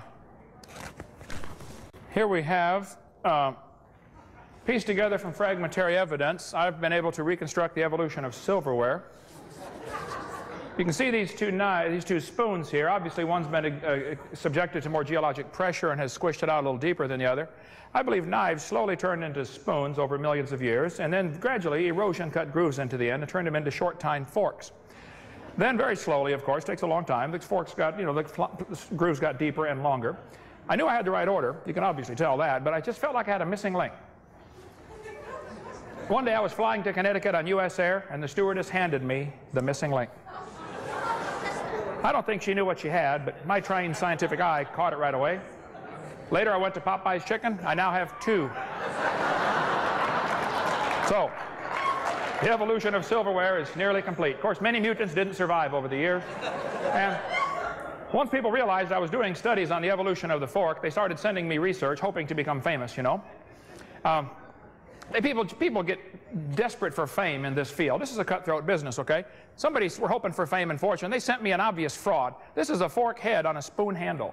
here we have, uh, pieced together from fragmentary evidence, I've been able to reconstruct the evolution of silverware. You can see these two knives, these two spoons here. Obviously, one's been uh, subjected to more geologic pressure and has squished it out a little deeper than the other. I believe knives slowly turned into spoons over millions of years, and then gradually erosion cut grooves into the end and turned them into short-tined forks. Then very slowly, of course, takes a long time, the forks got, you know, the grooves got deeper and longer. I knew I had the right order. You can obviously tell that, but I just felt like I had a missing link. One day I was flying to Connecticut on U S Air, and the stewardess handed me the missing link. I don't think she knew what she had, but my trained scientific eye caught it right away. Later I went to Popeye's Chicken. I now have two. So, the evolution of silverware is nearly complete. Of course, many mutants didn't survive over the years. And once people realized I was doing studies on the evolution of the fork, they started sending me research, hoping to become famous, you know. Um, they, people, people get desperate for fame in this field. This is a cutthroat business, okay? Somebody were hoping for fame and fortune. They sent me an obvious fraud. This is a fork head on a spoon handle.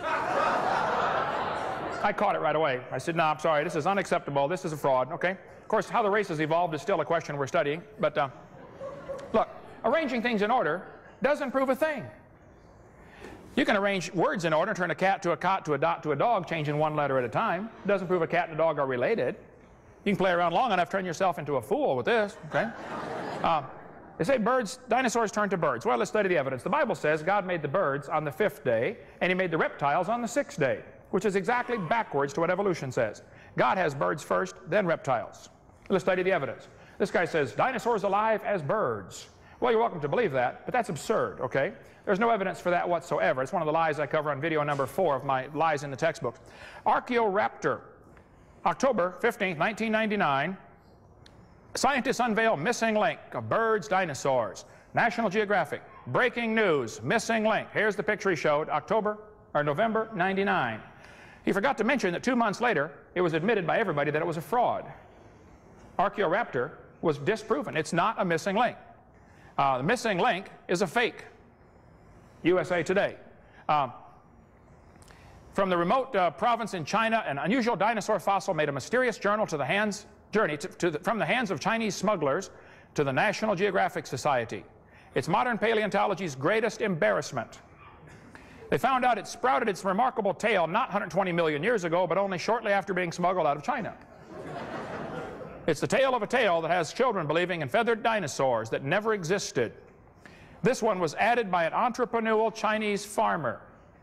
I caught it right away. I said, no, I'm sorry, this is unacceptable. This is a fraud, okay? Of course, how the race has evolved is still a question we're studying. But uh, look, arranging things in order doesn't prove a thing. You can arrange words in order, turn a cat to a cot to a dot to a dog, changing one letter at a time. Doesn't prove a cat and a dog are related. You can play around long enough, turn yourself into a fool with this, okay? Uh, they say birds, dinosaurs turn to birds. Well, let's study the evidence. The Bible says God made the birds on the fifth day, and he made the reptiles on the sixth day, which is exactly backwards to what evolution says. God has birds first, then reptiles. Let's study the evidence. This guy says, dinosaurs alive as birds. Well, you're welcome to believe that, but that's absurd, okay? There's no evidence for that whatsoever. It's one of the lies I cover on video number four of my lies in the textbooks. Archaeoraptor, October fifteenth, nineteen ninety-nine. Scientists unveil missing link of birds, dinosaurs. National Geographic, breaking news, missing link. Here's the picture he showed, October, or November ninety-nine. He forgot to mention that two months later, it was admitted by everybody that it was a fraud. Archaeoraptor was disproven. It's not a missing link. Uh, the missing link is a fake. U S A Today. Um, from the remote uh, province in China, an unusual dinosaur fossil made a mysterious journal to the hands, journey to, to the, from the hands of Chinese smugglers to the National Geographic Society. It's modern paleontology's greatest embarrassment. They found out it sprouted its remarkable tail not one hundred twenty million years ago, but only shortly after being smuggled out of China. It's the tale of a tale that has children believing in feathered dinosaurs that never existed. This one was added by an entrepreneurial Chinese farmer.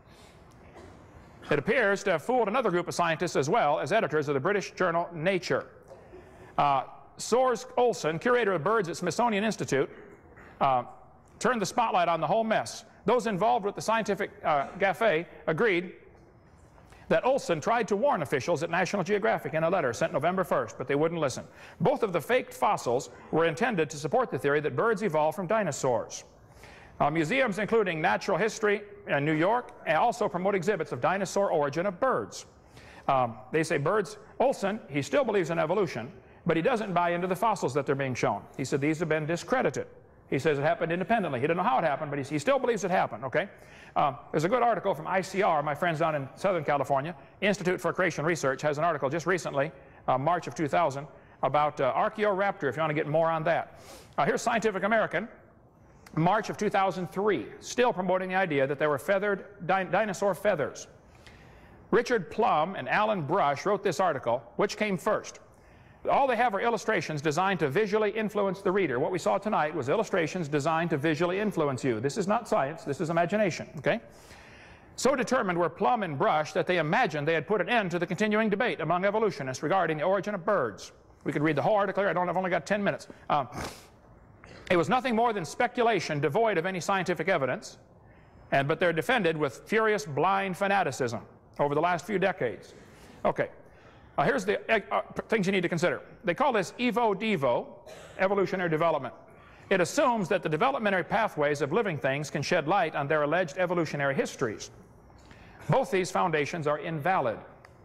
It appears to have fooled another group of scientists as well as editors of the British journal Nature. Uh, Soers Olsen, curator of birds at Smithsonian Institute, uh, turned the spotlight on the whole mess. Those involved with the scientific uh, gaffe agreed that Olsen tried to warn officials at National Geographic in a letter sent November first, but they wouldn't listen. Both of the faked fossils were intended to support the theory that birds evolved from dinosaurs. Uh, museums including Natural History in New York and also promote exhibits of dinosaur origin of birds. Um, they say birds, Olsen, he still believes in evolution, But he doesn't buy into the fossils that they're being shown. He said these have been discredited. He says it happened independently. He didn't know how it happened, but he, he still believes it happened, okay? Um, there's a good article from I C R, my friends down in Southern California. Institute for Creation Research has an article just recently, uh, March of two thousand, about uh, Archaeoraptor, if you want to get more on that. Uh, here's Scientific American, March of two thousand three, still promoting the idea that there were feathered di dinosaur feathers. Richard Plum and Alan Brush wrote this article. Which came first? All they have are illustrations designed to visually influence the reader. What we saw tonight was illustrations designed to visually influence you. This is not science, this is imagination, okay? So determined were Plum and Brush that they imagined they had put an end to the continuing debate among evolutionists regarding the origin of birds. We could read the whole article here. I don't, I've only got ten minutes. Um, it was nothing more than speculation devoid of any scientific evidence, and, but they're defended with furious blind fanaticism over the last few decades. Okay. Uh, here's the uh, uh, things you need to consider. They call this evo-devo, evolutionary development. It assumes that the developmentary pathways of living things can shed light on their alleged evolutionary histories. Both these foundations are invalid.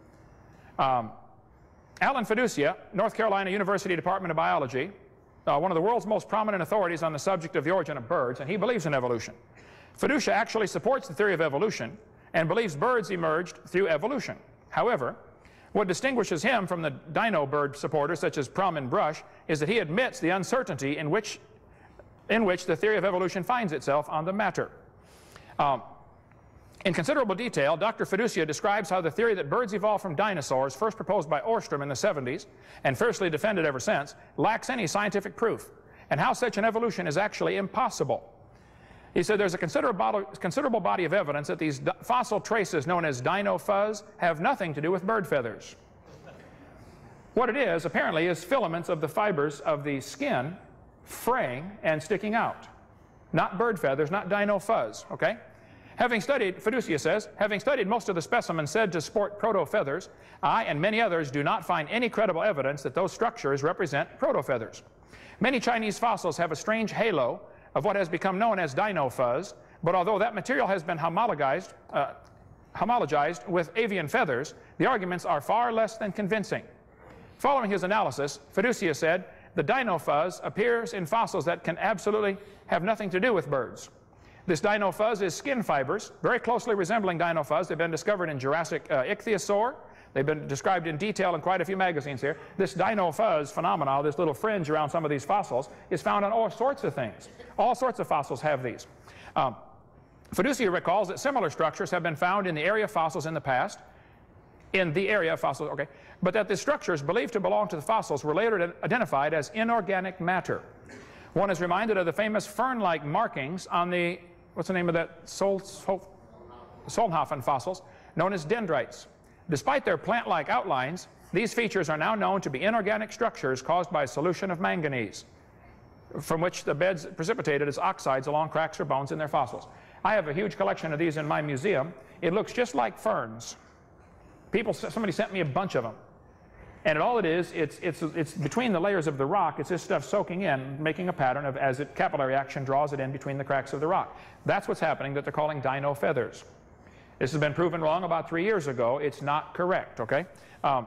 Um, Alan Fiducia, North Carolina University Department of Biology, uh, one of the world's most prominent authorities on the subject of the origin of birds, and he believes in evolution. Fiducia actually supports the theory of evolution and believes birds emerged through evolution. However, what distinguishes him from the dino bird supporters such as Plum and Brush is that he admits the uncertainty in which, in which the theory of evolution finds itself on the matter. Um, in considerable detail, Doctor Fiducia describes how the theory that birds evolved from dinosaurs, first proposed by Ostrom in the seventies and fiercely defended ever since, lacks any scientific proof, and how such an evolution is actually impossible. He said there's a considerable, considerable body of evidence that these fossil traces known as dino fuzz have nothing to do with bird feathers. What it is, apparently, is filaments of the fibers of the skin fraying and sticking out. Not bird feathers, not dino fuzz, okay? Having studied, Fiducia says, having studied most of the specimens said to sport proto-feathers, I and many others do not find any credible evidence that those structures represent proto-feathers. Many Chinese fossils have a strange halo of what has become known as dino fuzz, but although that material has been homologized, uh, homologized with avian feathers, the arguments are far less than convincing. Following his analysis, Fiducia said, the dino fuzz appears in fossils that can absolutely have nothing to do with birds. This dino fuzz is skin fibers, very closely resembling dino fuzz. They've been discovered in Jurassic uh, ichthyosaur. They've been described in detail in quite a few magazines here. This dino fuzz phenomenon, this little fringe around some of these fossils, is found on all sorts of things. All sorts of fossils have these. Um, Fiducia recalls that similar structures have been found in the area of fossils in the past, in the area of fossils, okay, but that the structures believed to belong to the fossils were later identified as inorganic matter. One is reminded of the famous fern-like markings on the, what's the name of that, Sol, Sol, Solnhofen fossils, known as dendrites. Despite their plant-like outlines, these features are now known to be inorganic structures caused by a solution of manganese, from which the beds precipitated as oxides along cracks or bones in their fossils. I have a huge collection of these in my museum. It looks just like ferns. People, somebody sent me a bunch of them. And all it is, it's, it's, it's between the layers of the rock, it's this stuff soaking in, making a pattern of as it capillary action draws it in between the cracks of the rock. That's what's happening that they're calling dino feathers. This has been proven wrong about three years ago. It's not correct, okay? Um,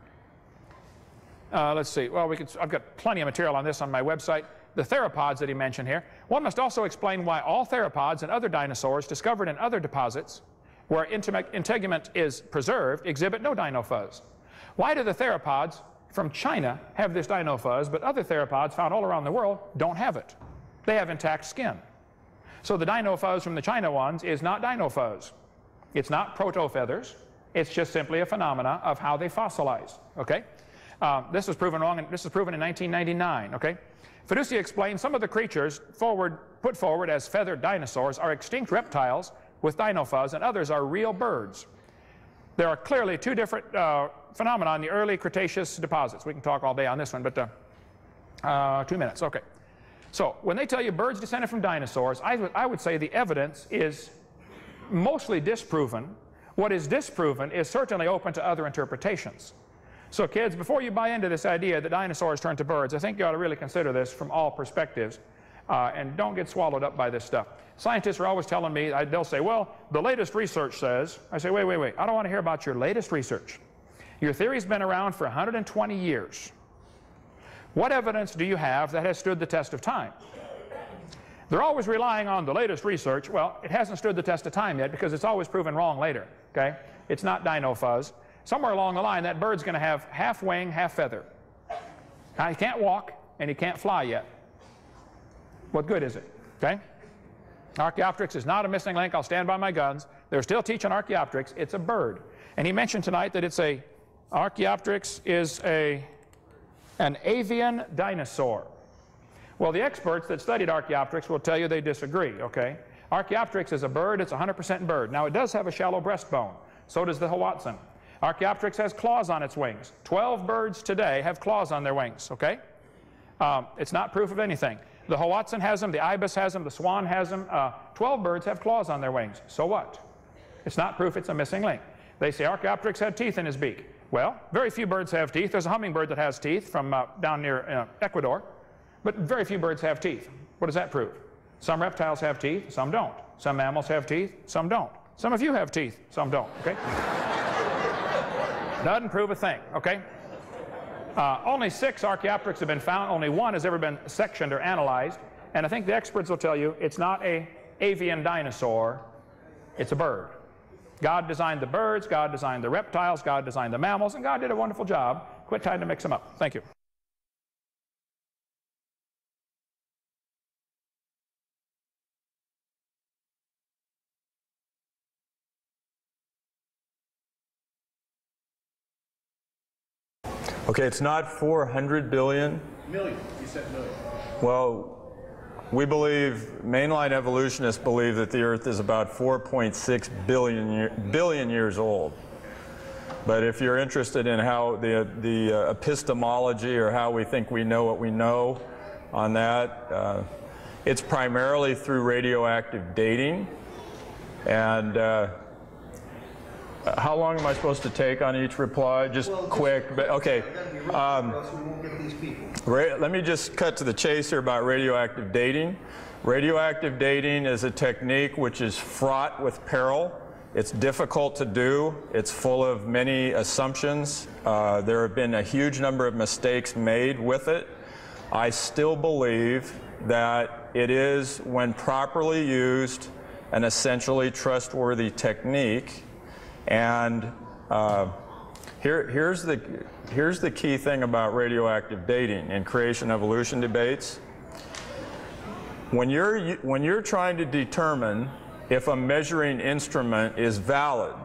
uh, let's see. Well, we could, I've got plenty of material on this on my website. The theropods that he mentioned here. One must also explain why all theropods and other dinosaurs discovered in other deposits where integument is preserved exhibit no dino fuzz. Why do the theropods from China have this dino fuzz, but other theropods found all around the world don't have it? They have intact skin. So the dino fuzz from the China ones is not dino fuzz. It's not proto-feathers. It's just simply a phenomena of how they fossilize, okay? Uh, this was proven wrong, and this was proven in nineteen ninety-nine, okay? Fiducia explained some of the creatures forward, put forward as feathered dinosaurs are extinct reptiles with dino fuzz, and others are real birds. There are clearly two different uh, phenomena in the early Cretaceous deposits. We can talk all day on this one, but uh, uh, two minutes, okay. So when they tell you birds descended from dinosaurs, I, I would say the evidence is mostly disproven. What is disproven is certainly open to other interpretations. So kids, before you buy into this idea that dinosaurs turned to birds, I think you ought to really consider this from all perspectives uh, and don't get swallowed up by this stuff. Scientists are always telling me, I, they'll say, well, the latest research says, I say, wait, wait, wait, I don't want to hear about your latest research. Your theory's been around for one hundred twenty years. What evidence do you have that has stood the test of time? They're always relying on the latest research. Well, it hasn't stood the test of time yet because it's always proven wrong later, okay? It's not dino fuzz. Somewhere along the line, that bird's going to have half wing, half feather. Now, he can't walk and he can't fly yet. What good is it, okay? Archaeopteryx is not a missing link. I'll stand by my guns. They're still teaching Archaeopteryx. It's a bird. And he mentioned tonight that it's a, Archaeopteryx is a, an avian dinosaur. Well, the experts that studied Archaeopteryx will tell you they disagree, okay? Archaeopteryx is a bird. It's one hundred percent bird. Now, it does have a shallow breastbone. So does the Hoatzin. Archaeopteryx has claws on its wings. Twelve birds today have claws on their wings, okay? Um, it's not proof of anything. The Hoatzin has them, the ibis has them, the swan has them. Uh, Twelve birds have claws on their wings. So what? It's not proof it's a missing link. They say Archaeopteryx had teeth in his beak. Well, very few birds have teeth. There's a hummingbird that has teeth from uh, down near uh, Ecuador. But very few birds have teeth. What does that prove? Some reptiles have teeth, some don't. Some mammals have teeth, some don't. Some of you have teeth, some don't, okay? Doesn't prove a thing, okay? Uh, only six Archaeopteryx have been found. Only one has ever been sectioned or analyzed. And I think the experts will tell you it's not an avian dinosaur, it's a bird. God designed the birds, God designed the reptiles, God designed the mammals, and God did a wonderful job. Quit trying to mix them up. Thank you. Okay, it's not four hundred billion. Million. You said million. Well, we believe, mainline evolutionists believe that the Earth is about four point six billion, year, billion years old. But if you're interested in how the, the uh, epistemology or how we think we know what we know on that, uh, it's primarily through radioactive dating. And uh, how long am I supposed to take on each reply? Just well, quick, just, but okay. Um, let me just cut to the chase here about radioactive dating. Radioactive dating is a technique which is fraught with peril. It's difficult to do. It's full of many assumptions. Uh, there have been a huge number of mistakes made with it. I still believe that it is, when properly used, an essentially trustworthy technique. And uh, here, here's, the, here's the key thing about radioactive dating in creation-evolution debates. When you're, when you're trying to determine if a measuring instrument is valid,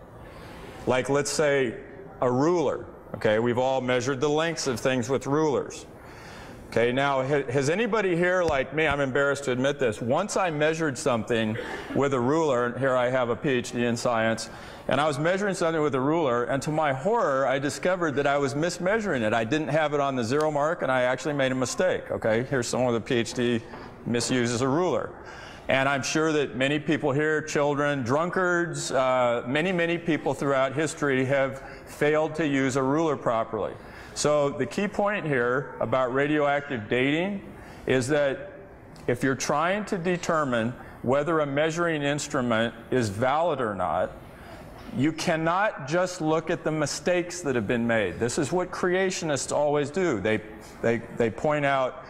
like let's say a ruler, okay, we've all measured the lengths of things with rulers. Okay, now has anybody here, like me, I'm embarrassed to admit this, once I measured something with a ruler, and here I have a PhD in science, and I was measuring something with a ruler, and to my horror, I discovered that I was mismeasuring it. I didn't have it on the zero mark, and I actually made a mistake, okay? Here's someone with a PhD misuses a ruler. And I'm sure that many people here, children, drunkards, uh, many, many people throughout history have failed to use a ruler properly. So the key point here about radioactive dating is that if you're trying to determine whether a measuring instrument is valid or not, you cannot just look at the mistakes that have been made. This is what creationists always do. They, they, they point out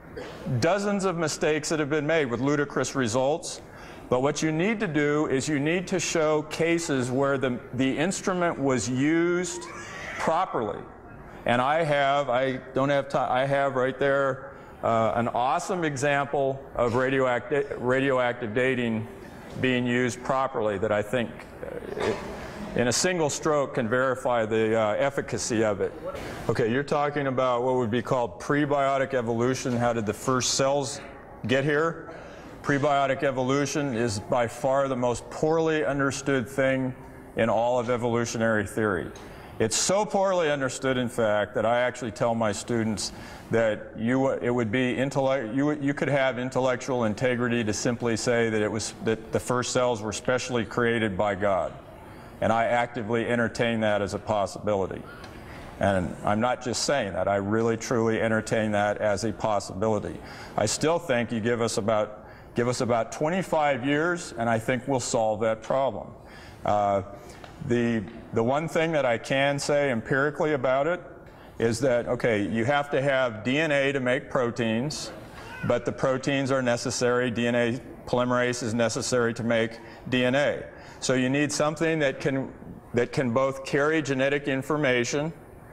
dozens of mistakes that have been made with ludicrous results. But what you need to do is you need to show cases where the, the instrument was used properly. And I have, I don't have time, I have right there uh, an awesome example of radioactive, radioactive dating being used properly that I think uh, it, in a single stroke can verify the uh, efficacy of it. Okay, you're talking about what would be called prebiotic evolution. How did the first cells get here? Prebiotic evolution is by far the most poorly understood thing in all of evolutionary theory. It's so poorly understood, in fact, that I actually tell my students that you, it would be intellect, you, you could have intellectual integrity to simply say that it was that the first cells were specially created by God. And I actively entertain that as a possibility. And I'm not just saying that, I really truly entertain that as a possibility. I still think you give us about, give us about twenty-five years and I think we'll solve that problem. Uh, the, the one thing that I can say empirically about it is that, okay, you have to have D N A to make proteins, but the proteins are necessary. D N A polymerase is necessary to make D N A. So you need something that can, that can both carry genetic information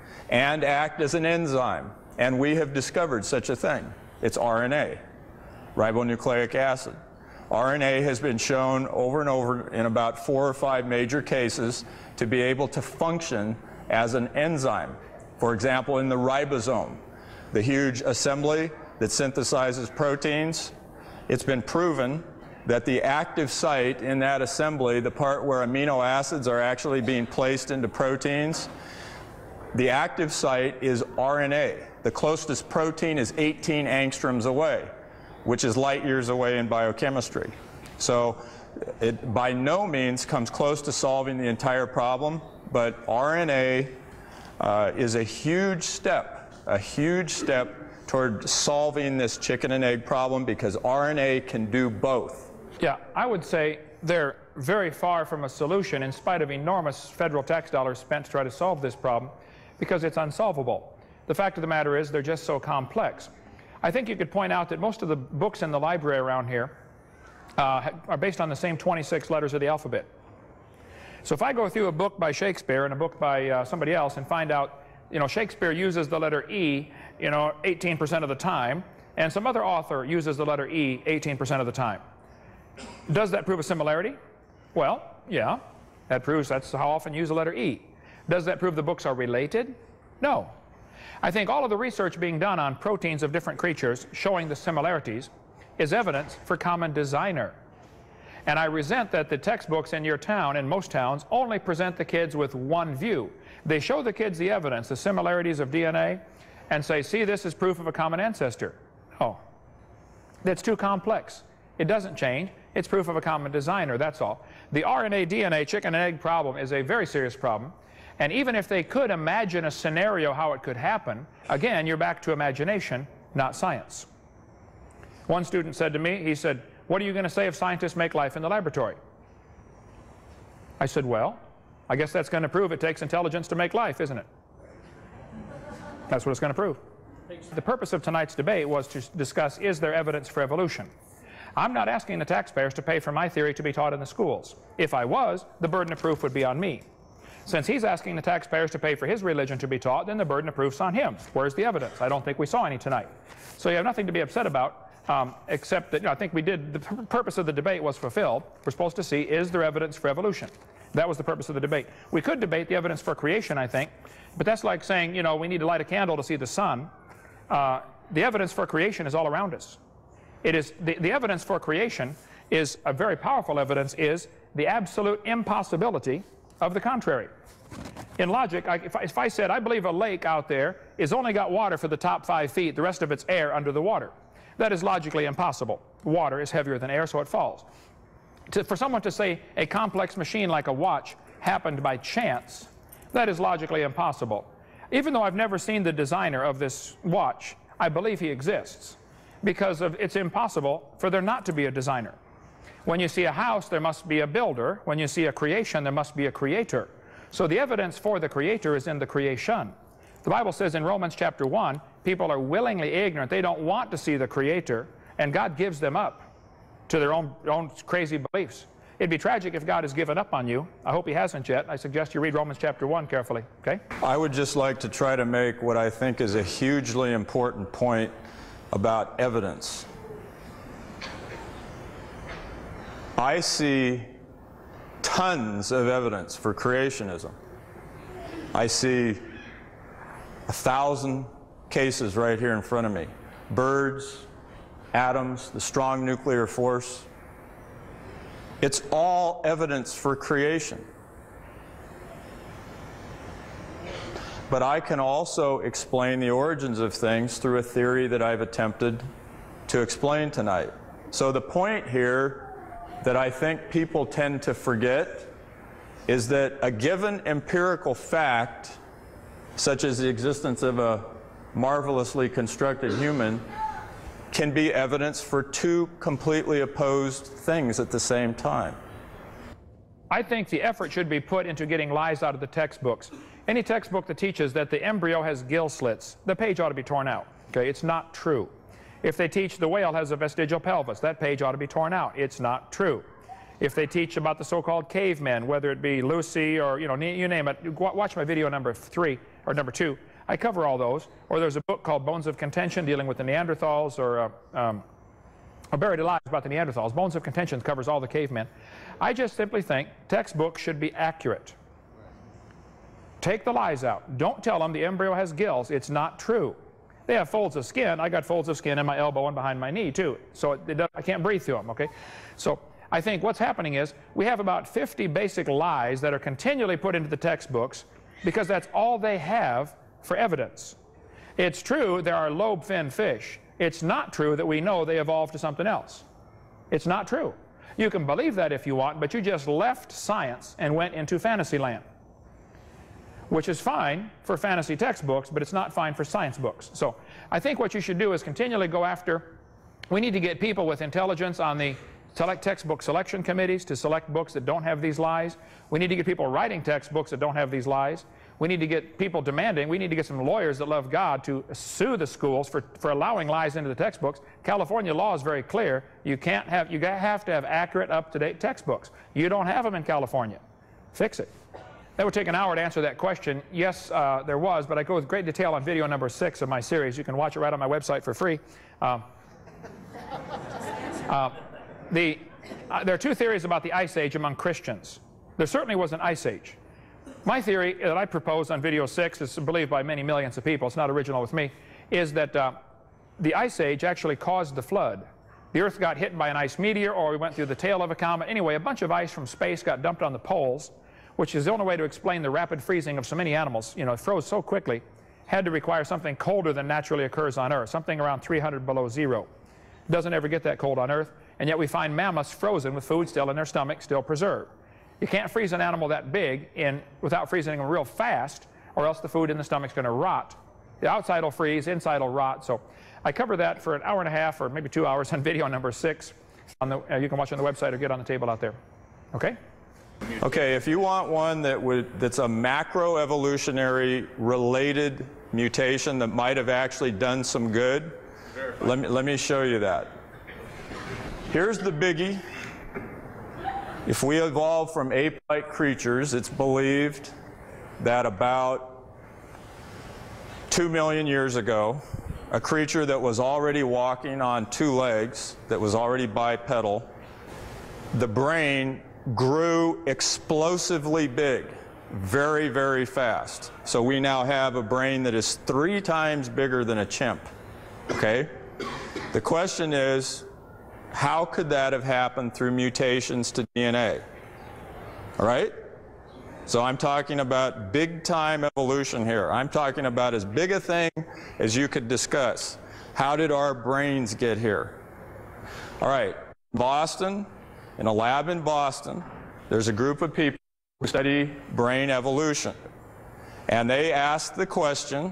and act as an enzyme. And we have discovered such a thing. It's R N A, ribonucleic acid. R N A has been shown over and over in about four or five major cases to be able to function as an enzyme. For example, in the ribosome, the huge assembly that synthesizes proteins, it's been proven that the active site in that assembly, the part where amino acids are actually being placed into proteins, the active site is R N A. The closest protein is eighteen angstroms away, which is light years away in biochemistry. So it by no means comes close to solving the entire problem, but R N A uh, is a huge step, a huge step toward solving this chicken and egg problem, because R N A can do both. Yeah, I would say they're very far from a solution in spite of enormous federal tax dollars spent to try to solve this problem, because it's unsolvable. The fact of the matter is they're just so complex. I think you could point out that most of the books in the library around here uh, are based on the same twenty-six letters of the alphabet. So if I go through a book by Shakespeare and a book by uh, somebody else and find out, you know, Shakespeare uses the letter E, you know, eighteen percent of the time, and some other author uses the letter E eighteen percent of the time. Does that prove a similarity? Well, yeah, that proves that's how often you use the letter E. Does that prove the books are related? No. I think all of the research being done on proteins of different creatures showing the similarities is evidence for common designer. And I resent that the textbooks in your town, in most towns, only present the kids with one view. They show the kids the evidence, the similarities of D N A, and say, see, this is proof of a common ancestor. No. That's too complex. It doesn't change. It's proof of a common designer, that's all. The R N A D N A chicken and egg problem is a very serious problem. And even if they could imagine a scenario how it could happen, again, you're back to imagination, not science. One student said to me, he said, what are you going to say if scientists make life in the laboratory? I said, well, I guess that's going to prove it takes intelligence to make life, isn't it? That's what it's going to prove. The purpose of tonight's debate was to discuss, is there evidence for evolution? I'm not asking the taxpayers to pay for my theory to be taught in the schools. If I was, the burden of proof would be on me. Since he's asking the taxpayers to pay for his religion to be taught, then the burden of proof's on him. Where's the evidence? I don't think we saw any tonight. So you have nothing to be upset about, um, except that, you know, I think we did, the purpose of the debate was fulfilled. We're supposed to see, is there evidence for evolution? That was the purpose of the debate. We could debate the evidence for creation, I think, but that's like saying, you know, we need to light a candle to see the sun. Uh, the evidence for creation is all around us. It is, the, the evidence for creation is, a very powerful evidence is the absolute impossibility of the contrary. In logic, I, if, I, if I said, I believe a lake out there is only got water for the top five feet, the rest of it's air under the water. That is logically impossible. Water is heavier than air, so it falls. To, for someone to say a complex machine like a watch happened by chance, that is logically impossible. Even though I've never seen the designer of this watch, I believe he exists, because of, it's impossible for there not to be a designer. When you see a house, there must be a builder. When you see a creation, there must be a creator. So the evidence for the creator is in the creation. The Bible says in Romans chapter one, people are willingly ignorant. They don't want to see the creator, and God gives them up to their own, own crazy beliefs. It'd be tragic if God has given up on you. I hope he hasn't yet. I suggest you read Romans chapter one carefully, okay? I would just like to try to make what I think is a hugely important point about evidence. I see tons of evidence for creationism. I see a thousand cases right here in front of me. Birds, atoms, the strong nuclear force. It's all evidence for creation. But I can also explain the origins of things through a theory that I've attempted to explain tonight. So the point here that I think people tend to forget is that a given empirical fact, such as the existence of a marvelously constructed human, can be evidence for two completely opposed things at the same time. I think the effort should be put into getting lies out of the textbooks. Any textbook that teaches that the embryo has gill slits, the page ought to be torn out. Okay, it's not true. If they teach the whale has a vestigial pelvis, that page ought to be torn out. It's not true. If they teach about the so-called cavemen, whether it be Lucy or, you know, you name it, watch my video number three or number two. I cover all those. Or there's a book called Bones of Contention dealing with the Neanderthals, or uh, um, or Buried Alive about the Neanderthals. Bones of Contention covers all the cavemen. I just simply think textbooks should be accurate. Take the lies out. Don't tell them the embryo has gills. It's not true. They have folds of skin. I got folds of skin in my elbow and behind my knee too. So it, it does, I can't breathe through them, okay? So I think what's happening is we have about fifty basic lies that are continually put into the textbooks because that's all they have for evidence. It's true there are lobe-finned fish. It's not true that we know they evolved to something else. It's not true. You can believe that if you want, but you just left science and went into fantasy land, which is fine for fantasy textbooks, but it's not fine for science books. So I think what you should do is continually go after, we need to get people with intelligence on the select textbook selection committees to select books that don't have these lies. We need to get people writing textbooks that don't have these lies. We need to get people demanding, we need to get some lawyers that love God to sue the schools for, for allowing lies into the textbooks. California law is very clear. You can't have, you have to have accurate, up-to-date textbooks. You don't have them in California. Fix it. That would take an hour to answer that question. Yes, uh, there was, but I go with great detail on video number six of my series. You can watch it right on my website for free. Uh, uh, the, uh, there are two theories about the Ice Age among Christians. There certainly was an Ice Age. My theory that I propose on video six is believed by many millions of people, it's not original with me, is that uh, the Ice Age actually caused the flood. The Earth got hit by an ice meteor, or we went through the tail of a comet. Anyway, a bunch of ice from space got dumped on the poles, which is the only way to explain the rapid freezing of so many animals. You know, it froze so quickly, had to require something colder than naturally occurs on Earth, something around three hundred below zero. Doesn't ever get that cold on Earth, and yet we find mammoths frozen with food still in their stomach, still preserved. You can't freeze an animal that big in, without freezing them real fast, or else the food in the stomach's going to rot. The outside will freeze, inside will rot. So I cover that for an hour and a half, or maybe two hours on video number six. On the, uh, you can watch it on the website or get on the table out there. Okay? Okay, if you want one that would, that's a macroevolutionary related mutation that might have actually done some good, let me, let me show you that. Here's the biggie. If we evolved from ape-like creatures, it's believed that about two million years ago, a creature that was already walking on two legs, that was already bipedal, the brain grew explosively big, very, very fast. So we now have a brain that is three times bigger than a chimp, okay? The question is, how could that have happened through mutations to D N A? All right? So I'm talking about big-time evolution here. I'm talking about as big a thing as you could discuss. How did our brains get here? All right, Boston, in a lab in Boston, there's a group of people who study brain evolution. And they asked the question,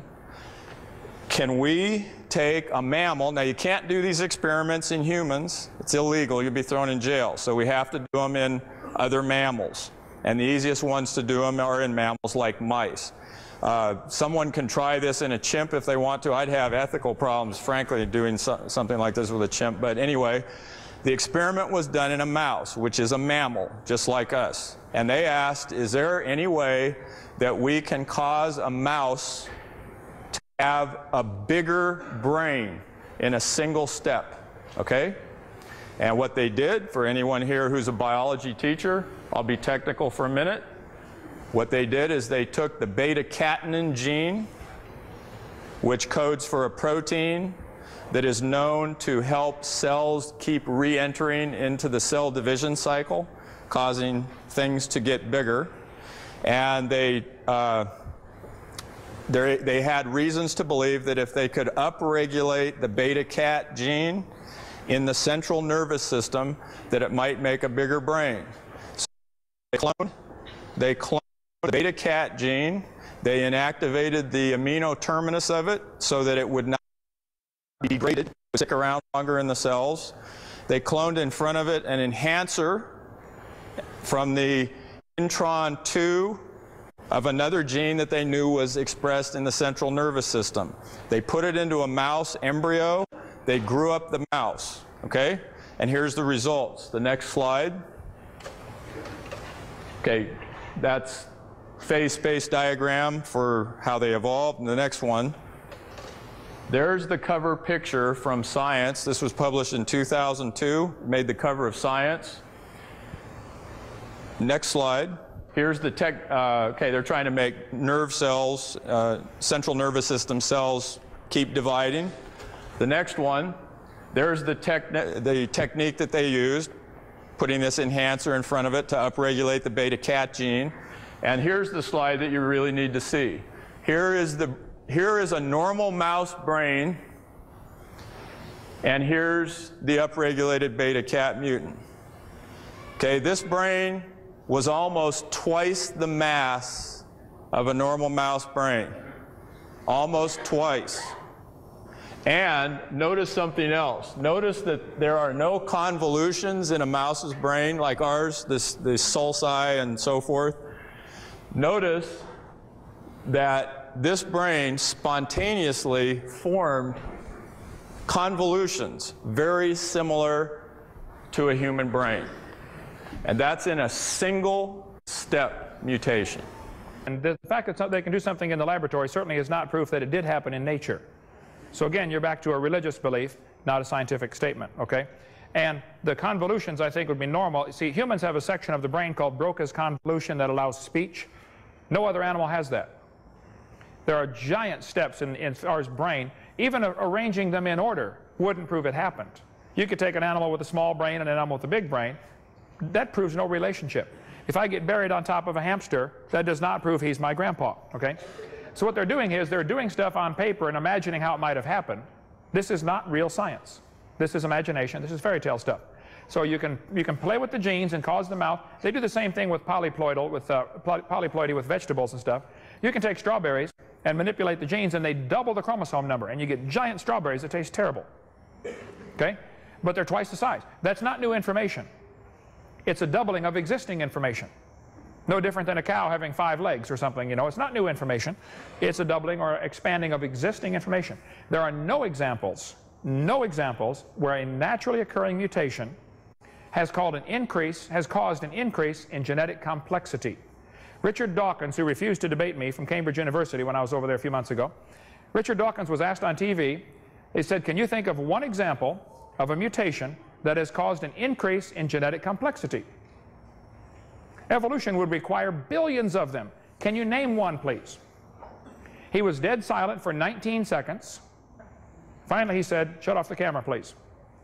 can we take a mammal, now you can't do these experiments in humans, it's illegal, you'll be thrown in jail, so we have to do them in other mammals. And the easiest ones to do them are in mammals like mice. Uh, someone can try this in a chimp if they want to. I'd have ethical problems, frankly, doing so, something like this with a chimp, but anyway, the experiment was done in a mouse, which is a mammal, just like us. And they asked, is there any way that we can cause a mouse to have a bigger brain in a single step, okay? And what they did, for anyone here who's a biology teacher, I'll be technical for a minute. What they did is they took the beta-catenin gene, which codes for a protein that is known to help cells keep re-entering into the cell division cycle, causing things to get bigger. And they, uh, they had reasons to believe that if they could upregulate the beta-cat gene in the central nervous system, that it might make a bigger brain. So they cloned, they cloned the beta-cat gene, they inactivated the amino terminus of it so that it would not be degraded, would stick around longer in the cells. They cloned in front of it an enhancer from the intron two of another gene that they knew was expressed in the central nervous system. They put it into a mouse embryo. They grew up the mouse, okay? And here's the results. The next slide. Okay, that's phase space diagram for how they evolved. And the next one. There's the cover picture from Science. This was published in two thousand two, made the cover of Science. Next slide. Here's the tech, uh, okay, they're trying to make nerve cells, uh, central nervous system cells keep dividing. The next one, there's the, tech, the technique that they used, putting this enhancer in front of it to upregulate the beta-cat gene. And here's the slide that you really need to see. Here is, the, here is a normal mouse brain, and here's the upregulated beta-cat mutant. Okay, this brain was almost twice the mass of a normal mouse brain. Almost twice. And notice something else. Notice that there are no convolutions in a mouse's brain like ours, this, the sulci and so forth. Notice that this brain spontaneously formed convolutions very similar to a human brain. And that's in a single step mutation. And the fact that they can do something in the laboratory certainly is not proof that it did happen in nature. So again, you're back to a religious belief, not a scientific statement, okay? And the convolutions, I think, would be normal. See, humans have a section of the brain called Broca's convolution that allows speech. No other animal has that. There are giant steps in, in our brain. Even a, arranging them in order wouldn't prove it happened. You could take an animal with a small brain and an animal with a big brain. That proves no relationship. If I get buried on top of a hamster, that does not prove he's my grandpa, okay? So what they're doing is they're doing stuff on paper and imagining how it might have happened. This is not real science. This is imagination. This is fairy tale stuff. So you can, you can play with the genes and cause them out. They do the same thing with polyploidal, with uh, polyploidy with vegetables and stuff. You can take strawberries and manipulate the genes and they double the chromosome number and you get giant strawberries that taste terrible, okay? But they're twice the size. That's not new information. It's a doubling of existing information. No different than a cow having five legs or something, you know. It's not new information. It's a doubling or expanding of existing information. There are no examples, no examples where a naturally occurring mutation has called an increase, has caused an increase in genetic complexity. Richard Dawkins, who refused to debate me from Cambridge University when I was over there a few months ago, Richard Dawkins was asked on T V, he said, can you think of one example of a mutation that has caused an increase in genetic complexity? Evolution would require billions of them. Can you name one, please? He was dead silent for nineteen seconds. Finally, he said, shut off the camera, please.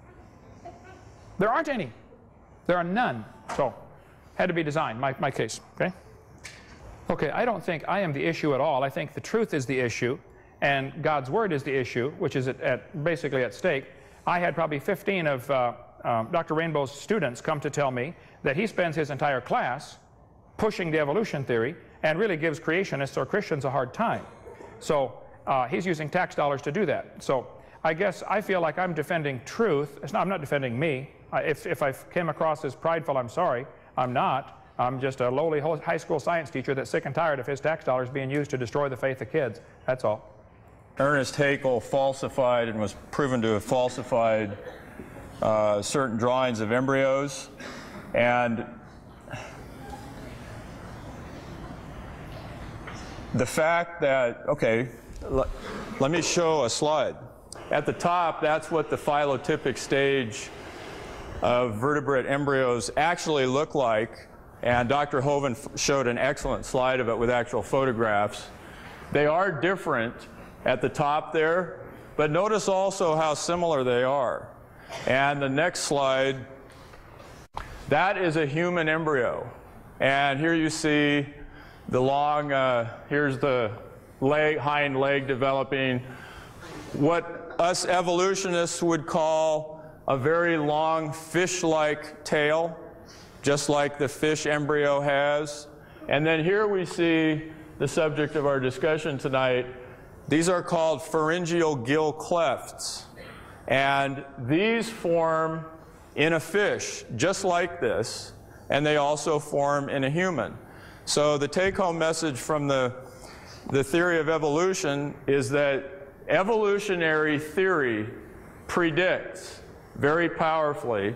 There aren't any. There are none. So, had to be designed, my, my case, okay? Okay, I don't think I am the issue at all. I think the truth is the issue, and God's Word is the issue, which is at, at basically at stake. I had probably fifteen of uh, um, Doctor Rainbow's students come to tell me that he spends his entire class pushing the evolution theory and really gives creationists or Christians a hard time. So uh, he's using tax dollars to do that. So I guess I feel like I'm defending truth. It's not, I'm not defending me. I, if, if I came across as prideful, I'm sorry. I'm not. I'm just a lowly high school science teacher that's sick and tired of his tax dollars being used to destroy the faith of kids. That's all. Ernest Haeckel falsified and was proven to have falsified uh, certain drawings of embryos. And the fact that, okay, l- let me show a slide. At the top, that's what the phylotypic stage of vertebrate embryos actually look like. And Doctor Hovind showed an excellent slide of it with actual photographs. They are different at the top there, but notice also how similar they are. And the next slide, that is a human embryo. And here you see the long, uh, here's the leg, hind leg developing what us evolutionists would call a very long fish-like tail, just like the fish embryo has. And then here we see the subject of our discussion tonight. These are called pharyngeal gill clefts. And these form in a fish, just like this, and they also form in a human. So the take-home message from the, the theory of evolution is that evolutionary theory predicts very powerfully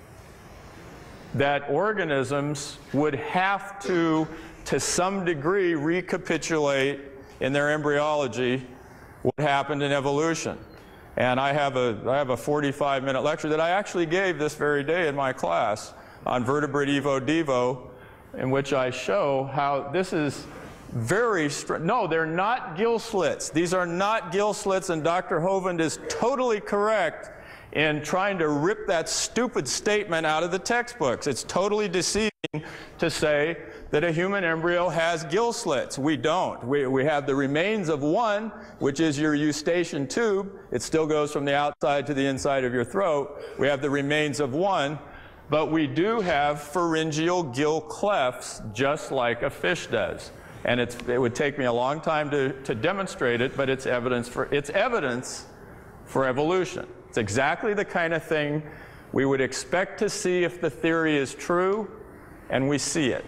that organisms would have to, to some degree, recapitulate in their embryology what happened in evolution. And I have a, I have a forty-five minute lecture that I actually gave this very day in my class on vertebrate Evo Devo, in which I show how this is very str- no, they're not gill slits. These are not gill slits, and Doctor Hovind is totally correct in trying to rip that stupid statement out of the textbooks. It's totally deceiving to say that a human embryo has gill slits. We don't. We, we have the remains of one, which is your eustachian tube. It still goes from the outside to the inside of your throat. We have the remains of one. But we do have pharyngeal gill clefts, just like a fish does. And it's, it would take me a long time to, to demonstrate it, but it's evidence for, it's evidence for evolution. It's exactly the kind of thing we would expect to see if the theory is true, and we see it.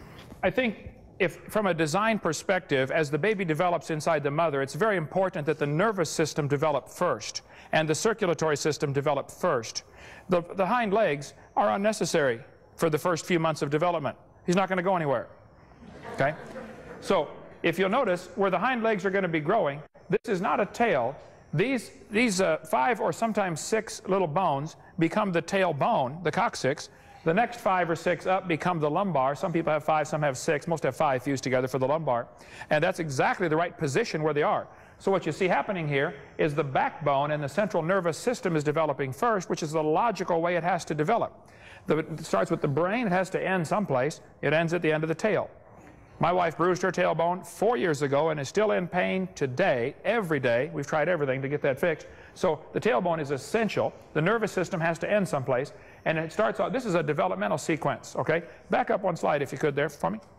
I think if, from a design perspective, as the baby develops inside the mother, it's very important that the nervous system develop first and the circulatory system develop first. The, the hind legs are unnecessary for the first few months of development. He's not going to go anywhere. Okay? So, if you'll notice, where the hind legs are going to be growing, this is not a tail. These, these uh, five or sometimes six little bones become the tail bone, the coccyx. The next five or six up become the lumbar. Some people have five, some have six. Most have five fused together for the lumbar. And that's exactly the right position where they are. So what you see happening here is the backbone and the central nervous system is developing first, which is the logical way it has to develop. The, it starts with the brain. It has to end someplace. It ends at the end of the tail. My wife bruised her tailbone four years ago and is still in pain today, every day. We've tried everything to get that fixed. So the tailbone is essential. The nervous system has to end someplace. And it starts out, this is a developmental sequence, okay? Back up one slide if you could there for me.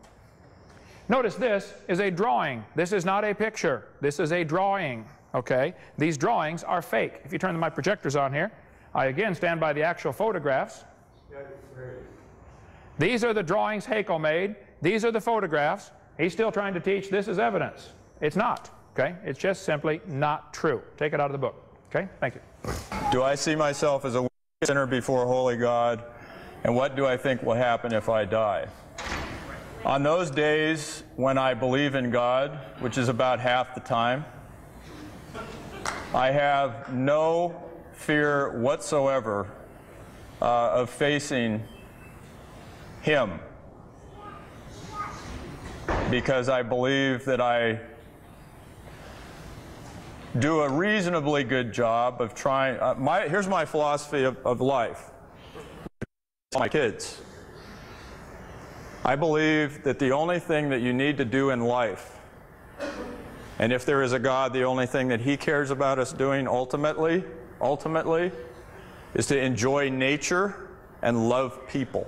Notice this is a drawing. This is not a picture. This is a drawing, okay? These drawings are fake. If you turn my projectors on here, I again stand by the actual photographs. These are the drawings Haeckel made. These are the photographs. He's still trying to teach this is evidence. It's not, okay? It's just simply not true. Take it out of the book, okay? Thank you. Do I see myself as a sinner before holy God? And what do I think will happen if I die? On those days when I believe in God, which is about half the time, I have no fear whatsoever uh, of facing Him, because I believe that I do a reasonably good job of trying. Uh, my, here's my philosophy of, of life. My kids. I believe that the only thing that you need to do in life, and if there is a God, the only thing that He cares about us doing ultimately, ultimately, is to enjoy nature and love people.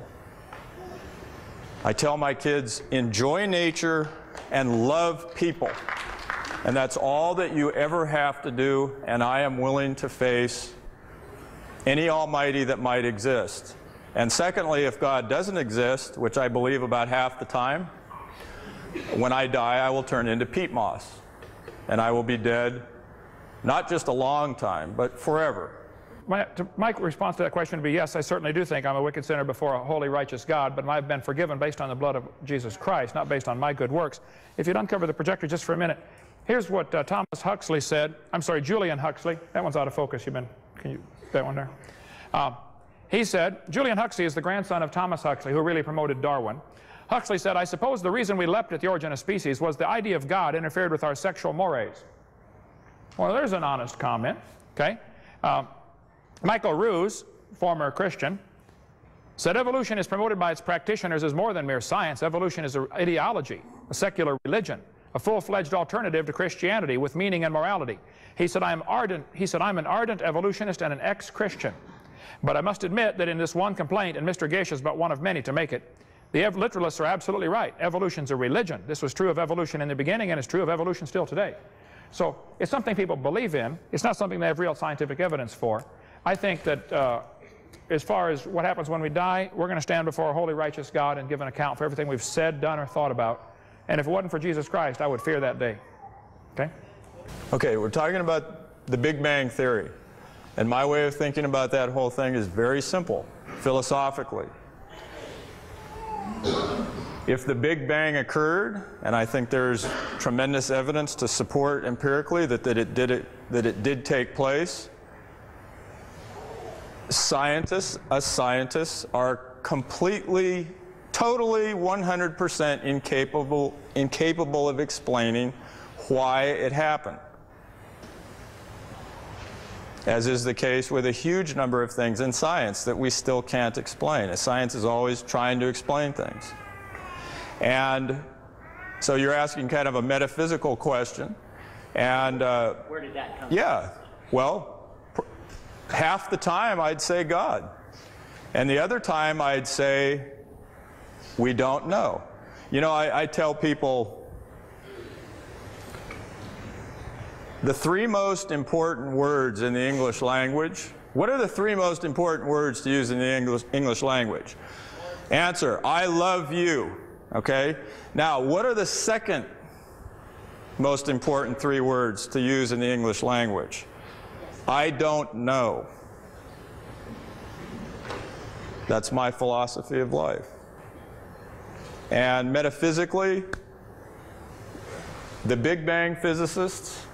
I tell my kids, enjoy nature and love people. And that's all that you ever have to do, and I am willing to face any almighty that might exist. And secondly, if God doesn't exist, which I believe about half the time, when I die, I will turn into peat moss. And I will be dead, not just a long time, but forever. My, to, my response to that question would be yes, I certainly do think I'm a wicked sinner before a holy, righteous God, but I've been forgiven based on the blood of Jesus Christ, not based on my good works. If you'd uncover the projector just for a minute, here's what uh, Thomas Huxley said. I'm sorry, Julian Huxley. That one's out of focus. You've been, can you, that one there? Um, he said, Julian Huxley is the grandson of Thomas Huxley, who really promoted Darwin. Huxley said, I suppose the reason we leapt at the origin of species was the idea of God interfered with our sexual mores. Well, there's an honest comment, okay? Um, Michael Ruse, former Christian, said evolution is promoted by its practitioners as more than mere science. Evolution is an ideology, a secular religion, a full-fledged alternative to Christianity with meaning and morality. He said, I am ardent, he said, I'm an ardent evolutionist and an ex-Christian. But I must admit that in this one complaint, and Mister Gish is but one of many to make it, the literalists are absolutely right. Evolution's a religion. This was true of evolution in the beginning, and it's true of evolution still today. So it's something people believe in. It's not something they have real scientific evidence for. I think that uh, as far as what happens when we die, we're going to stand before a holy, righteous God and give an account for everything we've said, done, or thought about. And if it wasn't for Jesus Christ, I would fear that day. Okay? Okay, we're talking about the Big Bang Theory. And my way of thinking about that whole thing is very simple, philosophically. If the Big Bang occurred, and I think there's tremendous evidence to support empirically that, that, it, did it, that it did take place, scientists, us scientists, are completely, totally, one hundred percent incapable, incapable of explaining why it happened. As is the case with a huge number of things in science that we still can't explain. Science is always trying to explain things. And so you're asking kind of a metaphysical question. And uh, Where did that come yeah, well, half the time I'd say God. And the other time I'd say we don't know. You know, I, I tell people the three most important words in the English language. What are the three most important words to use in the English, English language? Answer, I love you. Okay? Now, what are the second most important three words to use in the English language? I don't know. That's my philosophy of life. And metaphysically, the Big Bang physicists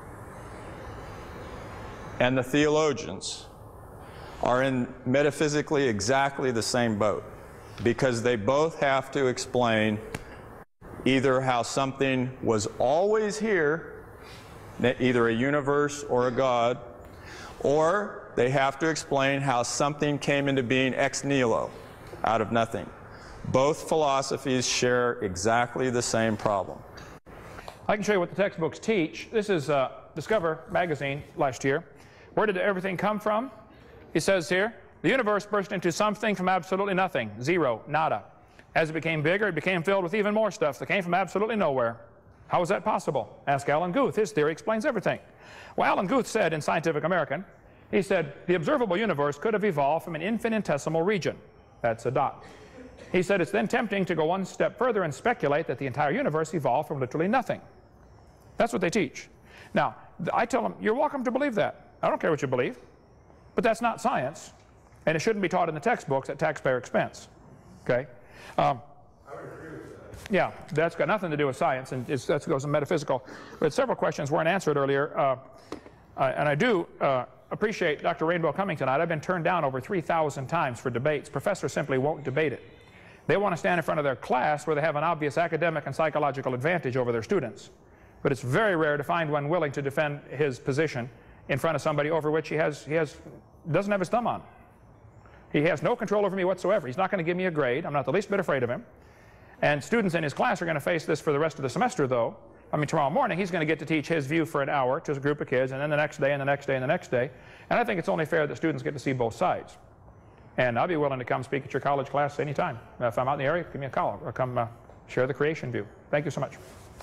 and the theologians are in metaphysically exactly the same boat, because they both have to explain either how something was always here, either a universe or a God, or they have to explain how something came into being ex nihilo, out of nothing. Both philosophies share exactly the same problem. I can show you what the textbooks teach. This is uh, Discover magazine last year. Where did everything come from? He says here, the universe burst into something from absolutely nothing, zero, nada. As it became bigger, it became filled with even more stuff that came from absolutely nowhere. How is that possible? Ask Alan Guth. His theory explains everything. Well, Alan Guth said in Scientific American, he said, the observable universe could have evolved from an infinitesimal region. That's a dot. He said it's then tempting to go one step further and speculate that the entire universe evolved from literally nothing. That's what they teach. Now, I tell them, you're welcome to believe that. I don't care what you believe, but that's not science, and it shouldn't be taught in the textbooks at taxpayer expense. Okay? Um, I would agree with that. yeah, that's got nothing to do with science, and it's, that goes in metaphysical. But several questions weren't answered earlier, uh, uh, and I do uh, appreciate Doctor Rainbow coming tonight. I've been turned down over three thousand times for debates. Professors simply won't debate it. They want to stand in front of their class where they have an obvious academic and psychological advantage over their students. But it's very rare to find one willing to defend his position in front of somebody over which he has, he has, doesn't have his thumb on. He has no control over me whatsoever. He's not going to give me a grade. I'm not the least bit afraid of him. And students in his class are going to face this for the rest of the semester, though. I mean, tomorrow morning he's going to get to teach his view for an hour to a group of kids, and then the next day, and the next day, and the next day. And I think it's only fair that students get to see both sides. And I'll be willing to come speak at your college class anytime. If I'm out in the area, give me a call, or come uh, share the creation view. Thank you so much.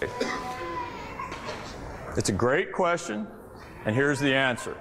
It's a great question, and here's the answer.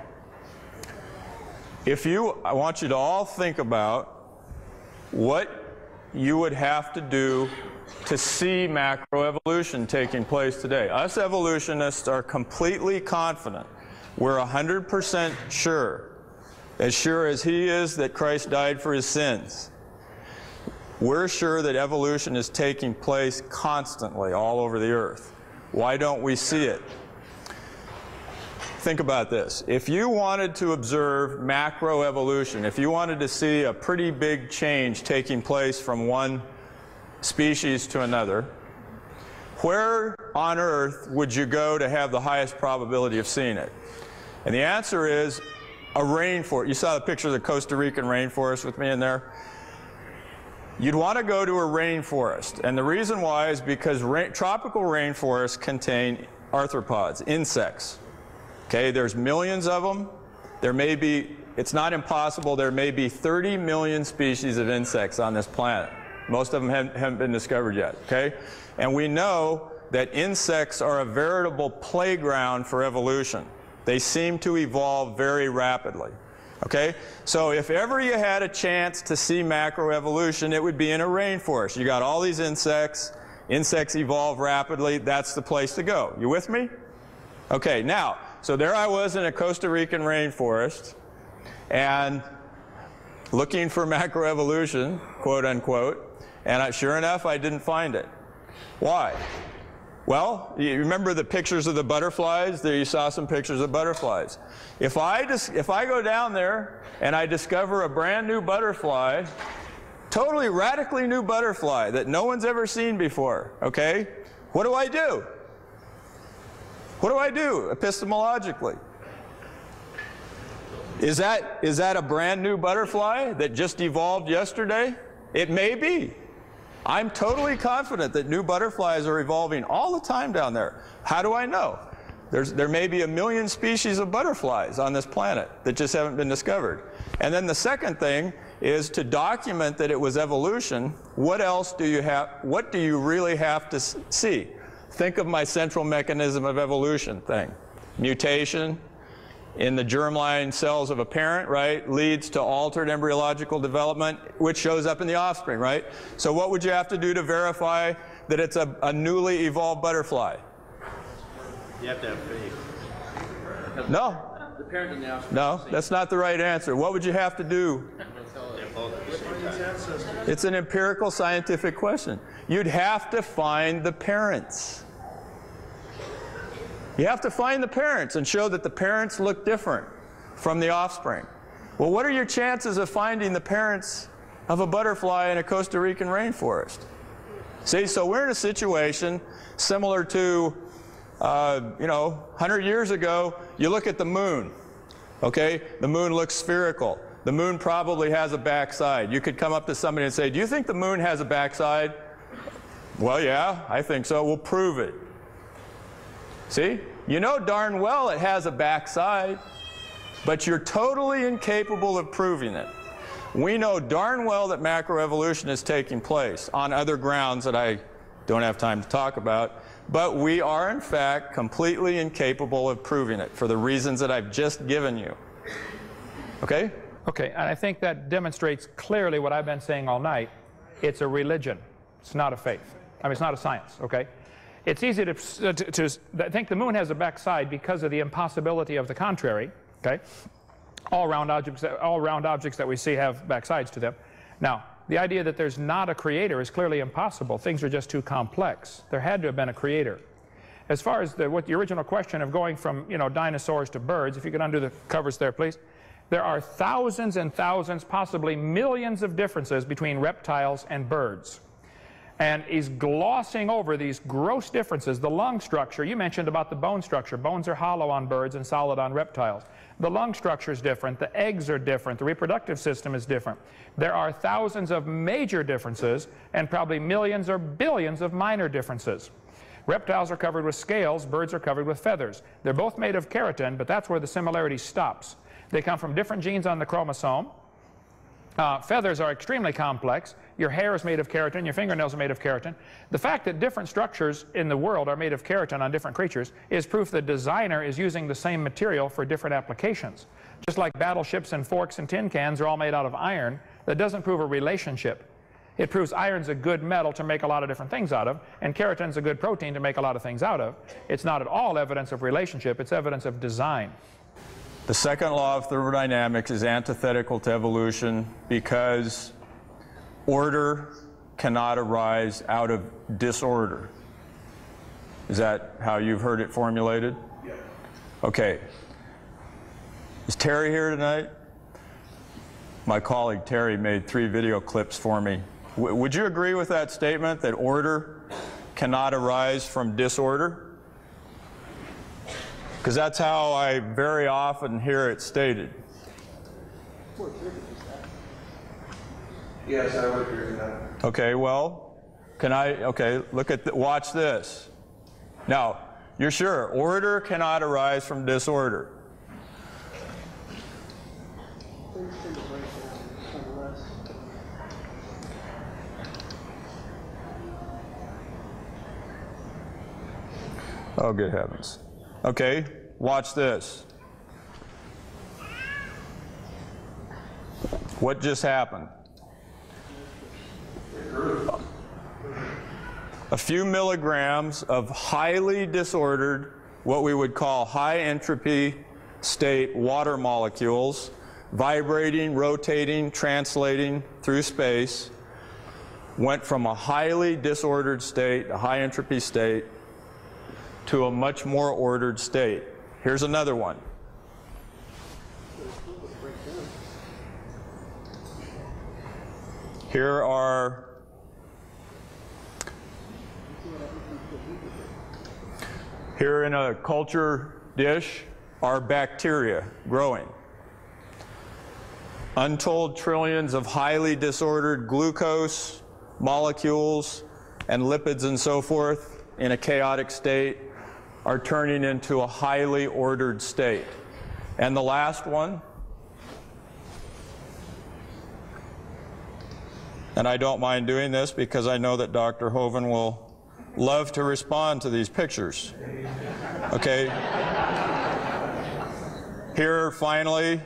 If you, I want you to all think about what you would have to do to see macroevolution taking place today. Us evolutionists are completely confident. We're one hundred percent sure, as sure as he is that Christ died for his sins. We're sure that evolution is taking place constantly all over the earth. Why don't we see it? Think about this. If you wanted to observe macroevolution, if you wanted to see a pretty big change taking place from one species to another, where on earth would you go to have the highest probability of seeing it? And the answer is a rainforest. You saw the picture of the Costa Rican rainforest with me in there? You'd want to go to a rainforest. And the reason why is because rain, tropical rainforests contain arthropods, insects. Okay, there's millions of them. There may be, it's not impossible, there may be thirty million species of insects on this planet. Most of them haven't, haven't been discovered yet, okay? And we know that insects are a veritable playground for evolution. They seem to evolve very rapidly. Okay? So if ever you had a chance to see macroevolution, it would be in a rainforest. You got all these insects. Insects evolve rapidly. That's the place to go. You with me? Okay, now, so there I was in a Costa Rican rainforest, and looking for macroevolution, quote unquote, and I, sure enough, I didn't find it. Why? Well, you remember the pictures of the butterflies? There you saw some pictures of butterflies. If I, dis if I go down there and I discover a brand new butterfly, totally radically new butterfly that no one's ever seen before, okay? What do I do? What do I do epistemologically? Is that, is that a brand new butterfly that just evolved yesterday? It may be. I'm totally confident that new butterflies are evolving all the time down there. How do I know? There's, there may be a million species of butterflies on this planet that just haven't been discovered. And then the second thing is to document that it was evolution. What else do you have, what do you really have to see? Think of my central mechanism of evolution thing. Mutation in the germline cells of a parent, right, leads to altered embryological development, which shows up in the offspring, right? So what would you have to do to verify that it's a, a newly evolved butterfly? You have to have faith. No. The parent and the offspring. No, that's not the right answer. What would you have to do? It's an empirical scientific question. You'd have to find the parents. You have to find the parents and show that the parents look different from the offspring. Well, what are your chances of finding the parents of a butterfly in a Costa Rican rainforest? See, so we're in a situation similar to, uh, you know, one hundred years ago, you look at the moon, okay? The moon looks spherical. The moon probably has a backside. You could come up to somebody and say, do you think the moon has a backside? Well, yeah, I think so. We'll prove it. See? You know darn well it has a backside, but you're totally incapable of proving it. We know darn well that macroevolution is taking place on other grounds that I don't have time to talk about, but we are in fact completely incapable of proving it for the reasons that I've just given you. Okay? Okay, and I think that demonstrates clearly what I've been saying all night. It's a religion. It's not a faith. I mean, it's not a science, okay? It's easy to, to, to think the moon has a backside because of the impossibility of the contrary, okay? All round objects, all round objects that we see have backsides to them. Now, the idea that there's not a creator is clearly impossible. Things are just too complex. There had to have been a creator. As far as the, what the original question of going from, you know, dinosaurs to birds, if you could undo the covers there, please. There are thousands and thousands, possibly millions of differences between reptiles and birds. And he's glossing over these gross differences. The lung structure, you mentioned about the bone structure. Bones are hollow on birds and solid on reptiles. The lung structure is different. The eggs are different. The reproductive system is different. There are thousands of major differences and probably millions or billions of minor differences. Reptiles are covered with scales. Birds are covered with feathers. They're both made of keratin, but that's where the similarity stops. They come from different genes on the chromosome. Uh, feathers are extremely complex. Your hair is made of keratin. Your fingernails are made of keratin. The fact that different structures in the world are made of keratin on different creatures is proof the designer is using the same material for different applications. Just like battleships and forks and tin cans are all made out of iron, that doesn't prove a relationship. It proves iron's a good metal to make a lot of different things out of, and keratin's a good protein to make a lot of things out of. It's not at all evidence of relationship. It's evidence of design. The second law of thermodynamics is antithetical to evolution because order cannot arise out of disorder. Is that how you've heard it formulated? Yeah. Okay. Is Terry here tonight? My colleague Terry made three video clips for me. W- would you agree with that statement that order cannot arise from disorder? Because that's how I very often hear it stated. Yes, I would agree with that. Okay, well, can I, okay, look at, the, watch this. Now, you're sure, order cannot arise from disorder. Oh, good heavens. Okay, watch this. What just happened? A few milligrams of highly disordered, what we would call high entropy state water molecules, vibrating, rotating, translating through space, went from a highly disordered state, a high entropy state, to a much more ordered state. Here's another one. Here are here in a culture dish are bacteria growing. Untold trillions of highly disordered glucose molecules and lipids and so forth in a chaotic state are turning into a highly ordered state. And the last one, and I don't mind doing this because I know that Doctor Hovind will love to respond to these pictures. Okay? Here, finally,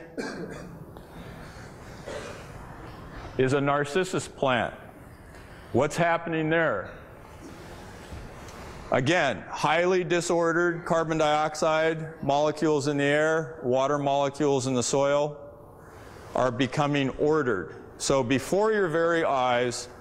is a narcissus plant. What's happening there? Again, highly disordered carbon dioxide molecules in the air, water molecules in the soil are becoming ordered. So before your very eyes,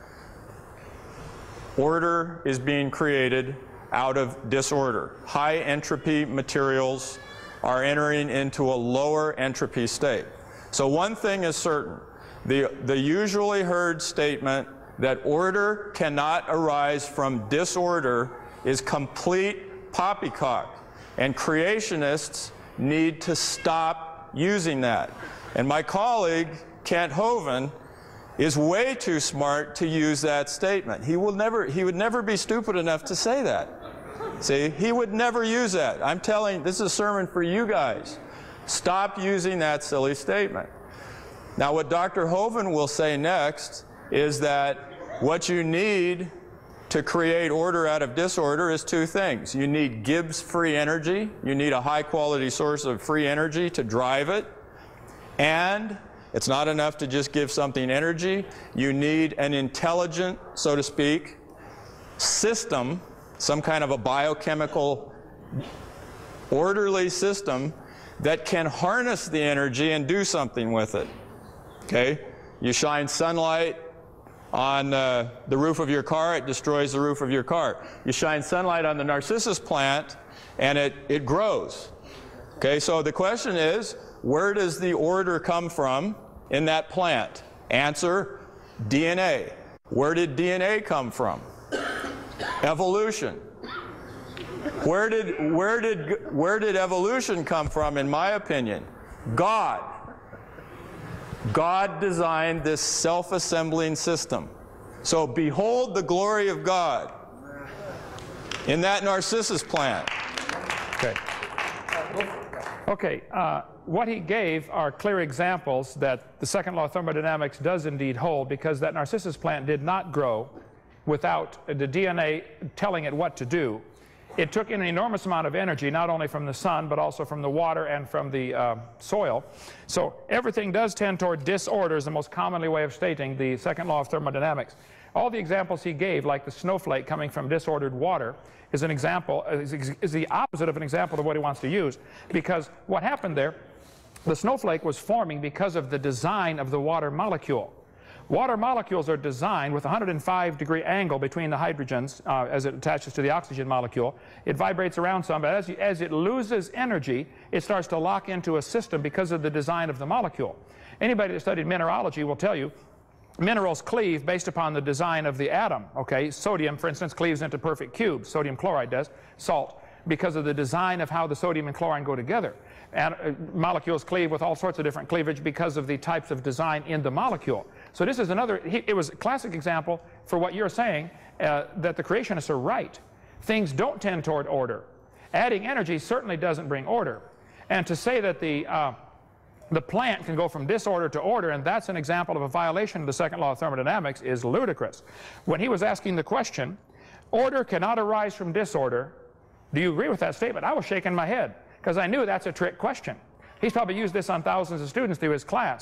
order is being created out of disorder. High entropy materials are entering into a lower entropy state. So one thing is certain, the, the usually heard statement that order cannot arise from disorder is complete poppycock, and creationists need to stop using that. And my colleague, Kent Hovind, is way too smart to use that statement. He will never, he would never be stupid enough to say that. See, he would never use that. I'm telling, this is a sermon for you guys. Stop using that silly statement. Now, what Doctor Hovind will say next is that what you need to create order out of disorder is two things. You need Gibbs free energy. You need a high quality source of free energy to drive it. And it's not enough to just give something energy. You need an intelligent, so to speak, system, some kind of a biochemical, orderly system that can harness the energy and do something with it. Okay? You shine sunlight on uh, the roof of your car, it destroys the roof of your car. You shine sunlight on the narcissus plant, and it, it grows. Okay, so the question is, where does the order come from in that plant? Answer, D N A. Where did D N A come from? Evolution. Where did, where did, where did evolution come from, in my opinion? God. God designed this self-assembling system. So behold the glory of God in that narcissus plant. Okay. Okay, uh, what he gave are clear examples that the second law of thermodynamics does indeed hold, because that narcissus plant did not grow without the D N A telling it what to do. It took in an enormous amount of energy, not only from the sun, but also from the water and from the uh, soil. So everything does tend toward disorder, is the most commonly way of stating the second law of thermodynamics. All the examples he gave, like the snowflake coming from disordered water, is an example, is, is the opposite of an example of what he wants to use. Because what happened there, the snowflake was forming because of the design of the water molecule. Water molecules are designed with a one hundred five degree angle between the hydrogens uh, as it attaches to the oxygen molecule. It vibrates around some, but as, you, as it loses energy, it starts to lock into a system because of the design of the molecule. Anybody that studied mineralogy will tell you minerals cleave based upon the design of the atom. Okay, sodium, for instance, cleaves into perfect cubes. Sodium chloride does. Salt, because of the design of how the sodium and chlorine go together. And uh, molecules cleave with all sorts of different cleavage because of the types of design in the molecule. So this is another, he, it was a classic example for what you're saying, uh, that the creationists are right. Things don't tend toward order. Adding energy certainly doesn't bring order. And to say that the, uh, the plant can go from disorder to order, and that's an example of a violation of the second law of thermodynamics, is ludicrous. When he was asking the question, order cannot arise from disorder, do you agree with that statement? I was shaking my head, because I knew that's a trick question. He's probably used this on thousands of students through his class.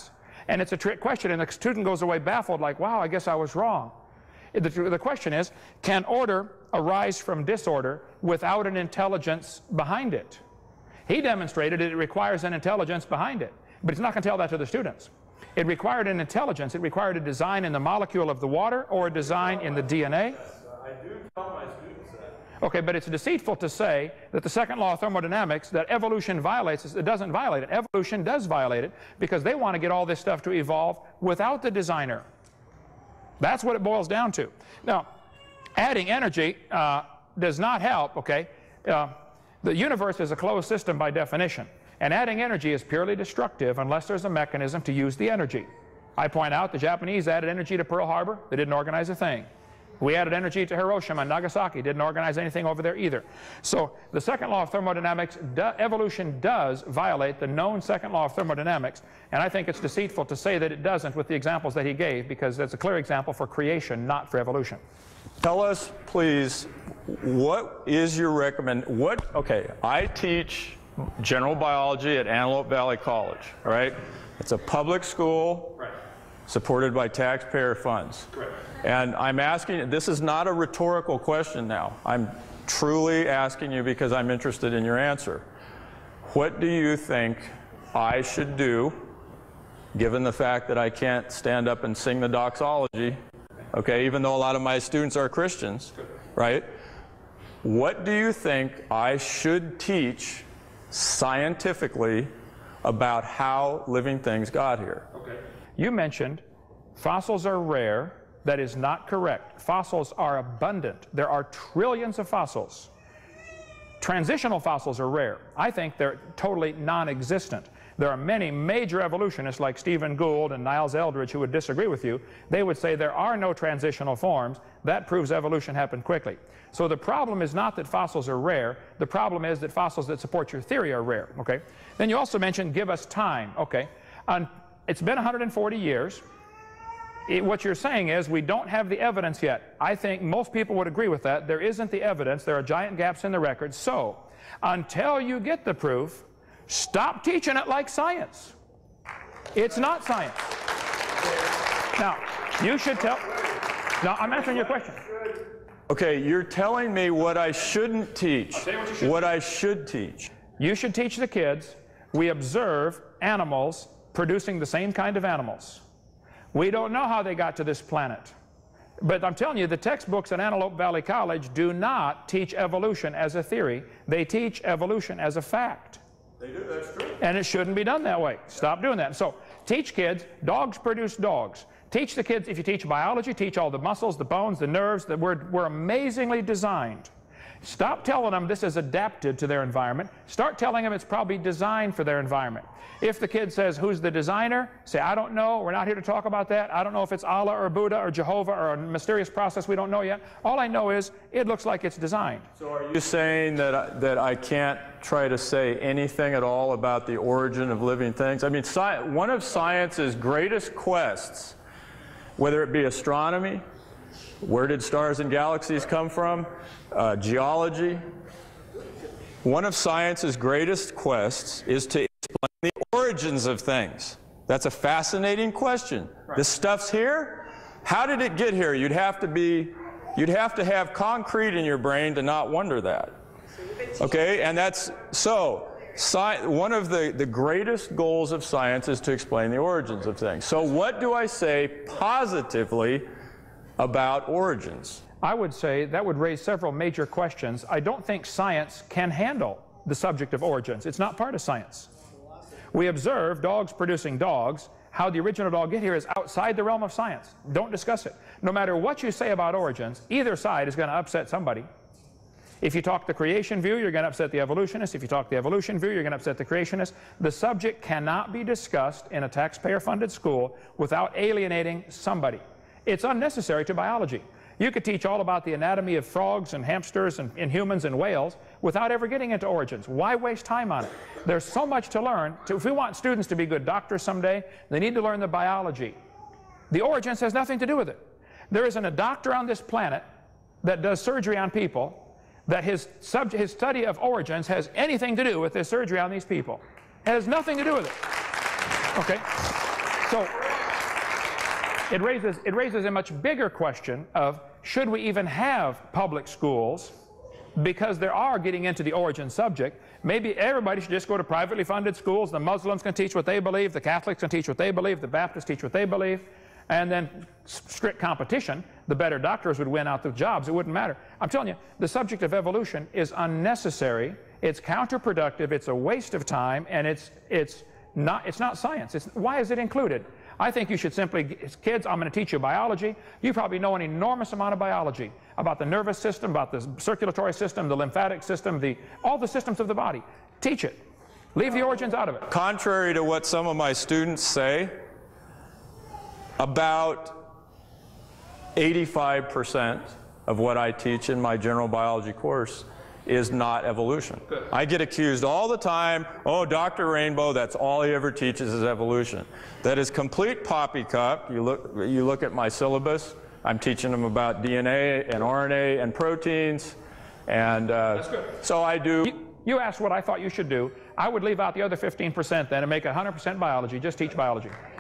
And it's a trick question, and the student goes away baffled like, wow, I guess I was wrong. The, the question is, can order arise from disorder without an intelligence behind it? He demonstrated that it requires an intelligence behind it, but he's not going to tell that to the students. It required an intelligence. It required a design in the molecule of the water or a design in the D N A. I do tell my students that. Okay, but it's deceitful to say that the second law of thermodynamics, that evolution violates it. It doesn't violate it. Evolution does violate it because they want to get all this stuff to evolve without the designer. That's what it boils down to. Now, adding energy uh, does not help, okay? Uh, the universe is a closed system by definition, and adding energy is purely destructive unless there's a mechanism to use the energy. I point out the Japanese added energy to Pearl Harbor. They didn't organize a thing. We added energy to Hiroshima and Nagasaki. Didn't organize anything over there either. So the second law of thermodynamics, do, evolution does violate the known second law of thermodynamics, and I think it's deceitful to say that it doesn't with the examples that he gave, because that's a clear example for creation, not for evolution. Tell us, please, what is your recommend? What? Okay, I teach general biology at Antelope Valley College. All right, it's a public school, right, supported by taxpayer funds. Right. And I'm asking, this is not a rhetorical question now. I'm truly asking you because I'm interested in your answer. What do you think I should do, given the fact that I can't stand up and sing the doxology, okay, even though a lot of my students are Christians, right? What do you think I should teach scientifically about how living things got here? Okay. You mentioned fossils are rare. That is not correct. Fossils are abundant. There are trillions of fossils. Transitional fossils are rare. I think they're totally non-existent. There are many major evolutionists like Stephen Gould and Niles Eldredge who would disagree with you. They would say there are no transitional forms. That proves evolution happened quickly. So the problem is not that fossils are rare. The problem is that fossils that support your theory are rare. Okay. Then you also mentioned give us time. Okay. Um, it's been one hundred forty years. It, what you're saying is we don't have the evidence yet. I think most people would agree with that. There isn't the evidence. There are giant gaps in the record. So until you get the proof, stop teaching it like science. It's not science. Now, you should tell... Now, I'm answering your question. Okay, you're telling me what I shouldn't teach. I'll tell you what you should What teach. I should teach. You should teach the kids, we observe animals producing the same kind of animals. We don't know how they got to this planet. But I'm telling you, the textbooks at Antelope Valley College do not teach evolution as a theory. They teach evolution as a fact. They do, that's true. And it shouldn't be done that way. Stop doing that. So teach kids, dogs produce dogs. Teach the kids, if you teach biology, teach all the muscles, the bones, the nerves, that we're, we're amazingly designed. Stop telling them this is adapted to their environment. Start telling them it's probably designed for their environment. If the kid says, who's the designer? Say, I don't know. We're not here to talk about that. I don't know if it's Allah or Buddha or Jehovah or a mysterious process we don't know yet. All I know is it looks like it's designed. So are you saying that I, that I can't try to say anything at all about the origin of living things? I mean, sci one of science's greatest quests, whether it be astronomy, where did stars and galaxies come from, uh, geology, one of science's greatest quests is to explain the origins of things. That's a fascinating question. Right. This stuff's here. How did it get here? You'd have to be, you'd have to have concrete in your brain to not wonder that. Okay, and that's, so, sci one of the, the greatest goals of science is to explain the origins of things. So what do I say positively about origins? I would say that would raise several major questions. I don't think science can handle the subject of origins. It's not part of science. We observe dogs producing dogs. How the original dog get here is outside the realm of science. Don't discuss it. No matter what you say about origins, either side is going to upset somebody. If you talk the creation view, you're going to upset the evolutionist. If you talk the evolution view, you're going to upset the creationist. The subject cannot be discussed in a taxpayer-funded school without alienating somebody. It's unnecessary to biology. You could teach all about the anatomy of frogs and hamsters and, and humans and whales without ever getting into origins. Why waste time on it? There's so much to learn. If we want students to be good doctors someday, they need to learn the biology. The origins has nothing to do with it. There isn't a doctor on this planet that does surgery on people that his, subject, his study of origins has anything to do with this surgery on these people. It has nothing to do with it. Okay? So it raises, it raises a much bigger question of, should we even have public schools? Because there are, getting into the origin subject, maybe everybody should just go to privately funded schools. The Muslims can teach what they believe, the Catholics can teach what they believe, the Baptists teach what they believe, and then strict competition, the better doctors would win out the jobs. It wouldn't matter. I'm telling you, the subject of evolution is unnecessary, it's counterproductive, it's a waste of time, and it's, it's, not, it's not science. It's, why is it included? I think you should simply, as kids, I'm going to teach you biology. You probably know an enormous amount of biology about the nervous system, about the circulatory system, the lymphatic system, the, all the systems of the body. Teach it. Leave the origins out of it. Contrary to what some of my students say, about eighty-five percent of what I teach in my general biology course is not evolution. Good. I get accused all the time, oh, Doctor Rainbow, that's all he ever teaches is evolution. That is complete poppycock. You look, you look at my syllabus, I'm teaching them about D N A and R N A and proteins, and uh, that's good. So I do. You, you asked what I thought you should do. I would leave out the other fifteen percent then and make it one hundred percent biology, just teach biology.